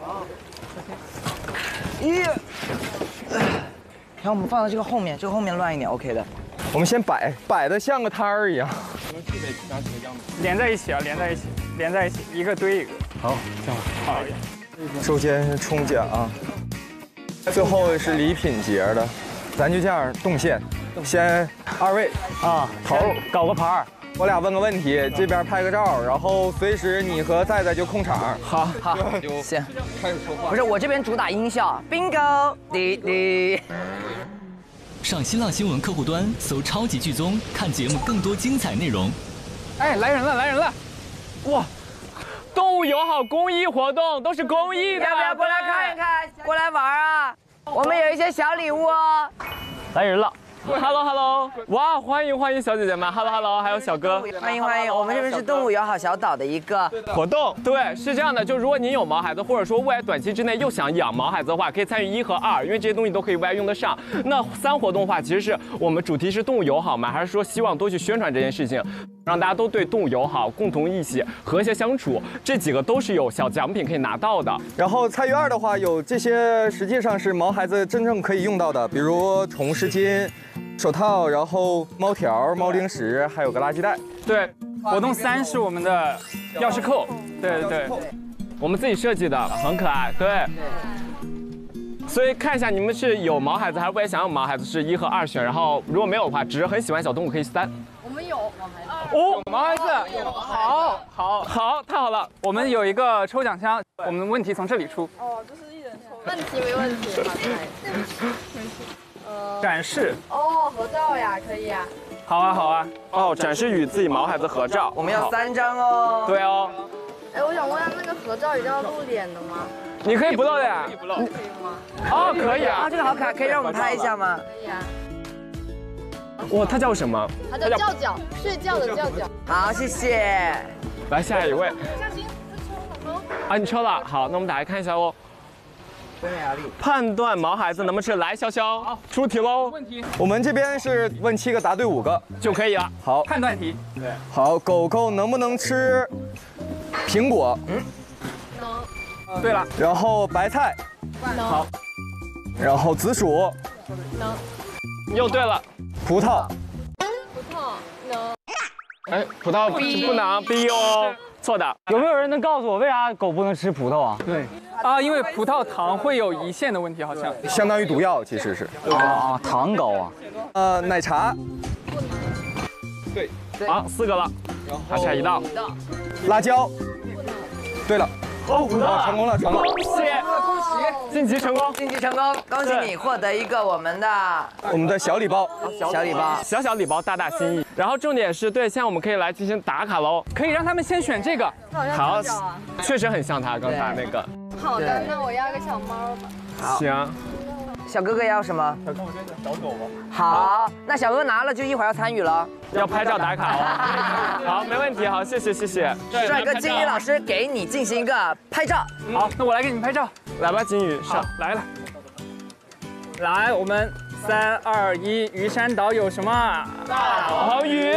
Speaker 12: 咦，然后我们放到这个后面，这个后面乱一点 ，OK 的。
Speaker 7: 我们先摆，摆的像个摊儿一样。
Speaker 21: 我们是得拿几个样子？
Speaker 20: 连在一起啊，连在一起，连在一起，一个堆一个。
Speaker 7: 好，这样
Speaker 20: 好。
Speaker 7: 首先是冲奖，最后是礼品节的，咱就这样动线。先二位
Speaker 17: 啊，
Speaker 7: 头
Speaker 17: 搞个牌儿，
Speaker 7: 我俩问个问题，这边拍个照，然后随时你和在在就控场。
Speaker 21: 好，
Speaker 12: 好，行，开始说话。不是，我这边主打音效 ，bingo， 滴滴。
Speaker 1: 上新浪新闻客户端搜“超级剧综”，看节目更多精彩内容。
Speaker 20: 哎，来人了，来人了！哇，动物友好公益活动都是公益的，
Speaker 12: 要不要过来看一看？过来玩啊！我们有一些小礼物哦。
Speaker 21: 来人了。Hello Hello， 哇，欢迎欢迎小姐姐们 ，Hello Hello， 还有小哥，
Speaker 12: 欢迎欢迎，我们这边是动物友好小岛的一个
Speaker 21: 活动。对，是这样的，就如果您有毛孩子，或者说未来短期之内又想养毛孩子的话，可以参与一和二，因为这些东西都可以未来用得上。那三活动的话，其实是我们主题是动物友好嘛，还是说希望多去宣传这件事情，让大家都对动物友好，共同一起和谐相处，这几个都是有小奖品可以拿到的。
Speaker 7: 然后参与二的话，有这些实际上是毛孩子真正可以用到的，比如宠物湿巾。手套，然后猫条、猫零食，还有个垃圾袋。
Speaker 20: 对，活动三是我们的钥匙扣，对对对，
Speaker 21: 我们自己设计的，很可爱。对。所以看一下你们是有毛孩子还是未来想要毛孩子，是一和二选。然后如果没有的话，只是很喜欢小动物可以三。
Speaker 13: 我们有毛孩子。
Speaker 20: 哦，毛孩子，好，好，好，太好了！我们有一个抽奖箱，我们的问题从这里出。
Speaker 13: 哦，就是一人抽。问题没问题，好的，对不起，对不起。
Speaker 20: 展示
Speaker 13: 哦，合照呀，可以呀。
Speaker 21: 好啊，好啊。哦，展示与自己毛孩子合照。
Speaker 12: 我们要三张哦。
Speaker 21: 对哦。
Speaker 13: 哎，我想问下，那个合照一定要露脸的吗？
Speaker 21: 你可以不露脸。
Speaker 13: 不露可以吗？
Speaker 21: 哦，可以啊。
Speaker 12: 啊，这个好可爱，可以让我们拍一下吗？
Speaker 13: 可以啊。
Speaker 21: 哇，它叫什么？
Speaker 13: 它叫叫叫，睡觉的叫叫。
Speaker 12: 好，谢谢。
Speaker 21: 来下一位。
Speaker 13: 小心，抽了。
Speaker 21: 啊，你抽了。好，那我们打开看一下哦。判断毛孩子能不能吃，来潇潇，好，出题喽。
Speaker 20: 问题，
Speaker 7: 我们这边是问七个，答对五个
Speaker 21: 就可以了。
Speaker 7: 好，
Speaker 20: 判断题。
Speaker 21: 对，
Speaker 7: 好，狗狗能不能吃苹果？
Speaker 13: 嗯，
Speaker 20: 能。对了，
Speaker 7: 然后白菜，
Speaker 13: 能。
Speaker 7: 好，然后紫薯，
Speaker 13: 能。
Speaker 21: 又对了，
Speaker 7: 葡萄，
Speaker 13: 葡萄能。
Speaker 21: 哎，葡萄不能 B 哦，错的。
Speaker 17: 有没有人能告诉我为啥狗不能吃葡萄啊？
Speaker 20: 对。啊，因为葡萄糖会有胰腺的问题，好像
Speaker 7: 相当于毒药，其实是。
Speaker 17: 啊，糖高啊。
Speaker 7: 呃，奶茶。
Speaker 21: 对。好，四个了，还差一道。
Speaker 7: 辣椒。对了。哦，成功了，成功了。
Speaker 21: 恭喜，恭喜，晋级成功，
Speaker 12: 晋级成功，恭喜你获得一个我们的
Speaker 7: 我们的小礼包，
Speaker 12: 小礼包，
Speaker 21: 小小礼包，大大心意。然后重点是对，现在我们可以来进行打卡喽，
Speaker 20: 可以让他们先选这个。
Speaker 21: 好，确实很像他刚才那个。
Speaker 13: 好的，那我要个小猫吧。
Speaker 12: 好，
Speaker 21: 行。
Speaker 12: 小哥哥要什么？
Speaker 21: 小哥，我先选小狗吧。
Speaker 12: 好，那小哥哥拿了就一会儿要参与了，
Speaker 21: 要拍照打卡哦。好，没问题，好，谢谢谢谢。
Speaker 12: 帅哥金宇老师给你进行一个拍照。
Speaker 20: 好，那我来给你们拍照。
Speaker 21: 来吧，金宇上
Speaker 20: 来了。来，我们三二一，鱼山岛有什么？
Speaker 21: 大黄鱼。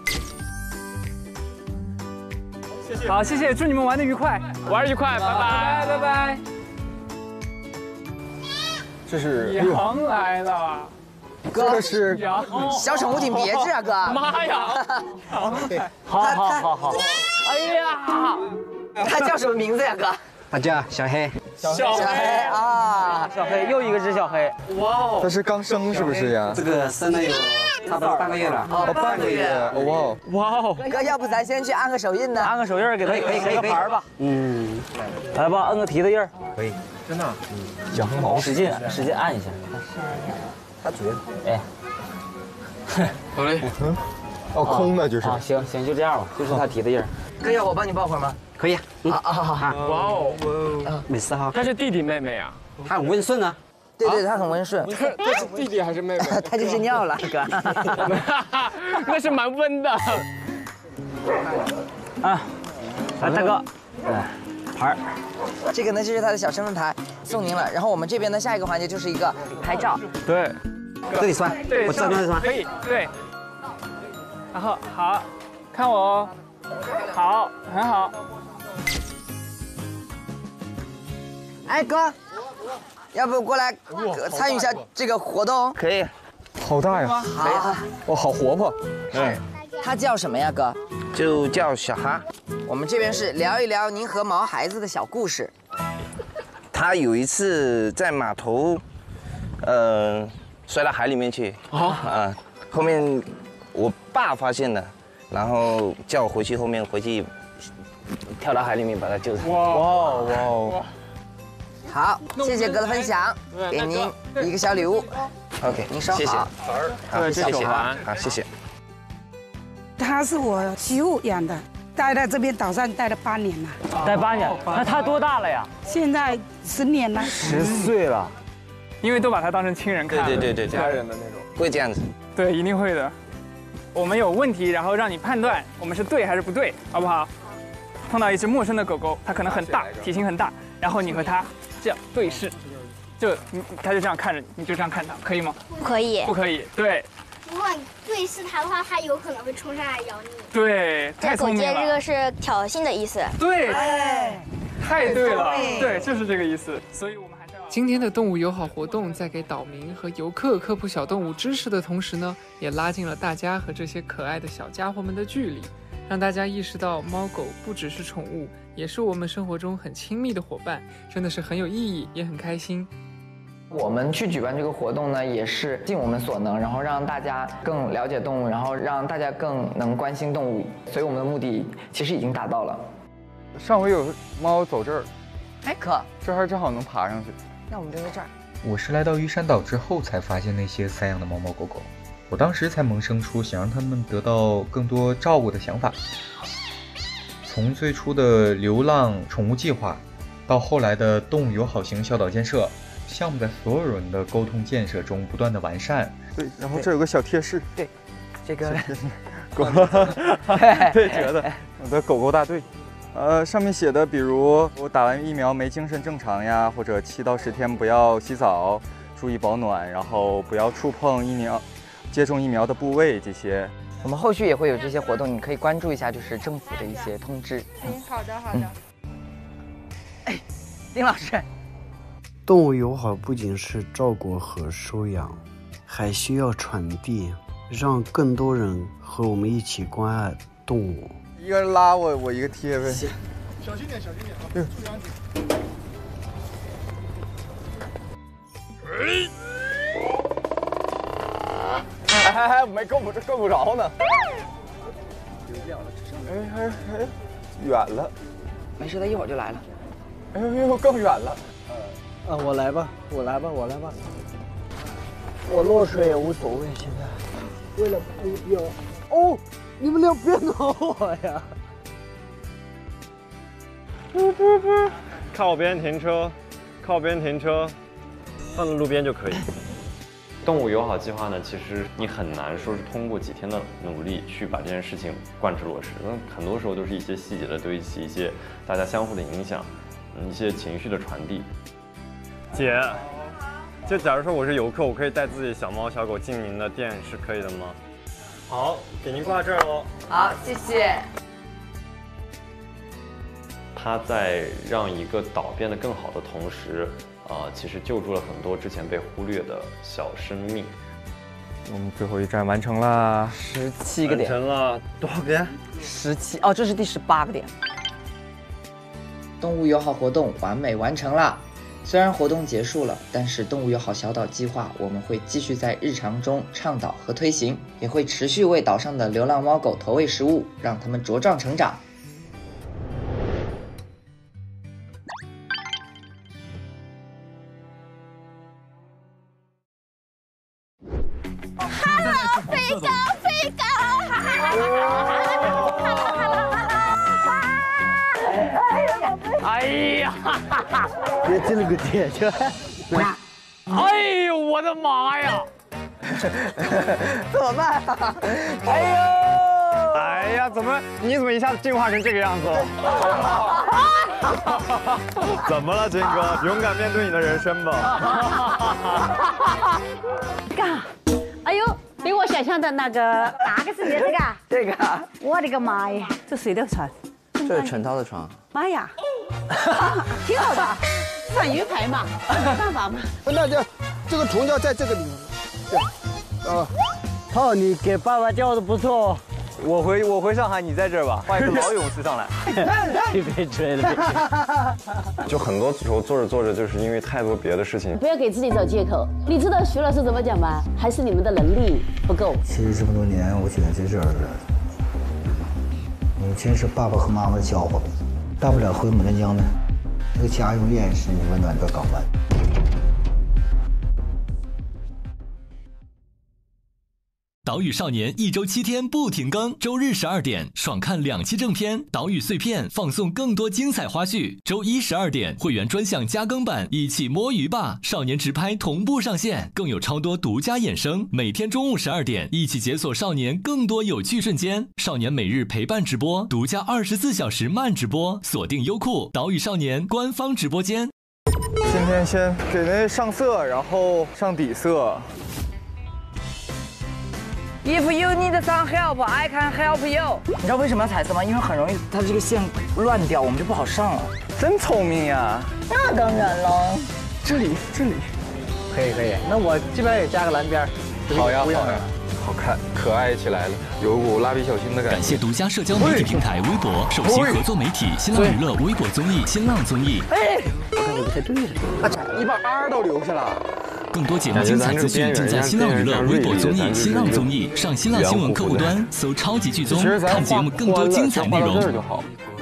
Speaker 20: 谢谢。好，谢谢，祝你们玩的愉快，
Speaker 21: 玩愉快，拜拜
Speaker 20: 拜拜。
Speaker 7: 这是
Speaker 20: 羊来了，
Speaker 12: 哥，
Speaker 7: 这是
Speaker 12: 小宠物挺别致啊，哥。
Speaker 21: 妈呀！
Speaker 17: 好，好，好，好。
Speaker 12: 哎呀，它叫什么名字呀，哥？
Speaker 11: 它叫小黑。
Speaker 2: 小黑啊，小黑又一个只小黑。
Speaker 7: 哇哦！它是刚生是不是呀？
Speaker 11: 这个生了有差不多半个月了。
Speaker 7: 哦，半个月。哇
Speaker 2: 哇哦！
Speaker 12: 哥，要不咱先去按个手印呢？
Speaker 2: 按个手印给他
Speaker 11: 可以可以
Speaker 2: 个牌儿吧。
Speaker 11: 嗯，
Speaker 2: 来吧，摁个蹄子印儿。
Speaker 11: 可以。
Speaker 7: 真的？
Speaker 11: 嗯，
Speaker 7: 养黑毛，
Speaker 2: 使劲使劲按一下。
Speaker 11: 他嘴。
Speaker 2: 哎。
Speaker 7: 好嘞。哦，空的就是。
Speaker 2: 啊，行行，就这样吧，就是他蹄子印儿。
Speaker 12: 哥，要我帮你抱会儿吗？
Speaker 11: 可以。
Speaker 12: 好好好好。
Speaker 21: 哇哦！
Speaker 11: 没事哈。
Speaker 21: 他是弟弟妹妹啊？
Speaker 11: 他很温顺啊。
Speaker 12: 对对，他很温顺。
Speaker 21: 他他是弟弟还是妹妹？
Speaker 12: 他就是尿了，哥。
Speaker 21: 那是蛮温的。
Speaker 2: 啊，来大哥，来牌儿。
Speaker 12: 这个呢就是他的小生日牌，送您了。然后我们这边呢，下一个环节就是一个拍照。
Speaker 21: 对，
Speaker 11: 这里穿，我站那里穿。
Speaker 21: 可以，对。然后好，看我哦，好，很好。
Speaker 12: 哎哥，要不过来参与一下这个活动？
Speaker 7: 可以。好大呀！
Speaker 12: 好。
Speaker 7: 哦，好活泼。
Speaker 12: 嗯。他叫什么呀，哥？
Speaker 6: 就叫小哈。
Speaker 12: 我们这边是聊一聊您和毛孩子的小故事。
Speaker 6: 他有一次在码头，呃，摔到海里面去。啊。啊。后面我爸发现了，然后叫我回去，后面回去跳到海里面把他救上。
Speaker 7: 哇哇哇！
Speaker 12: 好，谢谢哥的分享，给您一个小礼物。
Speaker 6: OK，
Speaker 12: 您收好。
Speaker 6: 谢谢。
Speaker 21: 好，谢谢。
Speaker 6: 好，谢谢。
Speaker 3: 他是我媳妇养的，待在这边岛上待了八年了。
Speaker 2: 待八年，那他多大了呀？
Speaker 3: 现在十年了。
Speaker 2: 十岁了，
Speaker 20: 因为都把他当成亲人看。
Speaker 6: 对对对对，
Speaker 20: 家人的那种。
Speaker 6: 会这样子。
Speaker 20: 对，一定会的。我们有问题，然后让你判断我们是对还是不对，好不好？碰到一只陌生的狗狗，它可能很大，体型很大，然后你和它这样对视，就你它就这样看着你，你就这样看它，可以吗？
Speaker 13: 不可以。
Speaker 20: 不可以，对。
Speaker 13: 如果你对视它的话，它有可能会冲上来咬你。
Speaker 20: 对，太聪明了。
Speaker 13: 狗界这个是挑衅的意思。
Speaker 20: 对，太对了，对，就是这个意思。所以我们还是要。
Speaker 22: 今天的动物友好活动，在给岛民和游客科普小动物知识的同时呢，也拉近了大家和这些可爱的小家伙们的距离，让大家意识到猫狗不只是宠物，也是我们生活中很亲密的伙伴，真的是很有意义，也很开心。
Speaker 12: 我们去举办这个活动呢，也是尽我们所能，然后让大家更了解动物，然后让大家更能关心动物，所以我们的目的其实已经达到了。
Speaker 7: 上回有猫走这儿，
Speaker 12: 哎可，
Speaker 7: 这儿正好能爬上去。
Speaker 12: 那我们就在这儿。
Speaker 23: 我是来到玉山岛之后才发现那些散养的猫猫狗狗，我当时才萌生出想让它们得到更多照顾的想法。从最初的流浪宠物计划，到后来的动物友好型小岛建设。项目在所有人的沟通建设中不断的完善。
Speaker 7: 对，然后这有个小贴士。
Speaker 12: 对，这个
Speaker 7: 狗对折的，我的狗狗大队。呃，上面写的，比如我打完疫苗没精神正常呀，或者七到十天不要洗澡，注意保暖，然后不要触碰疫苗接种疫苗的部位这些。
Speaker 12: 我们后续也会有这些活动，你可以关注一下，就是政府的一些通知。
Speaker 13: 嗯，好的好的。
Speaker 12: 哎，丁老师。
Speaker 17: 动物友好不仅是照顾和收养，还需要传递，让更多人和我们一起关爱动物。
Speaker 7: 一个人拉我，我一个贴呗。
Speaker 10: 小心点，小心点啊！注意安全。
Speaker 7: 还还还没够不够不着呢。哎哎哎，远了。
Speaker 12: 没事，他一会儿就来了。
Speaker 7: 哎呦呦，更远了。
Speaker 17: 啊，我来吧，我来吧，我来吧。我落水也无所谓，现在。为了不要。哦，你们俩别挠我呀！
Speaker 4: 不不不，靠边停车，靠边停车，放在路边就可以。动物友好计划呢，其实你很难说是通过几天的努力去把这件事情贯彻落实，那很多时候都是一些细节的堆砌，一些大家相互的影响，一些情绪的传递。姐，就假如说我是游客，我可以带自己小猫小狗进您的店是可以的吗？好，给您挂这儿喽。
Speaker 12: 好，谢谢。
Speaker 4: 它在让一个岛变得更好的同时，啊、呃，其实救助了很多之前被忽略的小生命。
Speaker 7: 我们最后一站完成了，
Speaker 12: 十七个点。
Speaker 4: 完成了多少个点？
Speaker 12: 十七哦，这是第十八个点。 动物友好活动完美完成了。虽然活动结束了，但是动物友好小岛计划我们会继续在日常中倡导和推行，也会持续为岛上的流浪猫狗投喂食物，让它们茁壮成长。
Speaker 13: Hello， 飞高飞高！
Speaker 21: 哎呀！
Speaker 17: 别这个姐姐！
Speaker 21: 哎呦，我的妈呀！
Speaker 17: 怎么办？
Speaker 21: 哎呦！哎呀，怎么你怎么一下子进化成这个样子了？
Speaker 4: 怎么了，金哥？勇敢面对你的人生吧。
Speaker 9: 干！哎呦，比我想象的那个哪个是你的这个？
Speaker 12: 这个。
Speaker 9: 我的个妈呀！这谁的床？
Speaker 12: 这是陈涛的床。
Speaker 9: 妈呀！挺好的，算鱼排嘛，没办法嘛。
Speaker 10: 那这这个虫要在这个里面。对，啊，
Speaker 17: 涛，你给爸爸叫的不错哦。
Speaker 6: 我回我回上海，你在这儿吧，换一个老勇士上来。
Speaker 17: 你别追了。
Speaker 4: 就很多时候做着做着，就是因为太多别的事情。
Speaker 9: 不要给自己找借口。你知道徐老师怎么讲吗？还是你们的能力不够。
Speaker 16: 其实这么多年，我觉得这事儿，你真是爸爸和妈妈的笑话。大不了回牡丹江呢，这个家永远是你温暖的港湾。
Speaker 1: 岛屿少年一周七天不停更，周日十二点爽看两期正片，岛屿碎片放送更多精彩花絮。周一十二点会员专项加更版，一起摸鱼吧！少年直拍同步上线，更有超多独家衍生。每天中午十二点，一起解锁少年更多有趣瞬间。少年每日陪伴直播，独家二十四小时慢直播，锁定优酷岛屿少年官方直播间。
Speaker 7: 今天先给那上色，然后上底色。
Speaker 12: If you need some help, I can help you。你知道为什么要彩色吗？因为很容易它这个线乱掉，我们就不好上了。
Speaker 7: 真聪明呀！
Speaker 9: 那当然了。
Speaker 7: 这里，这里，
Speaker 17: 可以可以。那我这边也加个蓝边。
Speaker 7: 好呀好呀，好看，可爱起来了，有股蜡笔小新的感觉。
Speaker 1: 感谢独家社交媒体平台微博首席合作媒体新浪娱乐微博综艺新浪综艺。
Speaker 17: 哎，我看你不太对了，
Speaker 7: 你把 R 都留下了。
Speaker 1: 更多节目精彩资讯尽在新浪娱乐微博综艺新浪综艺，上新浪新闻客户端搜超级剧综，看节目更多精彩内容。